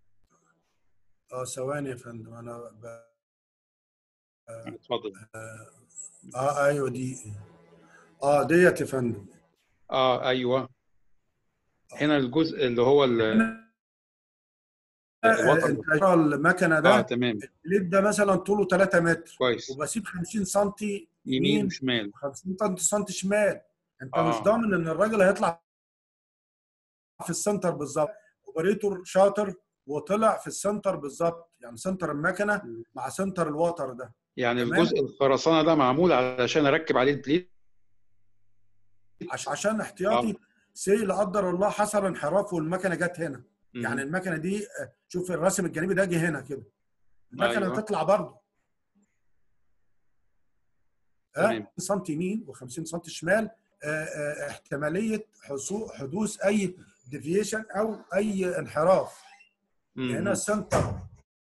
Speaker 1: ثواني يا فندم انا
Speaker 5: اتفضل.
Speaker 1: ايوه دي ديت يا فندم.
Speaker 5: ايوه هنا الجزء اللي هو الوتر.
Speaker 1: المكنه ده
Speaker 5: تمام.
Speaker 1: البليت ده مثلا طوله 3 متر
Speaker 5: كويس.
Speaker 1: وبسيب 50 سم
Speaker 5: يمين وشمال،
Speaker 1: 50 سم شمال. انت مش ضامن ان الراجل هيطلع في السنتر بالظبط. اوبريتور شاطر وطلع في السنتر بالظبط، يعني سنتر المكنه مع سنتر الوتر ده.
Speaker 5: يعني الجزء الخرسانه ده معمول علشان اركب عليه البليت،
Speaker 1: عشان احتياطي سي لا قدر الله حصل انحراف والمكنه جت هنا. يعني المكنه دي شوف الرسم الجانبي ده جه هنا كده، المكنه هتطلع برضه 50 سم يمين و50 سم شمال. احتماليه حدوث اي ديفيشن او اي انحراف. هنا السنتر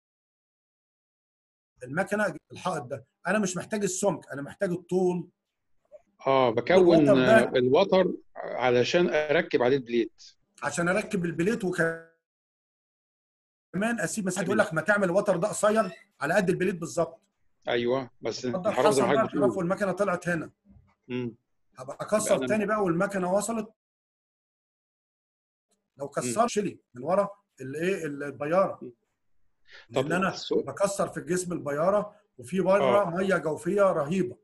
Speaker 1: المكنه الحائط ده انا مش محتاج السمك، انا محتاج الطول.
Speaker 5: بكون الوتر علشان اركب عليه البليت،
Speaker 1: عشان اركب البليت. وكمان اسيب مساحه. يقول لك ما تعمل الوتر ده قصير على قد البليت بالظبط.
Speaker 5: ايوه بس
Speaker 1: الانحراف زي ما حضرتك بتقول والمكنه طلعت هنا. هبقى اكسر تاني بقى والمكنه وصلت. لو كسر شيلي من ورا البياره. لان انا بكسر في الجسم البياره وفي بره ميه جوفيه رهيبه.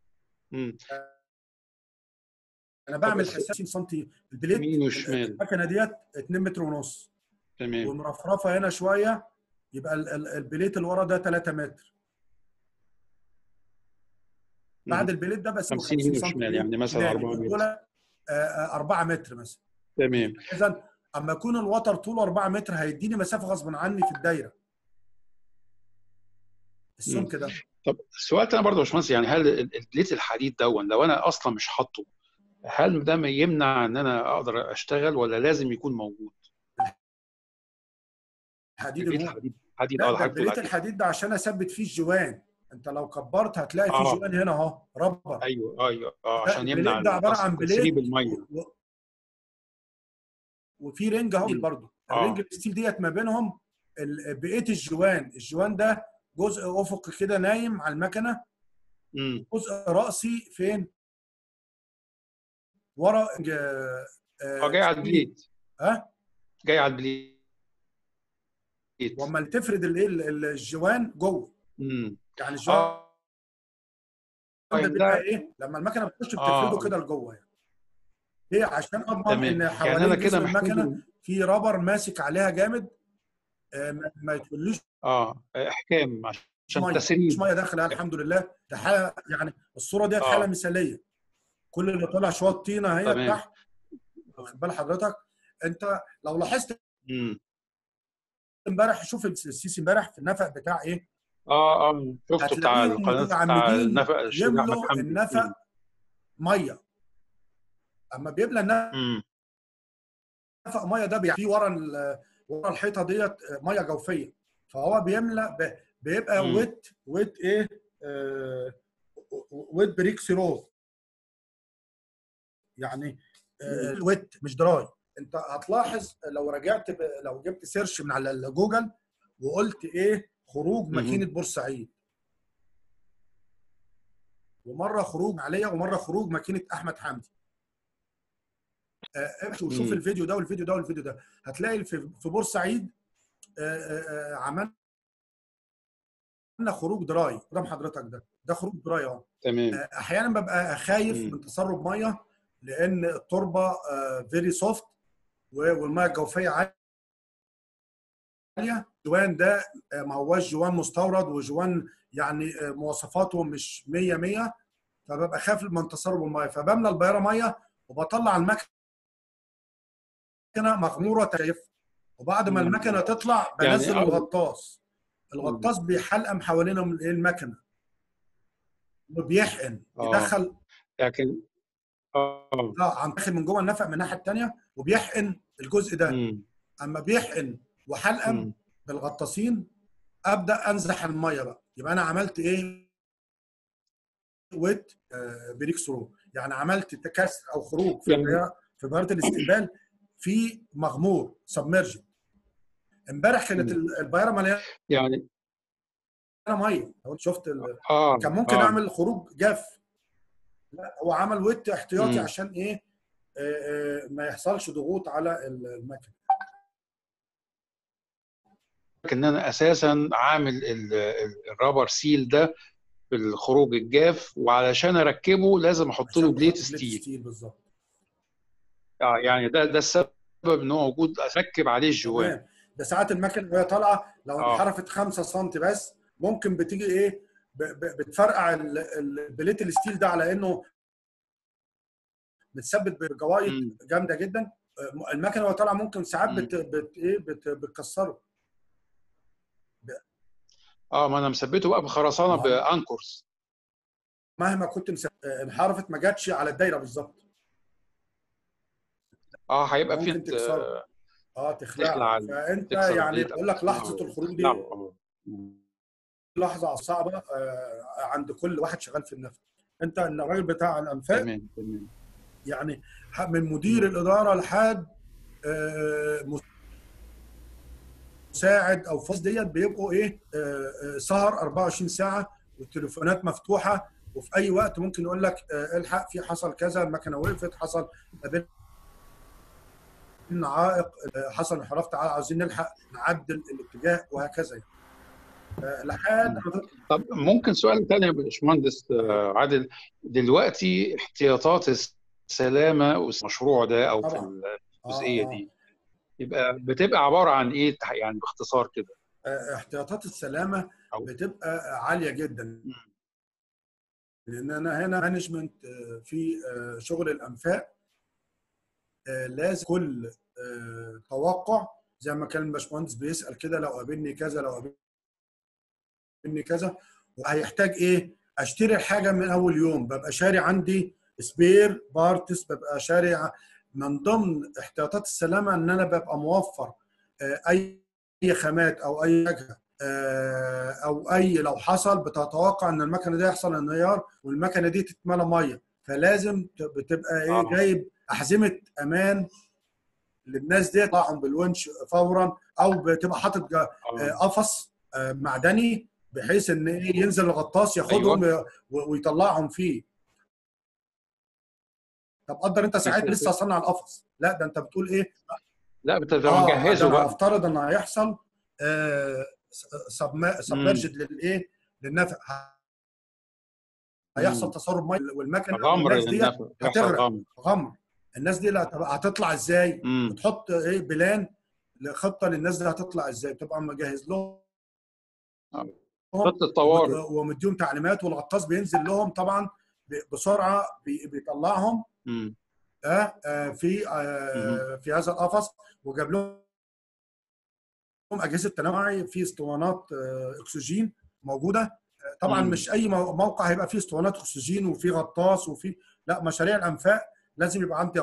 Speaker 1: انا بعمل 50 سم البليت
Speaker 5: يمين وشمال.
Speaker 1: المكنه ديت 2 متر ونص.
Speaker 5: تمام.
Speaker 1: والمرفرفه هنا شويه يبقى البليت اللي ورا ده 3 متر. بعد البليت ده بس
Speaker 5: 50 يمين وشمال، يعني مثلا 4 متر.
Speaker 1: 4 متر مثلا.
Speaker 5: تمام.
Speaker 1: اذا اما يكون الوتر طوله 4 متر هيديني مسافه غصب عني في الدايره السمك ده.
Speaker 5: طب السؤال انا برضه يا باشمهندس، يعني هل البليت الحديد دون لو انا اصلا مش حاطه، هل ده ما يمنع ان انا اقدر اشتغل ولا لازم يكون موجود؟
Speaker 1: الحديد لا، البليت الحديد ده عشان اثبت فيه الجوان. انت لو كبرت هتلاقي فيه جوان هنا اهو ربر.
Speaker 5: ايوه عشان يمنع
Speaker 1: ده عباره عن بليت
Speaker 5: الميه
Speaker 1: وفي رنج اهو برضه. الرنج الستيل ديت ما بينهم بقيه الجوان ده جزء افقي كده نايم على المكنه. جزء راسي فين؟ ورا
Speaker 5: جاي على البليت. جاي على البليت.
Speaker 1: واما تفرد الجوان جوه. يعني الجوان ده بيبقى لما المكنه بتخش بتفرده كده لجوه يعني. هي عشان اضمن ان حوالين جسم المكنه في رابر ماسك عليها جامد ما يدخلوش
Speaker 5: احكام عشان تسريب.
Speaker 1: مش ميه داخله. الحمد لله ده حاله، يعني الصوره ديت حاله مثاليه. كل اللي طالع شويه طينه هي تحت. واخد بال حضرتك؟ انت لو لاحظت امبارح، شوف السيسي امبارح في النفق بتاع
Speaker 5: شفته بتاع القناه بتاع النفق
Speaker 1: يملوا النفق ميه. اما بيبلى النفق ميه ده في ورا الحيطه ديت ميه جوفيه، فهو بيبقى ويت ويت بريك سيروز، يعني الويت مش دراي. انت هتلاحظ لو جبت سيرش من على جوجل وقلت خروج ماكينه بورسعيد، ومره خروج عليا ومره خروج ماكينه احمد حمدي، وشوف الفيديو ده والفيديو ده والفيديو ده، هتلاقي في بورسعيد عملنا خروج دراي قدام حضرتك. ده خروج دراي اهو.
Speaker 5: تمام.
Speaker 1: احيانا ببقى خايف من تسرب ميه لان التربه فيري سوفت والميه الجوفيه عاليه. الجوان ده ما هواش جوان مستورد، وجوان يعني مواصفاته مش 100 فببقى خايف من تسرب الميه، فبملى البياره ميه وبطلع المكنه مغموره شايف. وبعد ما المكنه تطلع بنزل الغطاس بيحلقم حوالين المكنه. وبيحقن يدخل
Speaker 5: لكن
Speaker 1: عم داخل من جوه النفق من الناحيه الثانيه وبيحقن الجزء ده. اما بيحقن وحلقم بالغطاسين ابدا انزح الميه بقى، يبقى انا عملت ايه؟ ويت بريك ثرو، يعني عملت تكسر او خروج في بهاره الاستقبال في مغمور سبمرجن. امبارح كانت البياره مليانه
Speaker 5: يعني
Speaker 1: ميه، لو شفت كان ممكن اعمل خروج جاف، لا هو عمل ويت احتياطي عشان ايه؟ ما يحصلش ضغوط على المكنه.
Speaker 5: ان انا اساسا عامل الرابر سيل ده بالخروج الجاف، وعلشان اركبه لازم احط له بليت ستيل
Speaker 1: بالظبط.
Speaker 5: يعني ده السبب ان هو موجود، اركب عليه الجوان.
Speaker 1: ده ساعات المكنه وهي طالعه لو انحرفت 5 سم بس ممكن بتيجي ايه؟ بتفرقع البليت الستيل ده على انه متثبت بجوايط جامده جدا. المكنه وهي طالعه ممكن ساعات بتكسره.
Speaker 5: ما انا مثبته بقى بخرسانه بانكورز،
Speaker 1: مهما كنت انحرفت ما جاتش على الدايره بالظبط.
Speaker 5: هيبقى
Speaker 1: ممكن تكسره، تخلع. فانت يعني بقول لك لحظه الخروج دي لحظه صعبه عند كل واحد شغال في النفق. انت الراجل بتاع الانفاق
Speaker 5: تمام
Speaker 1: يعني من مدير الاداره لحد مساعد او فاز ديت بيبقوا ايه؟ سهر 24 ساعه والتليفونات مفتوحه، وفي اي وقت ممكن يقول لك الحق في حصل كذا، المكنه وقفت، حصل عائق، حصل انحراف، تعالى عاوزين نلحق نعدل الاتجاه وهكذا لحد.
Speaker 5: طب ممكن سؤال ثاني يا باشمهندس عادل، دلوقتي احتياطات السلامه والمشروع ده او في الجزئيه دي بتبقى عباره عن ايه يعني باختصار كده؟
Speaker 1: احتياطات السلامه بتبقى عاليه جدا، لان انا هنا مانجمنت في شغل الانفاق لازم كل توقع زي ما كان الباشمهندس بيسال كده، لو قابلني كذا، لو قابلني كذا، وهيحتاج ايه؟ اشتري الحاجه من اول يوم، ببقى شاري عندي سبير بارتس، ببقى شاري. من ضمن احتياطات السلامه ان انا ببقى موفر اي خامات او اي حاجه او اي لو حصل بتتوقع ان المكنه دي يحصل انهيار والمكنه دي تتملى ميه، فلازم بتبقى ايه؟ جايب احزمه امان للناس دي طلعهم بالونش فورا، او بتبقى حاطط قفص معدني بحيث ان ايه؟ ينزل الغطاس ياخدهم ويطلعهم فيه. طب قدر انت ساعتها لسه صنع القفص، لا ده انت بتقول ايه؟
Speaker 5: لا بتجهزه بقى.
Speaker 1: افترض ان هيحصل سبمرجد للايه؟ للنفق، هيحصل تسرب ميه والمكنه والناس دي هتغرق غمر. الناس دي هتطلع ازاي؟ بتحط ايه؟ بلان لخطه للناس دي هتطلع ازاي، بتبقى مجهز لهم
Speaker 5: خطه طوارئ
Speaker 1: ومديهم تعليمات، والغطاس بينزل لهم طبعا بسرعه بيطلعهم في هذا القفص، وجاب لهم اجهزه تنوعي في اسطوانات اكسجين موجوده. طبعا مش اي موقع هيبقى فيه اسطوانات اكسجين وفي غطاس وفي، لا، مشاريع الانفاق لازم يبقى عندي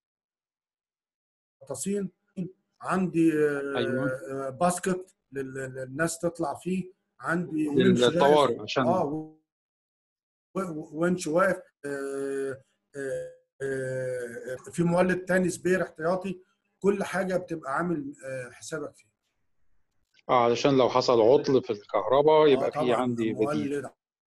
Speaker 1: غطاسين، عندي باسكت للناس تطلع فيه، عندي ونش
Speaker 5: للطوارئ عشان
Speaker 1: ونش واقف، في مولد تاني سبير احتياطي، كل حاجه بتبقى عامل حسابك فيها.
Speaker 5: علشان لو حصل عطل في الكهرباء يبقى في عندي بديل.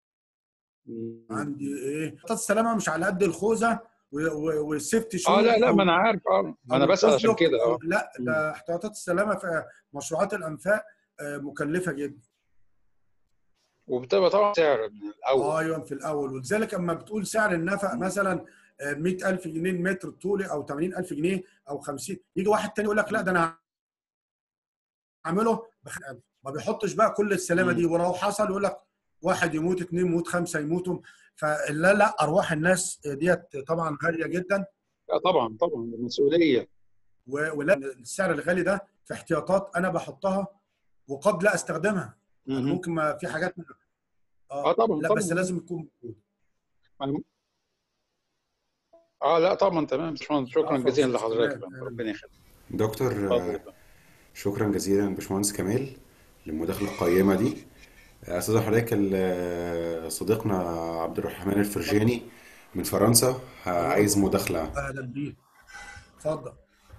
Speaker 1: عندي ايه؟ خطط السلامه مش على قد الخوذه والسيفتي شو.
Speaker 5: لا ما انا عارف. انا بسال عشان كده.
Speaker 1: لا ده احتياطات السلامه في مشروعات الانفاق مكلفه جدا،
Speaker 5: وبتبقى طبعا سعر من الاول.
Speaker 1: ايوه في الاول، ولذلك اما بتقول سعر النفق مثلا 100,000 جنيه المتر الطولي او 80,000 جنيه او 50، يجي واحد تاني يقول لك لا ده انا هعمله ما بيحطش بقى كل السلامه دي، ولو حصل يقول لك واحد يموت، 2 يموت، 5 يموتوا. فلا ارواح الناس ديت طبعا غاليه جدا.
Speaker 5: طبعا المسؤوليه،
Speaker 1: ولا السعر الغالي ده في احتياطات انا بحطها وقد لا استخدمها. ممكن ما في حاجات
Speaker 5: طبعا
Speaker 1: لا بس
Speaker 5: طبعا.
Speaker 1: لازم يكون موجود.
Speaker 5: لا طبعا تمام. باشمهندس شكرا
Speaker 1: عفوا
Speaker 5: جزيلا
Speaker 1: استاذ
Speaker 5: لحضرتك يا
Speaker 1: كمال.
Speaker 5: فندم، ربنا يخليك.
Speaker 3: دكتور
Speaker 5: اتفضل يا فندم.
Speaker 3: شكرا جزيلا باشمهندس كمال للمداخلة القيمة دي. أستاذ حضرتك صديقنا عبد الرحمن الفرجاني من فرنسا عايز مداخلة.
Speaker 1: اهلا بيك، اتفضل.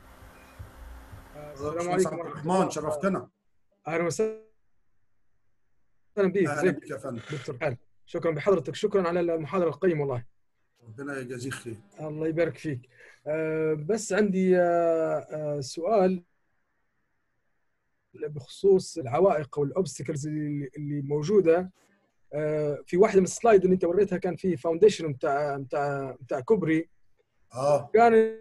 Speaker 6: السلام
Speaker 1: باشمهندس
Speaker 6: عليكم
Speaker 1: عبد
Speaker 6: ورحمة
Speaker 1: الرحمن،
Speaker 6: الله.
Speaker 1: شرفتنا.
Speaker 6: أهلا وسهلا بك.
Speaker 1: اهلا
Speaker 6: ازيك
Speaker 1: بك يا فندم.
Speaker 6: دكتور حال؟ شكرا بحضرتك، شكرا على المحاضرة القيمة والله.
Speaker 1: ربنا يجازيك خير.
Speaker 6: الله يبارك فيك. بس عندي سؤال بخصوص العوائق او الاوبستكلز اللي موجوده. في واحده من السلايد اللي انت وريتها كان في فاونديشن بتاع كوبري. كان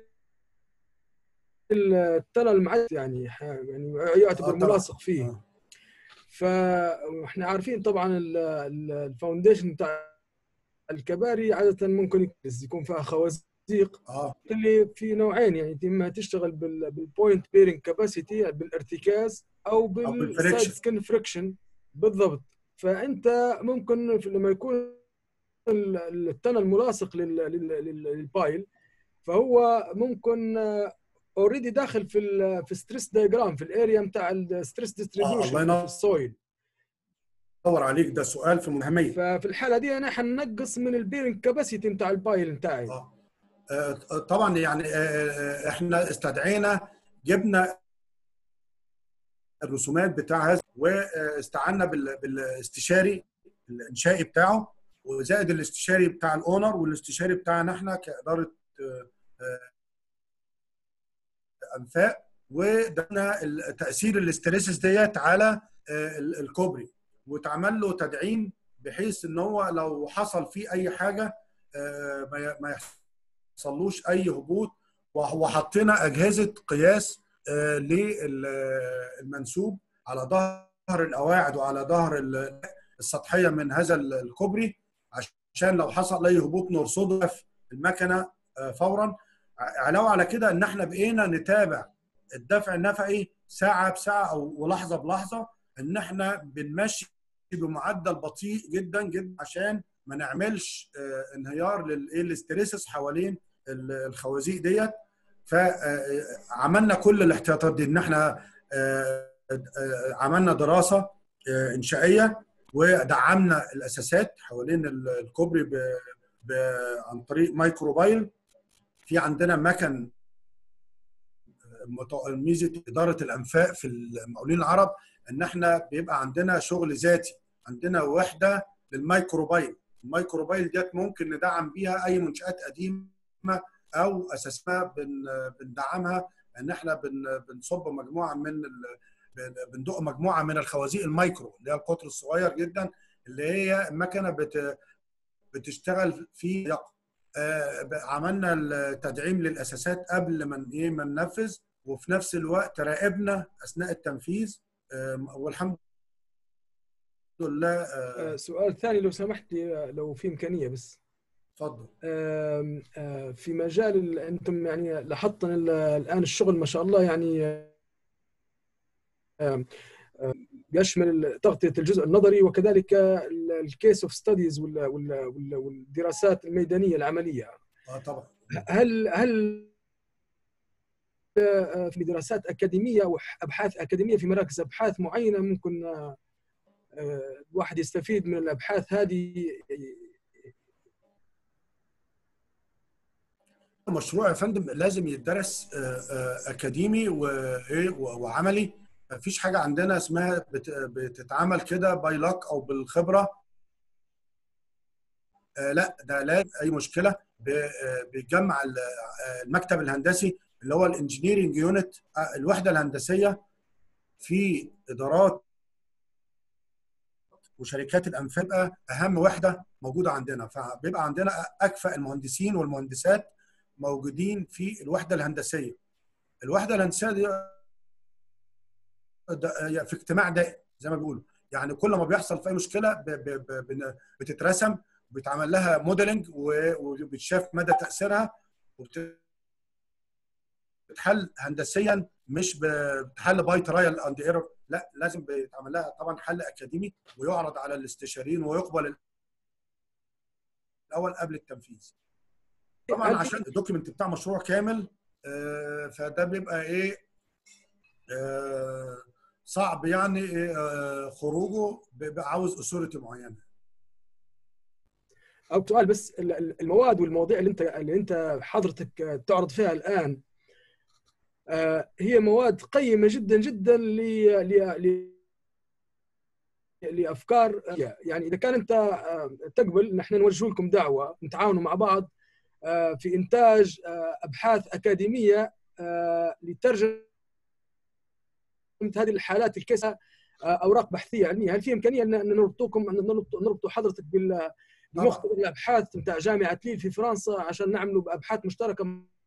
Speaker 6: التنل معد يعني يعتبر ملاصق فيه. فاحنا عارفين طبعا الفاونديشن بتاع الكباري عاده ممكن يكون فيها خوازيق. اللي في نوعين، يعني اما تشتغل بالبوينت بيرنج كاباسيتي بالارتكاز او بالسايد سكن فريكشن. بالضبط. فانت ممكن لما يكون التنل ملاصق للبايل، فهو ممكن اوريدي داخل في ستريس دايجرام في الاريا بتاع الستريس ديستريبيوشن في السويل.
Speaker 1: دور عليك، ده سؤال في المهميه.
Speaker 6: ففي الحاله دي انا حنقص من البيرنج كاباسيتي بتاع البايل بتاعي.
Speaker 1: طبعا يعني احنا استدعينا، جبنا الرسومات بتاع هذا واستعنا بالاستشاري الانشائي بتاعه، وزائد الاستشاري بتاع الاونر والاستشاري بتاعنا احنا كاداره انفاق، ودنا تاثير الاستريسز ديت على الكوبري، واتعمل له تدعيم بحيث ان هو لو حصل فيه اي حاجه ما يحصلوش اي هبوط. وحطينا اجهزه قياس للمنسوب على ظهر القواعد وعلى ظهر السطحيه من هذا الكوبري، عشان لو حصل اي هبوط نرصده في المكنه فورا. علاوه على كده ان احنا بقينا نتابع الدفع النفقي ساعه بساعه او لحظه بلحظه، ان احنا بنمشي بمعدل بطيء جدا جدا عشان ما نعملش انهيار للاستريسس حوالين الخوازيق ديت. فعملنا كل الاحتياطات دي، ان احنا عملنا دراسه انشائيه ودعمنا الاساسات حوالين الكوبري عن طريق مايكروبايل. في عندنا مكن ميزه اداره الانفاق في المقاولين العرب ان احنا بيبقى عندنا شغل ذاتي، عندنا وحده للمايكروبايل. المايكروبايل ديت ممكن ندعم بيها اي منشات قديمه او اساسها بندعمها ان احنا بنصب مجموعه من بندق مجموعه من الخوازيق المايكرو اللي هي القطر الصغير جدا، اللي هي المكنه بتشتغل فيه. عملنا التدعيم للاساسات قبل ما ننفذ، وفي نفس الوقت راقبنا اثناء التنفيذ، والحمد لله.
Speaker 6: سؤال ثاني لو سمحت لي، لو في امكانيه بس.
Speaker 1: اتفضل.
Speaker 6: في مجال انتم يعني لاحظتم الان الشغل ما شاء الله يعني يشمل تغطيه الجزء النظري وكذلك الكيس اوف ستاديز والدراسات الميدانيه العمليه.
Speaker 1: طبعا.
Speaker 6: هل في دراسات اكاديميه او ابحاث اكاديميه في مراكز ابحاث معينه ممكن الواحد يستفيد من الابحاث هذه؟
Speaker 1: مشروع يا فندم لازم يدرس اكاديمي وعملي. مفيش حاجه عندنا اسمها بتتعمل كده باي لاك او بالخبره. لا، ده لا اي مشكله. بيتجمع المكتب الهندسي اللي هو الانجينيرنج يونت، الوحده الهندسيه في ادارات وشركات الانفاق، اهم وحده موجوده عندنا. فبيبقى عندنا اكفأ المهندسين والمهندسات موجودين في الوحده الهندسيه. الوحده الهندسيه دي في اجتماع دائم زي ما بيقولوا، يعني كل ما بيحصل في اي مشكله بتترسم وبيتعمل لها موديلنج وبتشاف مدى تاثيرها وبتتحل هندسيا مش بتحل باي ترايل اند ايرور، لا لازم بيتعمل لها طبعا حل اكاديمي ويعرض على الاستشاريين ويقبل الاول قبل التنفيذ. طبعا عشان الدوكيمنت بتاع مشروع كامل فده بيبقى ايه صعب يعني خروجه، بيبقى عاوز اثوريتي معينه.
Speaker 6: او سؤال بس، المواد والمواضيع اللي انت حضرتك تعرض فيها الان هي مواد قيمه جدا جدا لافكار. يعني اذا كان انت تقبل نحن نوجه لكم دعوه نتعاونوا مع بعض في انتاج ابحاث اكاديميه لترجمه هذه الحالات الكيسه اوراق بحثيه علميه. هل في امكانيه ان نربطوا حضرتك بمختبر الابحاث بتاع جامعه ليل في فرنسا عشان نعملوا ابحاث مشتركه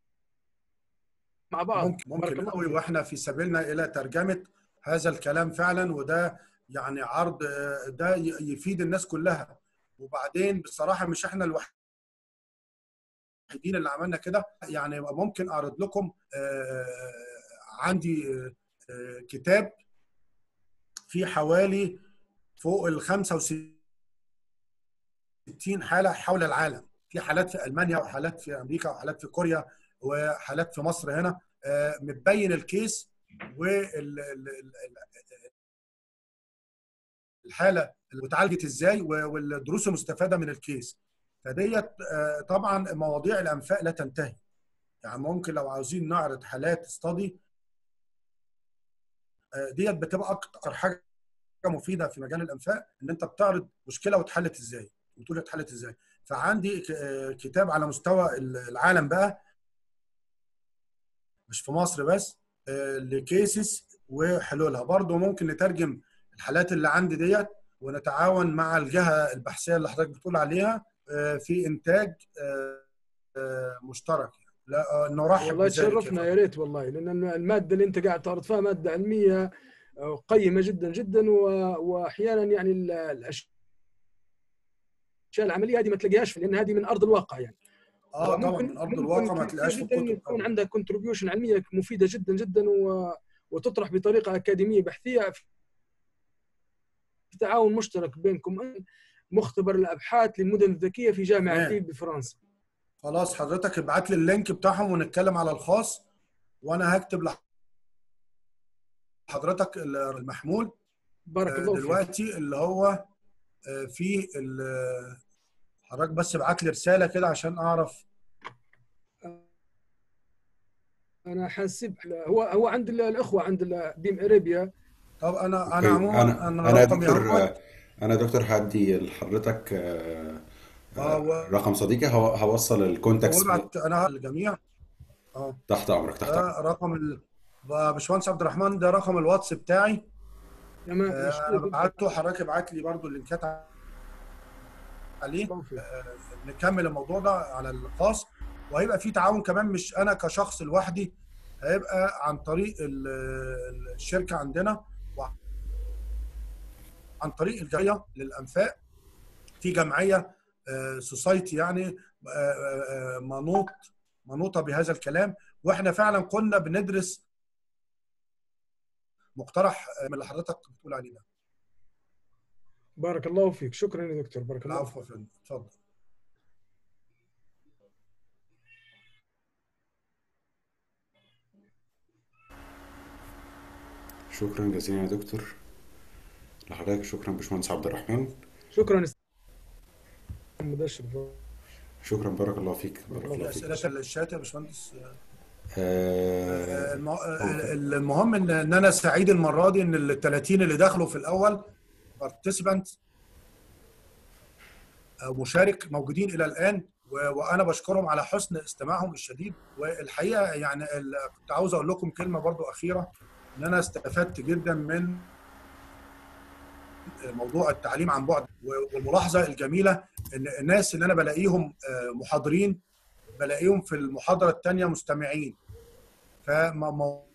Speaker 6: مع بعض؟
Speaker 1: ممكن قوي، واحنا في سبيلنا الى ترجمه هذا الكلام فعلا، وده يعني عرض ده يفيد الناس كلها. وبعدين بصراحه مش احنا الوحيدين اللي عملنا كده، يعني ممكن اعرض لكم عندي كتاب فيه حوالي فوق ال 65 حاله حول العالم، في حالات في المانيا وحالات في امريكا وحالات في كوريا وحالات في مصر هنا، متبين الكيس والحاله اللي اتعالجت ازاي والدروس المستفاده من الكيس. فديت طبعا مواضيع الانفاق لا تنتهي، يعني ممكن لو عاوزين نعرض حالات استادي ديت بتبقى اكتر حاجه مفيده في مجال الانفاق، ان انت بتعرض مشكله واتحلت ازاي وتقول اتحلت ازاي. فعندي كتاب على مستوى العالم بقى، مش في مصر بس، لكيسز وحلولها. برضو ممكن نترجم الحالات اللي عندي ديت ونتعاون مع الجهه البحثيه اللي حضرتك بتقول عليها في انتاج مشترك. لا نرحب
Speaker 6: والله تشرفنا يا ريت والله، لان الماده اللي انت قاعد تعرض فيها ماده علميه قيمه جدا جدا، واحيانا يعني الاشياء العمليه هذه ما تلاقيهاش، لان هذه من ارض الواقع يعني.
Speaker 1: طبعا من ارض الواقع ما تلاقيهاش في الكتب.
Speaker 6: يكون عندك كونتريبيوشن علميه مفيده جدا جدا وتطرح بطريقه اكاديميه بحثيه في تعاون مشترك بينكم. مختبر الابحاث للمدن الذكيه في جامعه ليل بفرنسا.
Speaker 1: خلاص حضرتك ابعت لي اللينك بتاعهم ونتكلم على الخاص، وانا هكتب لحضرتك المحمول
Speaker 6: بارك الله
Speaker 1: دلوقتي فيك. اللي هو في حضرتك بس ابعت لي رساله كده عشان اعرف.
Speaker 6: انا حاسب هو عند الاخوه عند بيم اريبيا.
Speaker 1: طب انا عموما
Speaker 3: انا دكتور هدي لحضرتك رقم صديقي، هوصل الكونتاكس
Speaker 1: انا للجميع.
Speaker 3: تحت امرك. تحت امرك.
Speaker 1: رقم باشمهندس عبد الرحمن، ده رقم الواتس بتاعي. انا بعته، حضرتك ابعت لي برضو اللينكات عليه. نكمل الموضوع ده على الخاص، وهيبقى في تعاون كمان، مش انا كشخص لوحدي، هيبقى عن طريق الشركه عندنا وعن طريق الجمعيه للانفاق. في جمعيه سوسايتي يعني منوطه بهذا الكلام، واحنا فعلا كنا بندرس مقترح من اللي حضرتك بتقول عليه ده.
Speaker 6: بارك الله فيك، شكرا يا دكتور. بارك الله.
Speaker 1: العفو يا فندم، اتفضل.
Speaker 3: شكرا جزيلا يا دكتور لحضرتك. شكرا باشمهندس عبد الرحمن.
Speaker 6: شكرا مدشر.
Speaker 3: شكرا، بارك الله فيك.
Speaker 1: بارك الله فيك. اسئله الشات يا باشمهندس. المهم ان انا سعيد المره دي ان ال 30 اللي دخلوا في الاول بارتيسيبانت او مشارك موجودين الى الان، وانا بشكرهم على حسن استماعهم الشديد. والحقيقه يعني كنت عاوز اقول لكم كلمه برضو اخيره، ان انا استفدت جدا من موضوع التعليم عن بعد. والملاحظه الجميله ان الناس اللي انا بلاقيهم محاضرين بلاقيهم في المحاضره الثانيه مستمعين. فموضوع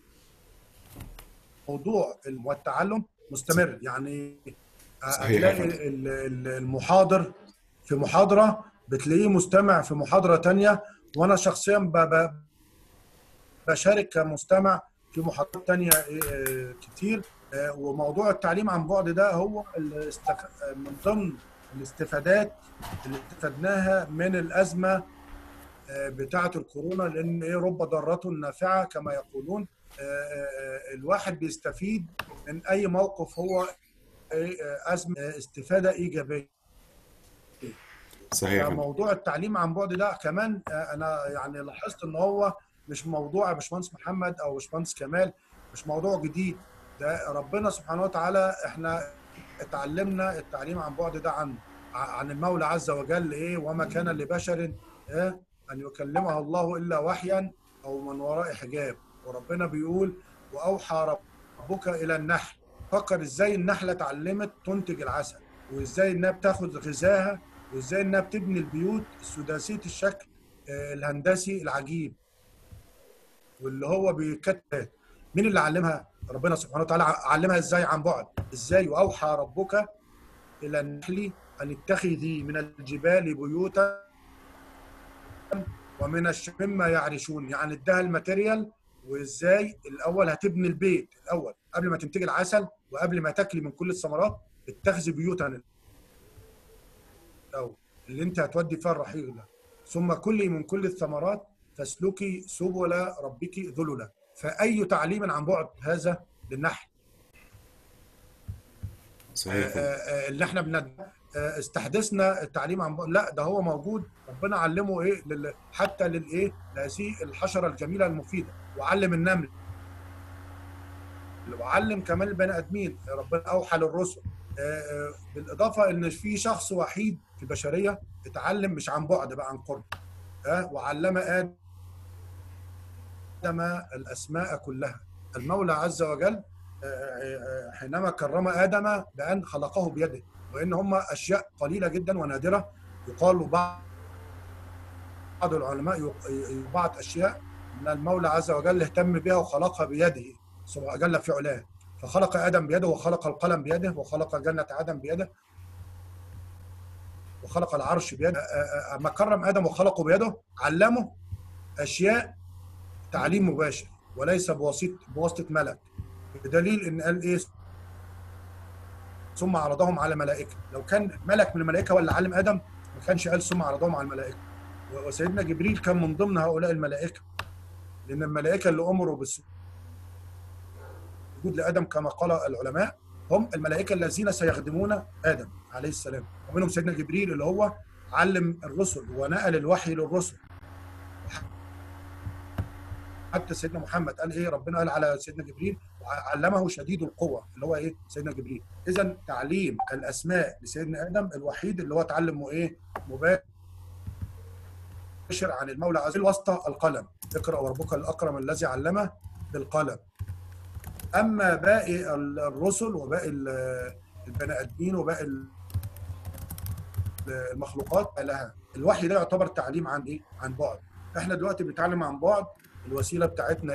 Speaker 1: التعلم مستمر، يعني هتلاقي المحاضر في محاضره بتلاقيه مستمع في محاضره ثانيه، وانا شخصيا بشارك كمستمع في محاضرات تانية كتير. وموضوع التعليم عن بعد ده هو من ضمن الاستفادات اللي استفدناها من الأزمة بتاعة الكورونا، لأن رب ضارة نافعة كما يقولون. الواحد بيستفيد من أي موقف هو أزمة استفادة إيجابية.
Speaker 3: صحيح.
Speaker 1: موضوع التعليم عن بعد ده كمان أنا يعني لاحظت إن هو مش موضوع باشمهندس محمد أو باشمهندس كمال، مش موضوع جديد. ده ربنا سبحانه وتعالى احنا اتعلمنا التعليم عن بعد ده عن المولى عز وجل. وما كان لبشر أن يكلمه الله إلا وحيا أو من وراء حجاب. وربنا بيقول وأوحى ربك إلى النحل. فكر إزاي النحلة اتعلمت تنتج العسل، وإزاي إنها بتاخد غذاها، وإزاي إنها بتبني البيوت السداسية الشكل الهندسي العجيب واللي هو بيكتب. مين اللي علمها؟ ربنا سبحانه وتعالى. علمها إزاي؟ عن بعد. إزاي؟ وأوحى ربك إلى النحل أن اتخذي من الجبال بيوتا ومن الشجر مما يعرشون. يعني اداها الماتيريال، وازاي الاول هتبني البيت الاول قبل ما تنتج العسل، وقبل ما تاكلي من كل الثمرات اتخذي بيوتا الاول اللي انت هتودي فيها الرحيق ده، ثم كلي من كل الثمرات فاسلكي سبل ربك ذللا. فاي تعليم عن بعد هذا للنحل.
Speaker 3: صحيح.
Speaker 1: اللي احنا استحدثنا التعليم عن بعد، لا ده هو موجود. ربنا علمه حتى لهذه الحشره الجميله المفيده، وعلم النمل، وعلم كمان البني ادمين. ربنا اوحى للرسل. بالاضافه ان في شخص وحيد في البشريه اتعلم مش عن بعد بقى، عن قرب. وعلم ادم الاسماء كلها. المولى عز وجل حينما كرم آدم بأن خلقه بيده، وإن هم أشياء قليلة جدا ونادرة. يقال بعض العلماء بعض أشياء من المولى عز وجل اهتم بها وخلقها بيده جل في علاه. فخلق آدم بيده، وخلق القلم بيده، وخلق جنة عدن بيده، وخلق العرش بيده. أما كرم آدم وخلقه بيده، علمه أشياء تعليم مباشر وليس بواسطة ملك. بدليل ان قال ثم عرضهم على ملائكه. لو كان ملك من الملائكه ولا علم ادم ما كانش قال ثم عرضهم على الملائكه. وسيدنا جبريل كان من ضمن هؤلاء الملائكه، لان الملائكه اللي امروا بالسجود لادم كما قال العلماء هم الملائكه الذين سيخدمون ادم عليه السلام. ومنهم سيدنا جبريل اللي هو علم الرسل ونقل الوحي للرسل. حتى سيدنا محمد قال ربنا قال على سيدنا جبريل علمه شديد القوة اللي هو سيدنا جبريل. إذا تعليم الأسماء لسيدنا آدم الوحيد اللي هو تعلمه مباشر عن المولى عز وجل واسطة القلم. اقرأ وربك الأكرم الذي علم بالقلم. أما باقي الرسل وباقي البني آدمين وباقي المخلوقات لها الوحي ده يعتبر تعليم عن عن بعد. احنا دلوقتي بنتعلم عن بعد. الوسيله بتاعتنا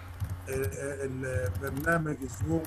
Speaker 1: البرنامج الزوم،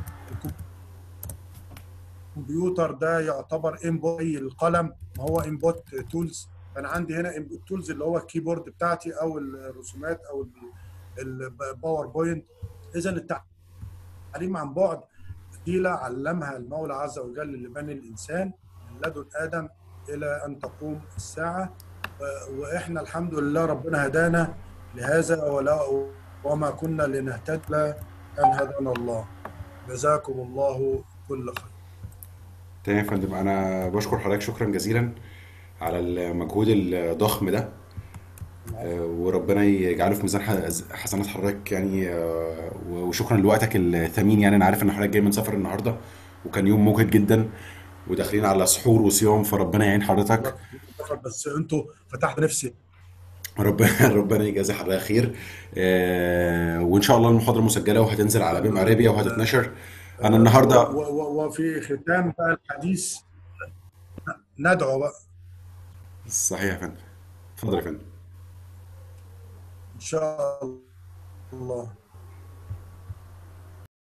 Speaker 1: الكمبيوتر ده يعتبر انبوت. القلم ما هو انبوت تولز. انا عندي هنا انبوت تولز اللي هو الكيبورد بتاعتي او الرسومات او الباوربوينت. اذا التعليم عن بعد وسيله علمها المولى عز وجل لبني الانسان من لدن ادم الى ان تقوم الساعه. واحنا الحمد لله ربنا هدانا لهذا، وما كنا لنهتدي ان هدانا الله. جزاكم الله كل خير.
Speaker 3: تمام يا فندم، انا بشكر حضرتك شكرا جزيلا على المجهود الضخم ده، وربنا يجعله في ميزان حسنات حضرتك يعني. وشكرا لوقتك الثمين. يعني انا عارف ان حضرتك جاي من سفر النهارده وكان يوم مجهد جدا وداخلين على سحور وصيام، فربنا يعين حضرتك.
Speaker 1: بس انتوا فتحت نفسي.
Speaker 3: ربنا يجازي حضرتك خير. وان شاء الله المحاضره مسجله وهتنزل على بيم ارابيا وهتتنشر. انا النهارده
Speaker 1: وفي ختام بقى الحديث ندعو بقى.
Speaker 3: صحيح يا فندم. اتفضل يا فندم.
Speaker 1: ان شاء الله.